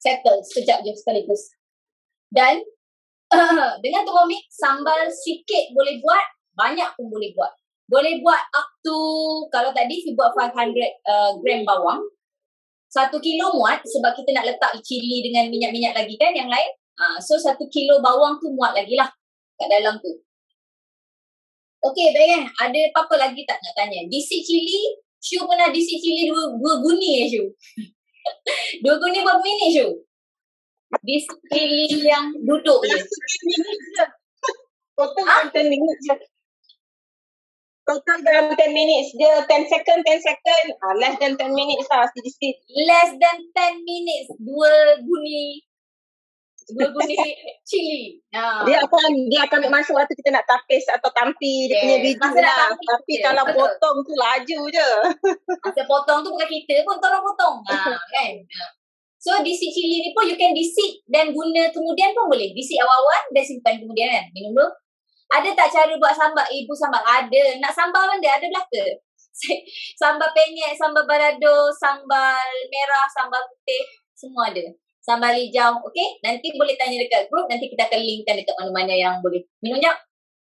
Settle sekejap je sekaligus. Dan uh, dengan Thermomix, sambal sikit boleh buat, banyak pun boleh buat. Boleh buat up to, kalau tadi you buat five hundred uh, gram bawang, satu kilo muat sebab kita nak letak cili dengan minyak-minyak lagi kan yang lain. Uh, so satu kilo bawang tu muat lagi lah kat dalam tu. Okay, baik kan? Ada apa-apa lagi tak nak tanya? Disik cili, Syu pernah disik cili dua, dua guni ya Syu? Dua guni berapa minit Syu? Disik cili yang duduk je. Total dalam ten minutes je. Total dalam ten minutes je. ten second, ten second. Ah, less than ten minutes lah sikit-sikit. Less than ten minutes. Dua guni. Dua guni cili. Ha. Dia akan dia akan ambil masa waktu kita nak tapis atau tampi dia Yes. punya biji Masa nak lah. tampi Tapi je. kalau Betul. potong tu laju je. Masa potong tu bukan kita pun tolong potong. Ha, kan? Ha. So disik cili ni pun you can disik dan guna kemudian pun boleh. Disik awal-awal dan simpan kemudian kan. Minum dulu. Ada tak cara buat sambal? Ibu sambal? Ada. Nak sambal benda? Ada belaka. Sambal penyet, sambal balado, sambal merah, sambal putih. Semua ada. Sambal hijau. Okay? Nanti boleh tanya dekat group. Nanti kita akan linkkan dekat mana-mana yang boleh. Minum jap.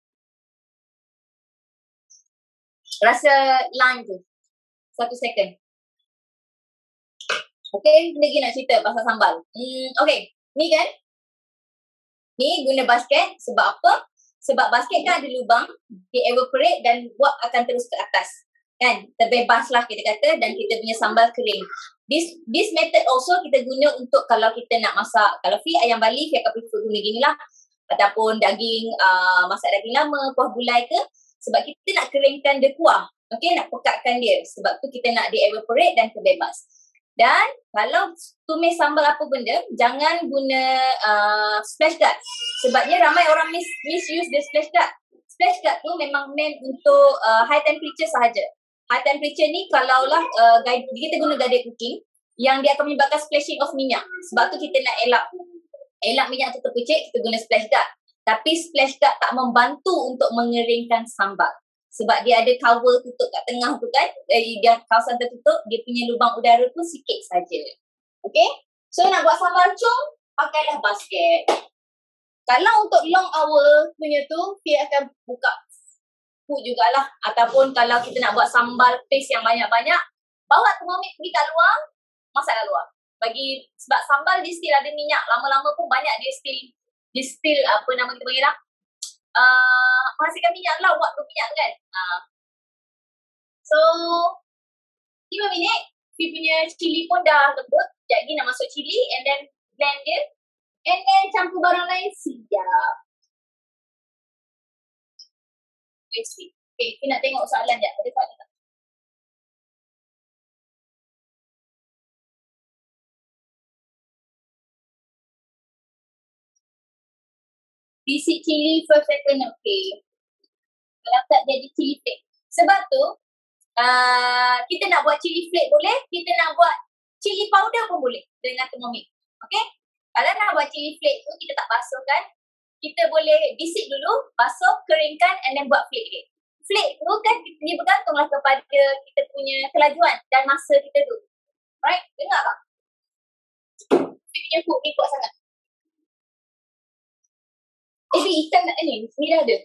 Rasa lime tu. Satu second. Okay, lagi nak cerita pasal sambal. Hmm, okay, ni kan. Ni guna basket. Sebab apa? Sebab basket kan ada lubang. Dia evaporate dan wap akan terus ke atas. Kan? Terbebas lah kita kata. Dan kita punya sambal kering. This this method also kita guna untuk kalau kita nak masak. Kalau fi ayam Bali, fi akan prefer guna gini lah. Ataupun daging, uh, masak daging lama, kuah gulai ke. Sebab kita nak keringkan dia kuah. Okay, nak pekatkan dia. Sebab tu kita nak dia evaporate dan terbebas. Dan kalau tumis sambal apa benda, jangan guna uh, splash guard. Sebabnya ramai orang mis misuse the splash guard. Splash guard tu memang meant untuk uh, high temperature sahaja. High temperature ni kalaulah uh, kita guna guided cooking yang dia akan menyebabkan splashing of minyak. Sebab tu kita nak elak elak minyak tu terpercik, kita guna splash guard. Tapi splash guard tak membantu untuk mengeringkan sambal. Sebab dia ada cover tutup kat tengah tu kan. Eh, dia kawasan tertutup, dia punya lubang udara tu sikit saja. Okay? So nak buat sambal cung, pakailah basket. Kalau untuk long hour punya tu, dia akan buka food jugalah. Ataupun kalau kita nak buat sambal paste yang banyak-banyak, bawa Thermomix pergi kat luar, masak kat luar. Bagi, sebab sambal dia still ada minyak. Lama-lama pun banyak dia still, dia still apa nama kita panggil lah. Uh, menghasilkan minyak lah, buat berminyak kan. Uh. So, lima minit, dia punya cili pun dah lembut. Sekejap lagi nak masuk cili and then blend dia. And then campur barang lain, siap. Okay, sweet. Okay, kita nak tengok soalan sekejap. Ada soalan tak? Bisik cili five second, okay. Kalau tak jadi cili flake. Sebab tu, uh, kita nak buat cili flake boleh, kita nak buat cili powder pun boleh dengan Thermomix. Okay? Kalau nak buat cili flake tu, kita tak basuh kan. Kita boleh bisik dulu, basuh, keringkan and then buat flake dia. Flake tu kan, dia bergantunglah kepada kita punya kelajuan dan masa kita tu. Right? Dengar tak? Dia punya hook ni kuat sangat. Eh, ikan nak ni, ni dah ada.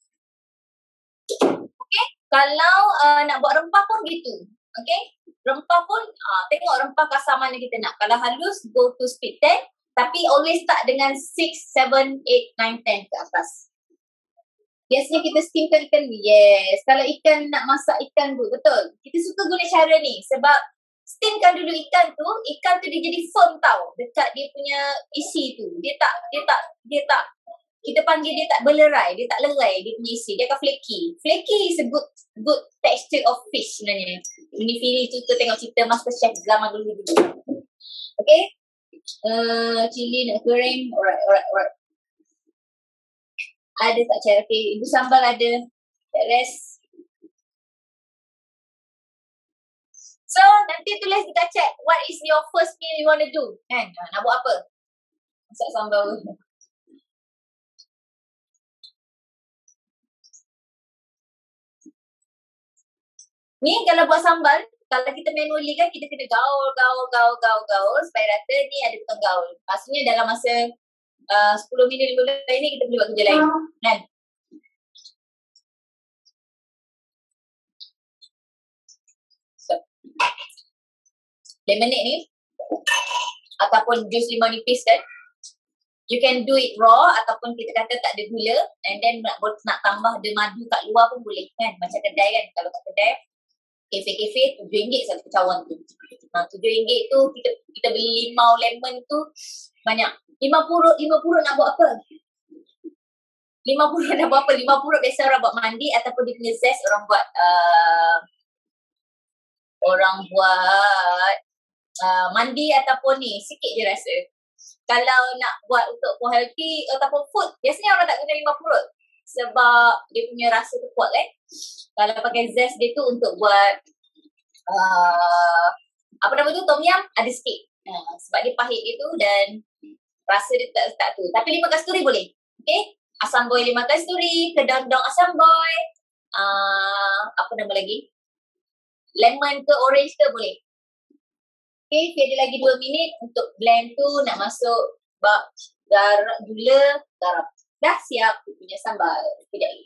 Okay, kalau uh, nak buat rempah pun gitu. Okay, rempah pun uh, tengok rempah kasar mana kita nak. Kalau halus, go to speed ten. Tapi always start dengan six, seven, eight, nine, ten ke atas. Biasanya kita steamkan ikan ni. Yes, kalau ikan nak masak ikan tu, betul. Kita suka guna cara ni sebab steamkan dulu ikan tu, ikan tu dia jadi firm tau dekat dia punya isi tu. Dia tak, dia tak, dia tak kita panggil dia tak berlerai, dia tak lerai dia punya isi, dia akan flaky. Flaky is a good good texture of fish sebenarnya. Ini Fili tu tu tengok cerita Masterchef zaman dulu dulu. Okay. Uh, cili nak goreng. Alright, alright, alright. Ada tak cara? Okay, ibu sambal ada. The rest. So, nanti tulis dekat chat, what is your first meal you want to do? Kan? Nak buat apa? Masak sambal. Ni kalau buat sambal, kalau kita manually kan kita kena gaul, gaul, gaul, gaul, gaul supaya rata ni ada tukang gaul. Maksudnya dalam masa uh, sepuluh minit, lima belas minit kita boleh buat kerja lain. Kan? So, lemonade ni ataupun jus limau nipis kan, you can do it raw ataupun kita kata tak ada gula and then nak, nak tambah ada madu kat luar pun boleh kan. Macam kedai kan, kalau kat kedai kafe-kafe tujuh ringgit satu cawan tu. Ha, tujuh ringgit tu kita kita beli limau lemon tu banyak. Lima purut, lima purut nak buat apa? Lima purut nak buat apa? Lima purut biasa orang buat mandi ataupun dia punya zest orang buat uh, orang buat uh, mandi ataupun ni sikit je rasa. Kalau nak buat untuk for healthy ataupun food, biasanya orang tak guna lima purut sebab dia punya rasa tu kuat kan. Kalau pakai zest dia tu untuk buat uh, apa nama tu, tom yum, ada sikit. Uh, sebab dia pahit dia tu dan rasa dia tak, tak tu. Tapi lima kasturi boleh. Okay. Asam boy lima kasturi, kedondong asam boy. Uh, apa nama lagi? Lemon ke orange ke boleh. Okay, ada lagi dua minit untuk blend tu nak masuk bak garam, gula, garam. Dah siap punya sambal. Kejap lagi.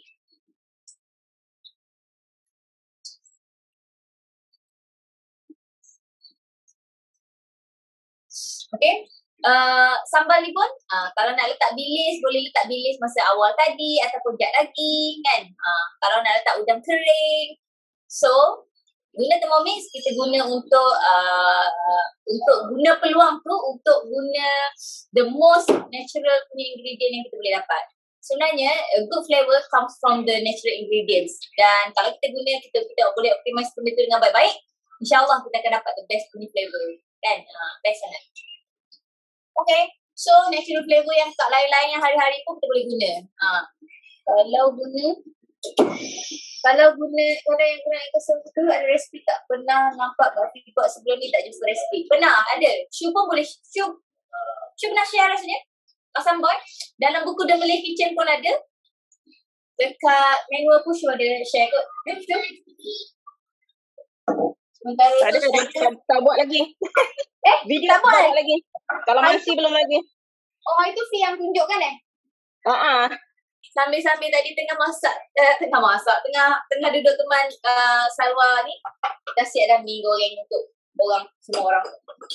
Okay. Uh, sambal ni pun uh, kalau nak letak bilis, boleh letak bilis masa awal tadi ataupun jap lagi kan. Uh, kalau nak letak udang kering. So, guna Thermomix kita guna untuk uh, untuk guna peluang tu untuk guna the most natural punya ingredient yang kita boleh dapat. Sebenarnya a good flavor comes from the natural ingredients dan kalau kita guna kita kita boleh optimize benda tu dengan baik-baik, insya-Allah kita akan dapat the best punya flavor kan. Uh, best sangat. Okay, so natural flavor yang tak lain-lain yang hari-hari pun kita boleh guna. Uh, kalau guna Kalau guna orang yang guna ekosistem tu ada resipi tak pernah nampak kat Afiq buat sebelum ni tak jumpa resipi. Pernah ada. Syu pun boleh. Syu Syu pernah share rasanya. Asam boy. Dalam buku The Malay Kitchen pun ada. Dekat manual pun Syu ada share kot. Jom Syu. Sementara Tak ada, tu tak, tak, tak buat lagi. Eh, Video tak tak buat buat eh? lagi. Kalau Ah, masih belum lagi. Oh, itu Fi yang tunjukkan eh? Ha ah. Sambil-sambil tadi tengah masak, uh, tengah masak, tengah tengah duduk teman uh, Salwa ni, dah siap dah mi goreng untuk orang, semua orang.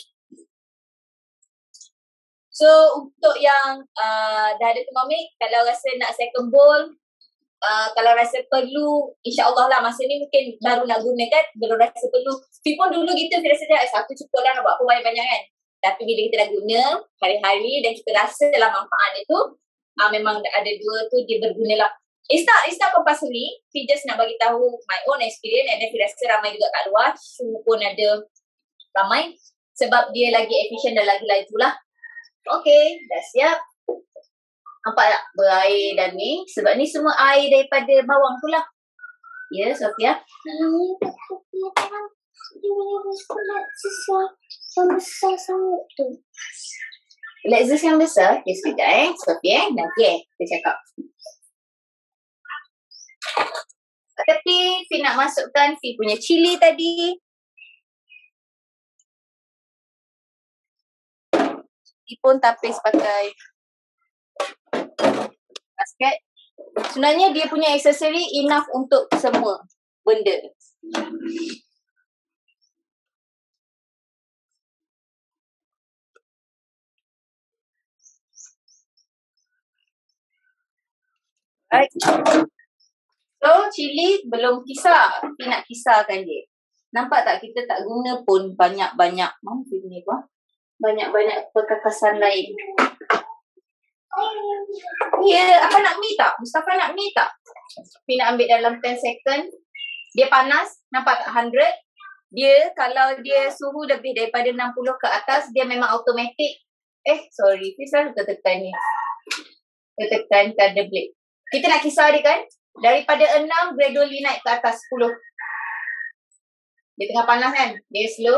So, untuk yang uh, dah ada Thermomix, kalau rasa nak second bowl, uh, kalau rasa perlu, insyaAllah lah masa ni mungkin baru nak guna kan, belum rasa perlu. Tapi pun dulu kita rasa eh, satu cukup lah nak buat apa banyak-banyak kan. Tapi bila kita dah guna hari-hari dan kita rasa dalam manfaat dia tu, uh, memang ada dua tu dia berguna lah. It's not, it's not compulsory. We just nak bagi tahu my own experience and then saya rasa ramai juga kat luar. Syu pun ada ramai sebab dia lagi efisien dan lagi laju lah. Okay, dah siap. Nampak tak berair dan ni? Sebab ni semua air daripada bawang tu lah. Ya, yeah, Sofia. Yang besar sangat tu. Lexus yang besar. Okay, sekejap eh. Sofia eh. Nanti eh. Kita cakap. Tapi Fi nak masukkan Fi punya cili tadi. Fi pun tapis pakai basket. Sebenarnya dia punya aksesori enough untuk semua benda. Right. So, cili belum kisar. Kita nak kisarkan dia. Nampak tak kita tak guna pun banyak-banyak. Mana dia punya apa? Banyak-banyak perkakasan lain. Ya, yeah, apa nak mi tak? Mustafa nak mi tak? Kita nak ambil dalam ten second. Dia panas. Nampak tak one hundred? Dia kalau dia suhu lebih daripada enam puluh ke atas, dia memang automatic. Eh, sorry. Kita selalu tertekan ni. Tertekan kan the blade. Kita nak kisar dia kan? Daripada enam gradually naik ke atas sepuluh. Dia tengah panas kan? Dia slow.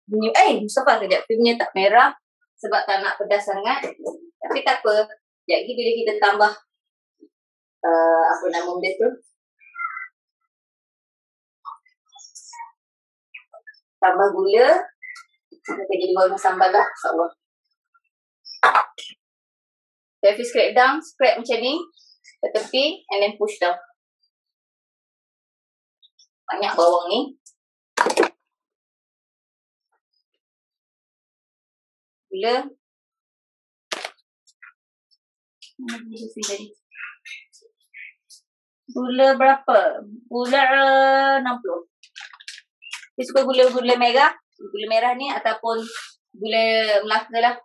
Punya, eh, Mustafa kejap. Punya tak merah sebab tak nak pedas sangat. Tapi tak apa. Sekejap lagi bila kita tambah uh, apa nama benda tu. Tambah gula. Kita jadi bawang sambal lah. InsyaAllah. Tapi scrape down. Scrape macam ni. Ke tepi. And then push down. Banyak bawang ni. Gula. Gula berapa? Gula enam puluh. Dia suka gula-gula merah. Gula merah ni ataupun gula Melaka lah.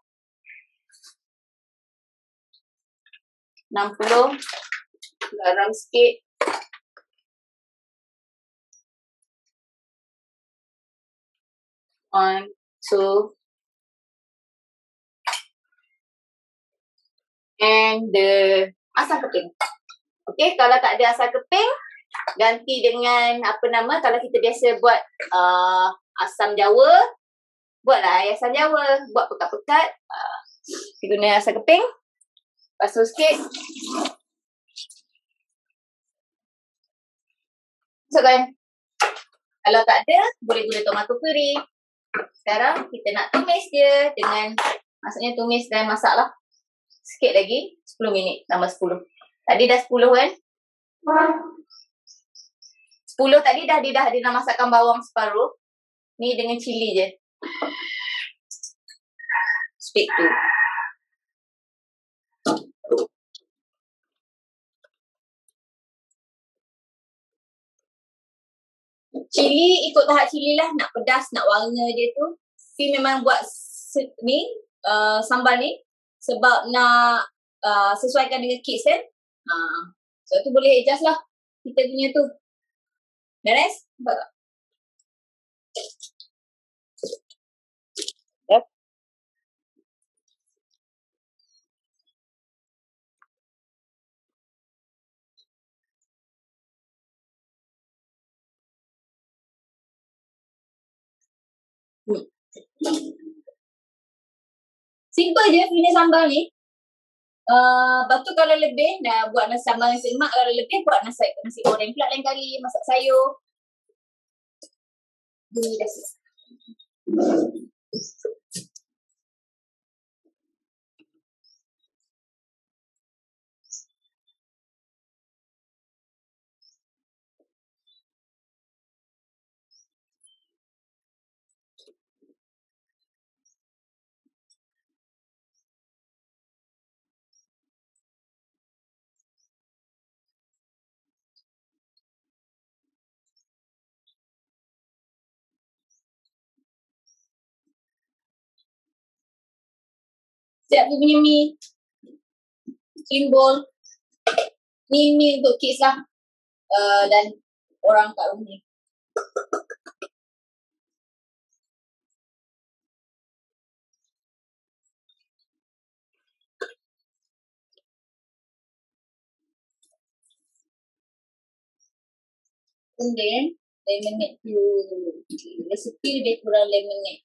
enam puluh. Garam sikit. One, two. And the asam keping. Okay, kalau tak ada asam keping, ganti dengan apa nama, kalau kita biasa buat uh, asam jawa, buatlah air asam jawa, buat pekat-pekat, uh, kita guna asam keping. Basuh sikit. Masukkan. Kalau tak ada, boleh guna tomato puri. Sekarang kita nak tumis dia dengan, maksudnya tumis dan masak lah. Sikit lagi, sepuluh minit, tambah sepuluh. Tadi dah sepuluh kan? sepuluh tadi dah dia dah dia nak masakkan bawang separuh. Ni dengan cili je. Speak tu. Cili ikut tahap cili lah, nak pedas, nak warna dia tu. Si memang buat ni, uh, sambal ni sebab nak uh, sesuaikan dengan kids kan. Uh, so tu boleh adjust lah kita punya tu. Beres? Nampak tak? Yep. Hmm. Simple je punya sambal ni. Uh, lepas tu kalau lebih nak buat nasi sambal nasi lemak, kalau lebih buat nasi nasi goreng pula lain kali, masak sayur. Ni dah selesai. Siap dia punya mi. Timbul. Ni mi untuk kids lah. Uh, dan orang kat rumah ni. Kemudian, lemonade tu. Resipi dia kurang lemonade.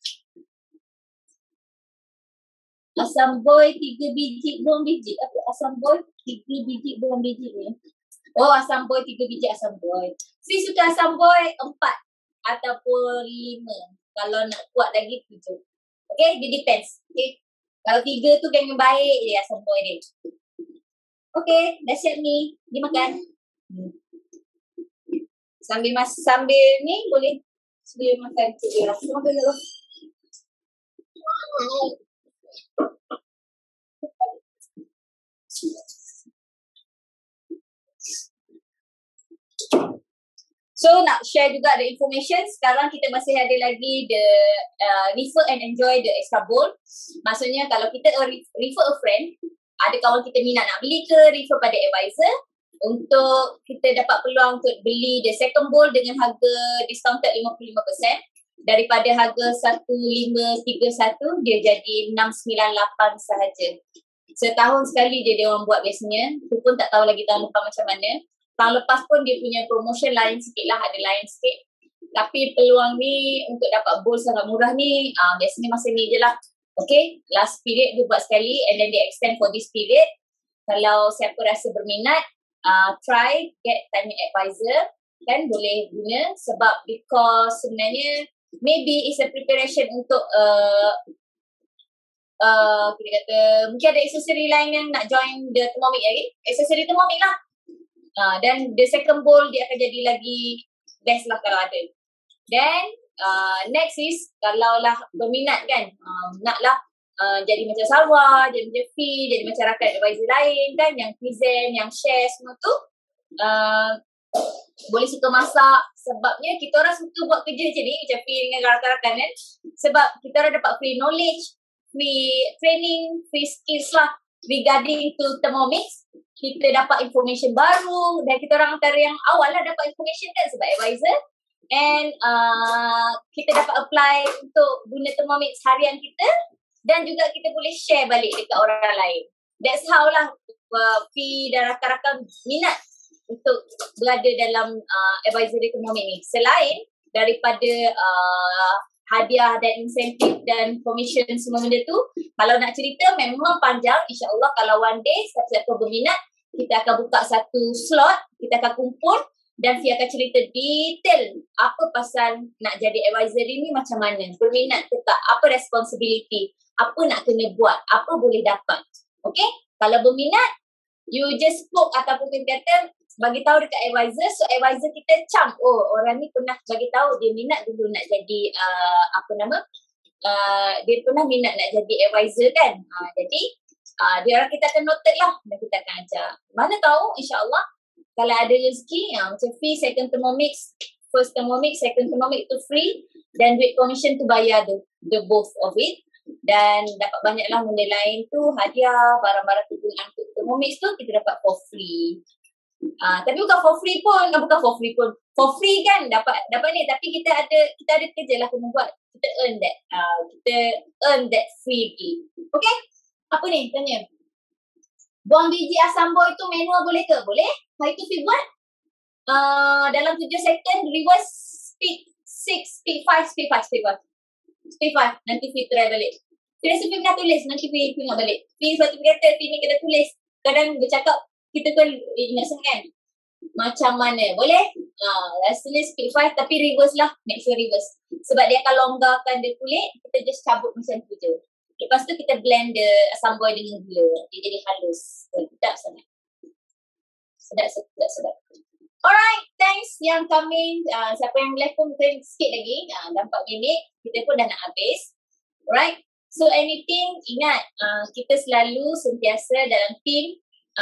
Asam boy tiga biji bawang biji. Apa asam boy tiga biji bawang biji ni? Oh, asam boy tiga biji asam boy. Si suka asam boy empat ataupun lima. Kalau nak kuat lagi tujuh. Okay, dia depends. Okay. Kalau tiga tu dengan baik je asam boy dia. Okay, dah siap ni. Dia makan. Hmm. Sambil mas sambil ni boleh sambil makan. Dia rasa makan dulu. So nak share juga the information. Sekarang kita masih ada lagi the uh, refer and enjoy the extra bowl. Maksudnya kalau kita uh, refer a friend, ada kawan kita minat nak beli ke, refer pada advisor untuk kita dapat peluang untuk beli the second bowl dengan harga discounted lima puluh lima peratus. Daripada harga satu lima tiga satu dia jadi enam sembilan lapan sahaja. Setahun sekali dia dia orang buat biasanya. Tu pun tak tahu lagi tahun lepas macam mana. Tahun lepas pun dia punya promotion lain sikit lah, ada lain sikit. Tapi peluang ni untuk dapat bowl sangat murah ni, uh, biasanya masa ni je lah. Okay, last period dia buat sekali and then dia extend for this period. Kalau siapa rasa berminat, uh, try get tanya advisor, kan boleh guna sebab because sebenarnya maybe it's a preparation untuk uh, uh, kita kata mungkin ada aksesori lain yang nak join the Thermomix lagi. Aksesori Thermomix lah. Uh, dan the second bowl dia akan jadi lagi best lah kalau ada. Then uh, next is kalau lah berminat kan, uh, nak lah uh, jadi macam Salwa, jadi macam Fi, jadi macam rakan advisor lain kan yang present, yang share semua tu. Uh, boleh suka masak sebabnya kita orang suka buat kerja macam ni macam Fi dengan rakan-rakan kan. Sebab kita orang dapat free knowledge, free training, free skills lah regarding to Thermomix. Kita dapat information baru dan kita orang antara yang awal lah dapat information kan sebab advisor. And uh, kita dapat apply untuk guna Thermomix harian kita dan juga kita boleh share balik dekat orang lain. That's how lah uh, Fi dan rakan-rakan minat untuk berada dalam uh, advisory Thermomix ni. Selain daripada uh, hadiah dan insentif dan commission semua benda tu, kalau nak cerita memang panjang. InsyaAllah kalau one day siapa-siapa berminat, kita akan buka satu slot, kita akan kumpul dan Fi akan cerita detail apa pasal nak jadi advisory ni macam mana, berminat ke tak, apa responsibility, apa nak kena buat, apa boleh dapat. Okay, kalau berminat, you just spoke ataupun kita kata bagi tahu dekat advisor, so advisor kita cam, oh orang ni pernah bagi tahu dia minat dulu nak jadi uh, apa nama, uh, dia pernah minat nak jadi advisor kan. Uh, jadi uh, dia orang kita akan noted lah dan kita akan ajak. Mana tahu insyaAllah kalau ada rezeki, uh, macam free second Thermomix, first Thermomix, second Thermomix tu free dan duit commission tu bayar the, the both of it. Dan dapat banyaklah benda lain tu, hadiah, barang-barang kegunaan untuk Thermomix tu kita dapat for free. Uh, tapi bukan for free pun, uh, bukan for free pun. For free kan dapat dapat ni, tapi kita ada kita ada kerja lah kena buat. Kita earn that. Uh, kita earn that free gift. Okay? Apa ni? Tanya. Buang biji asam boy tu manual boleh ke? Boleh. Hari tu Fi buat. Uh, dalam tujuh second reverse speed six, speed five, speed five, speed five. Speed five. Nanti Fi try balik. Fi rasa Fi pernah tulis. Nanti Fi tengok balik. Fi suatu kata Fi ni kena tulis. Kadang dia cakap kita kan ingat sangat macam mana. Boleh? Uh, rasanya speed five tapi reverse lah. Make sure reverse. Sebab dia akan longgarkan dia kulit. Kita just cabut macam tu je. Lepas tu kita blend the asam boy dengan gula. Dia jadi halus. Sedap sangat. Sedap, sedap, sedap. Alright, thanks yang coming. Uh, siapa yang live pun mungkin sikit lagi. Uh, dah empat minit. Kita pun dah nak habis. Alright. So anything, ingat. Uh, kita selalu sentiasa dalam team.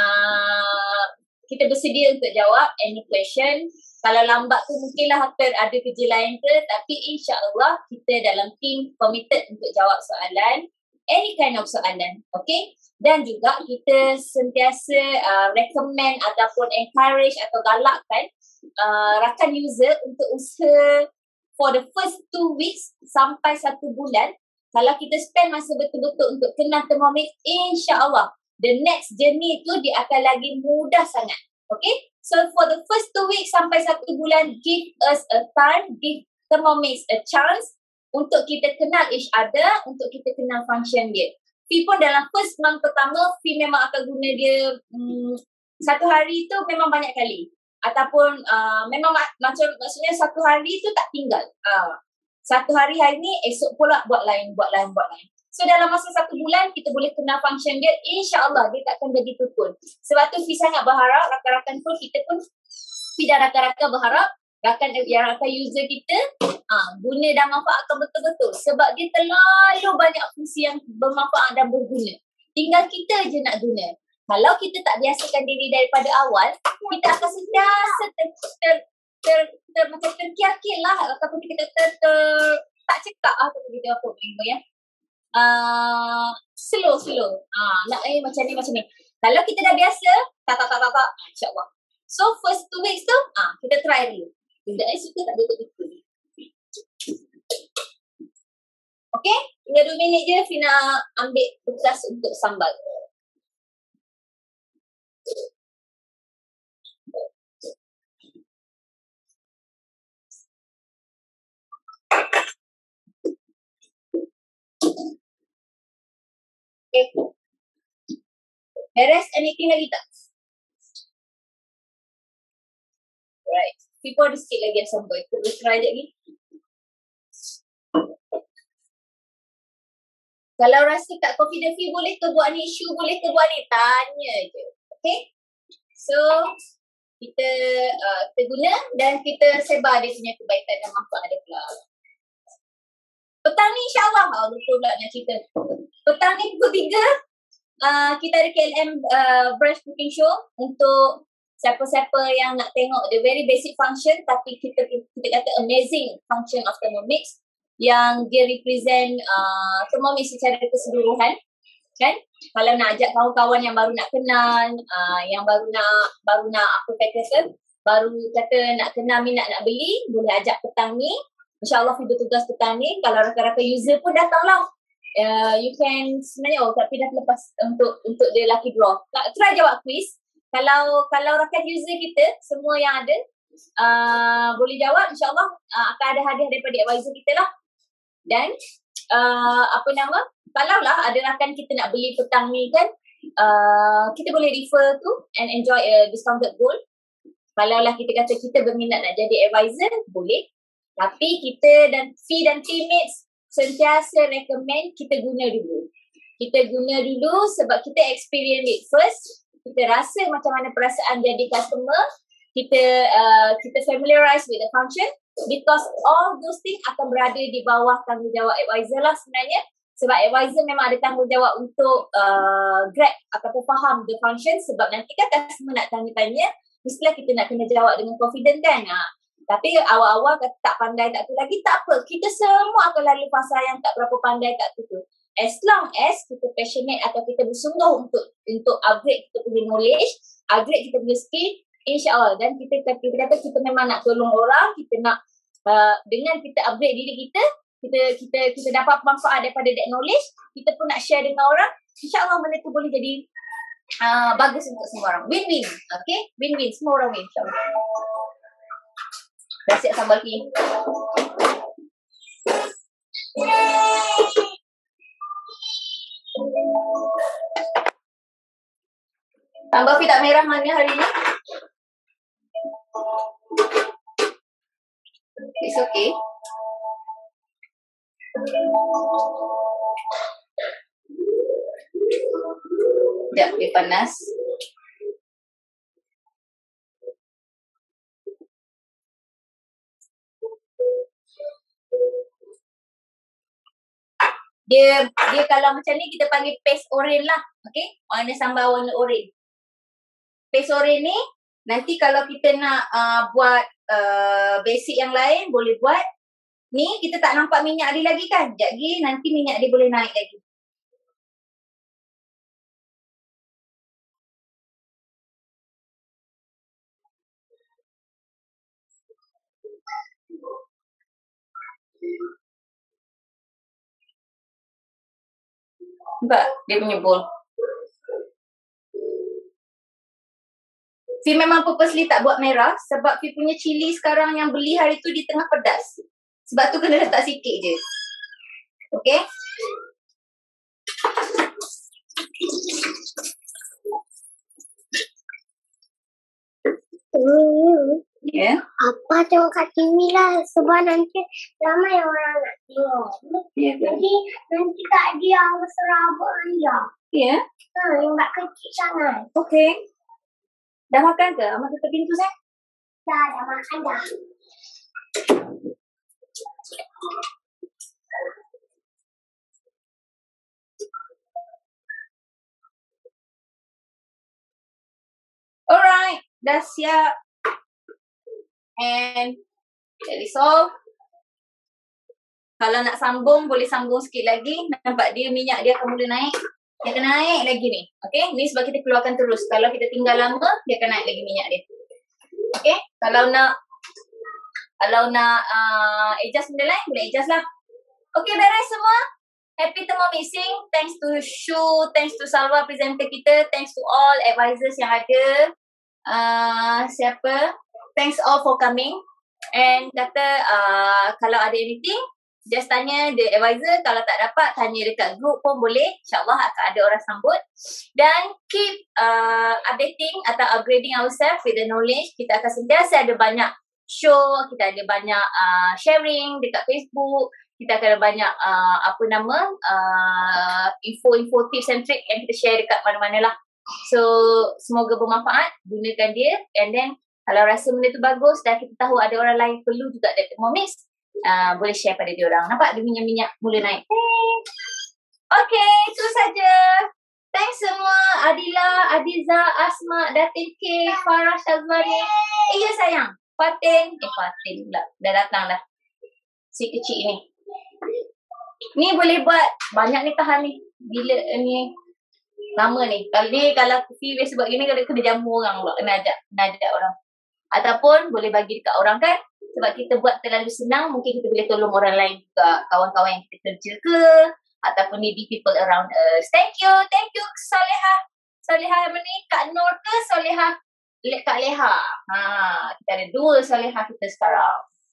Uh, kita bersedia untuk jawab any question. Kalau lambat tu mungkinlah ada kerja lain ke. Tapi insyaAllah kita dalam team committed untuk jawab soalan. Any kind of soalan, okay? Dan juga kita sentiasa uh, recommend ataupun encourage atau galakkan uh, rakan user untuk usaha for the first two weeks sampai satu bulan. Kalau kita spend masa betul-betul untuk kenal Thermomix, insyaAllah the next journey tu dia akan lagi mudah sangat, okay? So for the first two weeks sampai satu bulan, give us a time, give Thermomix a chance untuk kita kenal each other, untuk kita kenal function dia. Fi pun dalam first month pertama, Fi memang akan guna dia hmm, satu hari tu memang banyak kali. Ataupun uh, memang ma- macam maksudnya satu hari tu tak tinggal. Uh, satu hari hari ni, esok pula buat lain, buat lain, buat lain. So dalam masa satu bulan, kita boleh kenal function dia. InsyaAllah dia takkan jadi tukun. Sebab tu Fi sangat berharap, rakan-rakan pun, kita pun, Fi dan rakan-rakan berharap, rakan yang rakan user kita uh, guna dan manfaatkan betul-betul. Sebab dia terlalu banyak fungsi yang bermanfaat dan berguna. Tinggal kita je nak guna. Kalau kita tak biasakan diri daripada awal, kita akan sentiasa ter, ter, ter, ter, macam terkiakil lah. Ataupun kita ter, ter, tak cekak lah. Ataupun kita apa minggu ya. Uh, slow, slow. Uh, nak eh macam ni, macam ni. Kalau kita dah biasa, tak, tak, tak, tak, tak. InsyaAllah. So first two weeks tu, uh, kita try dulu. Tidak eh suka tak betul-betul. Okay? Tinggal dua minit je Fina ambil bekas untuk sambal. Okay. Beres, anything lagi tak? Right. People ada sikit lagi yang sampai. Kita try je lagi. Kalau rasa tak confident feel, boleh ke buat ni? Issue boleh ke buat ni? Tanya je. Okay? So, kita uh, kita guna dan kita sebar dia punya kebaikan dan manfaat dia pula. Petang ni insyaAllah. Oh, lupa pula nak cerita. Petang ni pukul tiga, uh, kita ada K L M uh, Branch Cooking Show untuk siapa-siapa yang nak tengok the very basic function tapi kita kita kata amazing function of Thermomix yang dia represent uh, Thermomix secara keseluruhan, kan? Kalau nak ajak kawan-kawan yang baru nak kenal, uh, yang baru nak baru nak apa kata baru kata nak kenal minat nak beli, boleh ajak petang ni. InsyaAllah video tugas petang ni. Kalau rakan-rakan user pun datanglah. Uh, you can sebenarnya oh tapi dah lepas untuk untuk dia lucky draw. Try jawab quiz. Kalau kalau rakan user kita semua yang ada uh, boleh jawab, insyaAllah uh, akan ada hadiah daripada advisor kita lah. Dan uh, apa nama, kalau lah ada rakan kita nak beli petang ni kan, uh, kita boleh refer tu and enjoy a discounted gold. Kalau lah kita kata kita berminat nak jadi advisor, boleh. Tapi kita dan fee dan teammates sentiasa recommend kita guna dulu. Kita guna dulu sebab kita experience it first. Kita rasa macam mana perasaan jadi customer. Kita uh, kita familiarize with the function. Because all those things akan berada di bawah tanggungjawab advisor lah sebenarnya. Sebab advisor memang ada tanggungjawab untuk uh, grab ataupun faham the function. Sebab nanti kan customer nak tanya-tanya, mestilah kita nak kena jawab dengan confident kan. Ha. Tapi awal-awal kata tak pandai tak tu lagi, tak apa. Kita semua akan lalu fasa yang tak berapa pandai tak tu tu. As long as kita passionate atau kita bersungguh untuk untuk upgrade kita punya knowledge, upgrade kita punya skill, insyaAllah. Dan kita, kita kata kita memang nak tolong orang, kita nak uh, dengan kita upgrade diri kita, kita kita kita dapat manfaat daripada that knowledge, kita pun nak share dengan orang, insyaAllah benda tu boleh jadi uh, bagus untuk semua orang. Win-win. Okay? Win-win. Semua orang win, insyaAllah. Dah siap sambal Fi. Sambal Fi tak merah mana hari ni? It's okay. Sekejap, dia panas. Dia dia kalau macam ni kita panggil paste oren lah. Okay? Warna sambal warna oren. Paste oren ni nanti kalau kita nak uh, buat uh, basic yang lain boleh buat. Ni kita tak nampak minyak dia lagi kan? Sekejap lagi nanti minyak dia boleh naik lagi. Nampak dia punya bowl. Fi memang purposely tak buat merah sebab Fi punya cili sekarang yang beli hari tu di tengah pedas. Sebab tu kena letak sikit je. Okay? Hmm. Ya. Yeah. Apa tengok kat T V lah sebab nanti ramai orang nak tengok. Ya ke? Nanti nanti kat dia serabut dia. Ya. Ha, yang tak kecil sangat. Okay. Dah makan ke? Amat tutup pintu saya. Dah, dah makan dah. Alright. Dah siap. And that is all. Kalau nak sambung, boleh sambung sikit lagi. Nampak dia minyak dia akan mula naik. Dia akan naik lagi ni. Okay, ni sebab kita keluarkan terus. Kalau kita tinggal lama, dia akan naik lagi minyak dia. Okay, kalau nak Kalau nak uh, adjust benda lain, boleh adjust lah. Okay, beres semua. Happy Thermomixing. Thanks to Shu, thanks to Salwa presenter kita, thanks to all advisors yang ada. Uh, siapa? Thanks all for coming. And kata uh, kalau ada anything, just tanya the advisor. Kalau tak dapat, tanya dekat group pun boleh. InsyaAllah akan ada orang sambut. Dan keep uh, updating atau upgrading ourselves with the knowledge. Kita akan sentiasa ada banyak show, kita ada banyak uh, sharing dekat Facebook. Kita akan ada banyak uh, apa nama uh, info-info, tips and trick yang kita share dekat mana-mana lah. So semoga bermanfaat, gunakan dia. And then kalau rasa benda tu bagus dan kita tahu ada orang lain perlu juga ada Thermomix, uh, boleh share pada dia orang. Nampak dia minyak-minyak mula naik. Okay, itu saja. Thanks semua. Adila, Adiza, Asma, Datin K, Farah, Syazwani. Eh ya sayang, Fatin. Eh Fatin pula, dah datang dah. Si kecil ni. Ni boleh buat banyak ni, tahan ni. Bila ni lama ni. Kalau ni kalau Fifi biasa buat gini, kalau kena jamu orang pula. Kena ajak, kena ajak orang. Ataupun boleh bagi dekat orang kan. Sebab kita buat terlalu senang, mungkin kita boleh tolong orang lain juga. Kawan-kawan yang kita kerja ke. Ataupun needy people around us. Thank you. Thank you Soleha. Soleha mana ni? Kak Nur ke Soleha? Kak Leha. Ha, kita ada dua Soleha kita sekarang.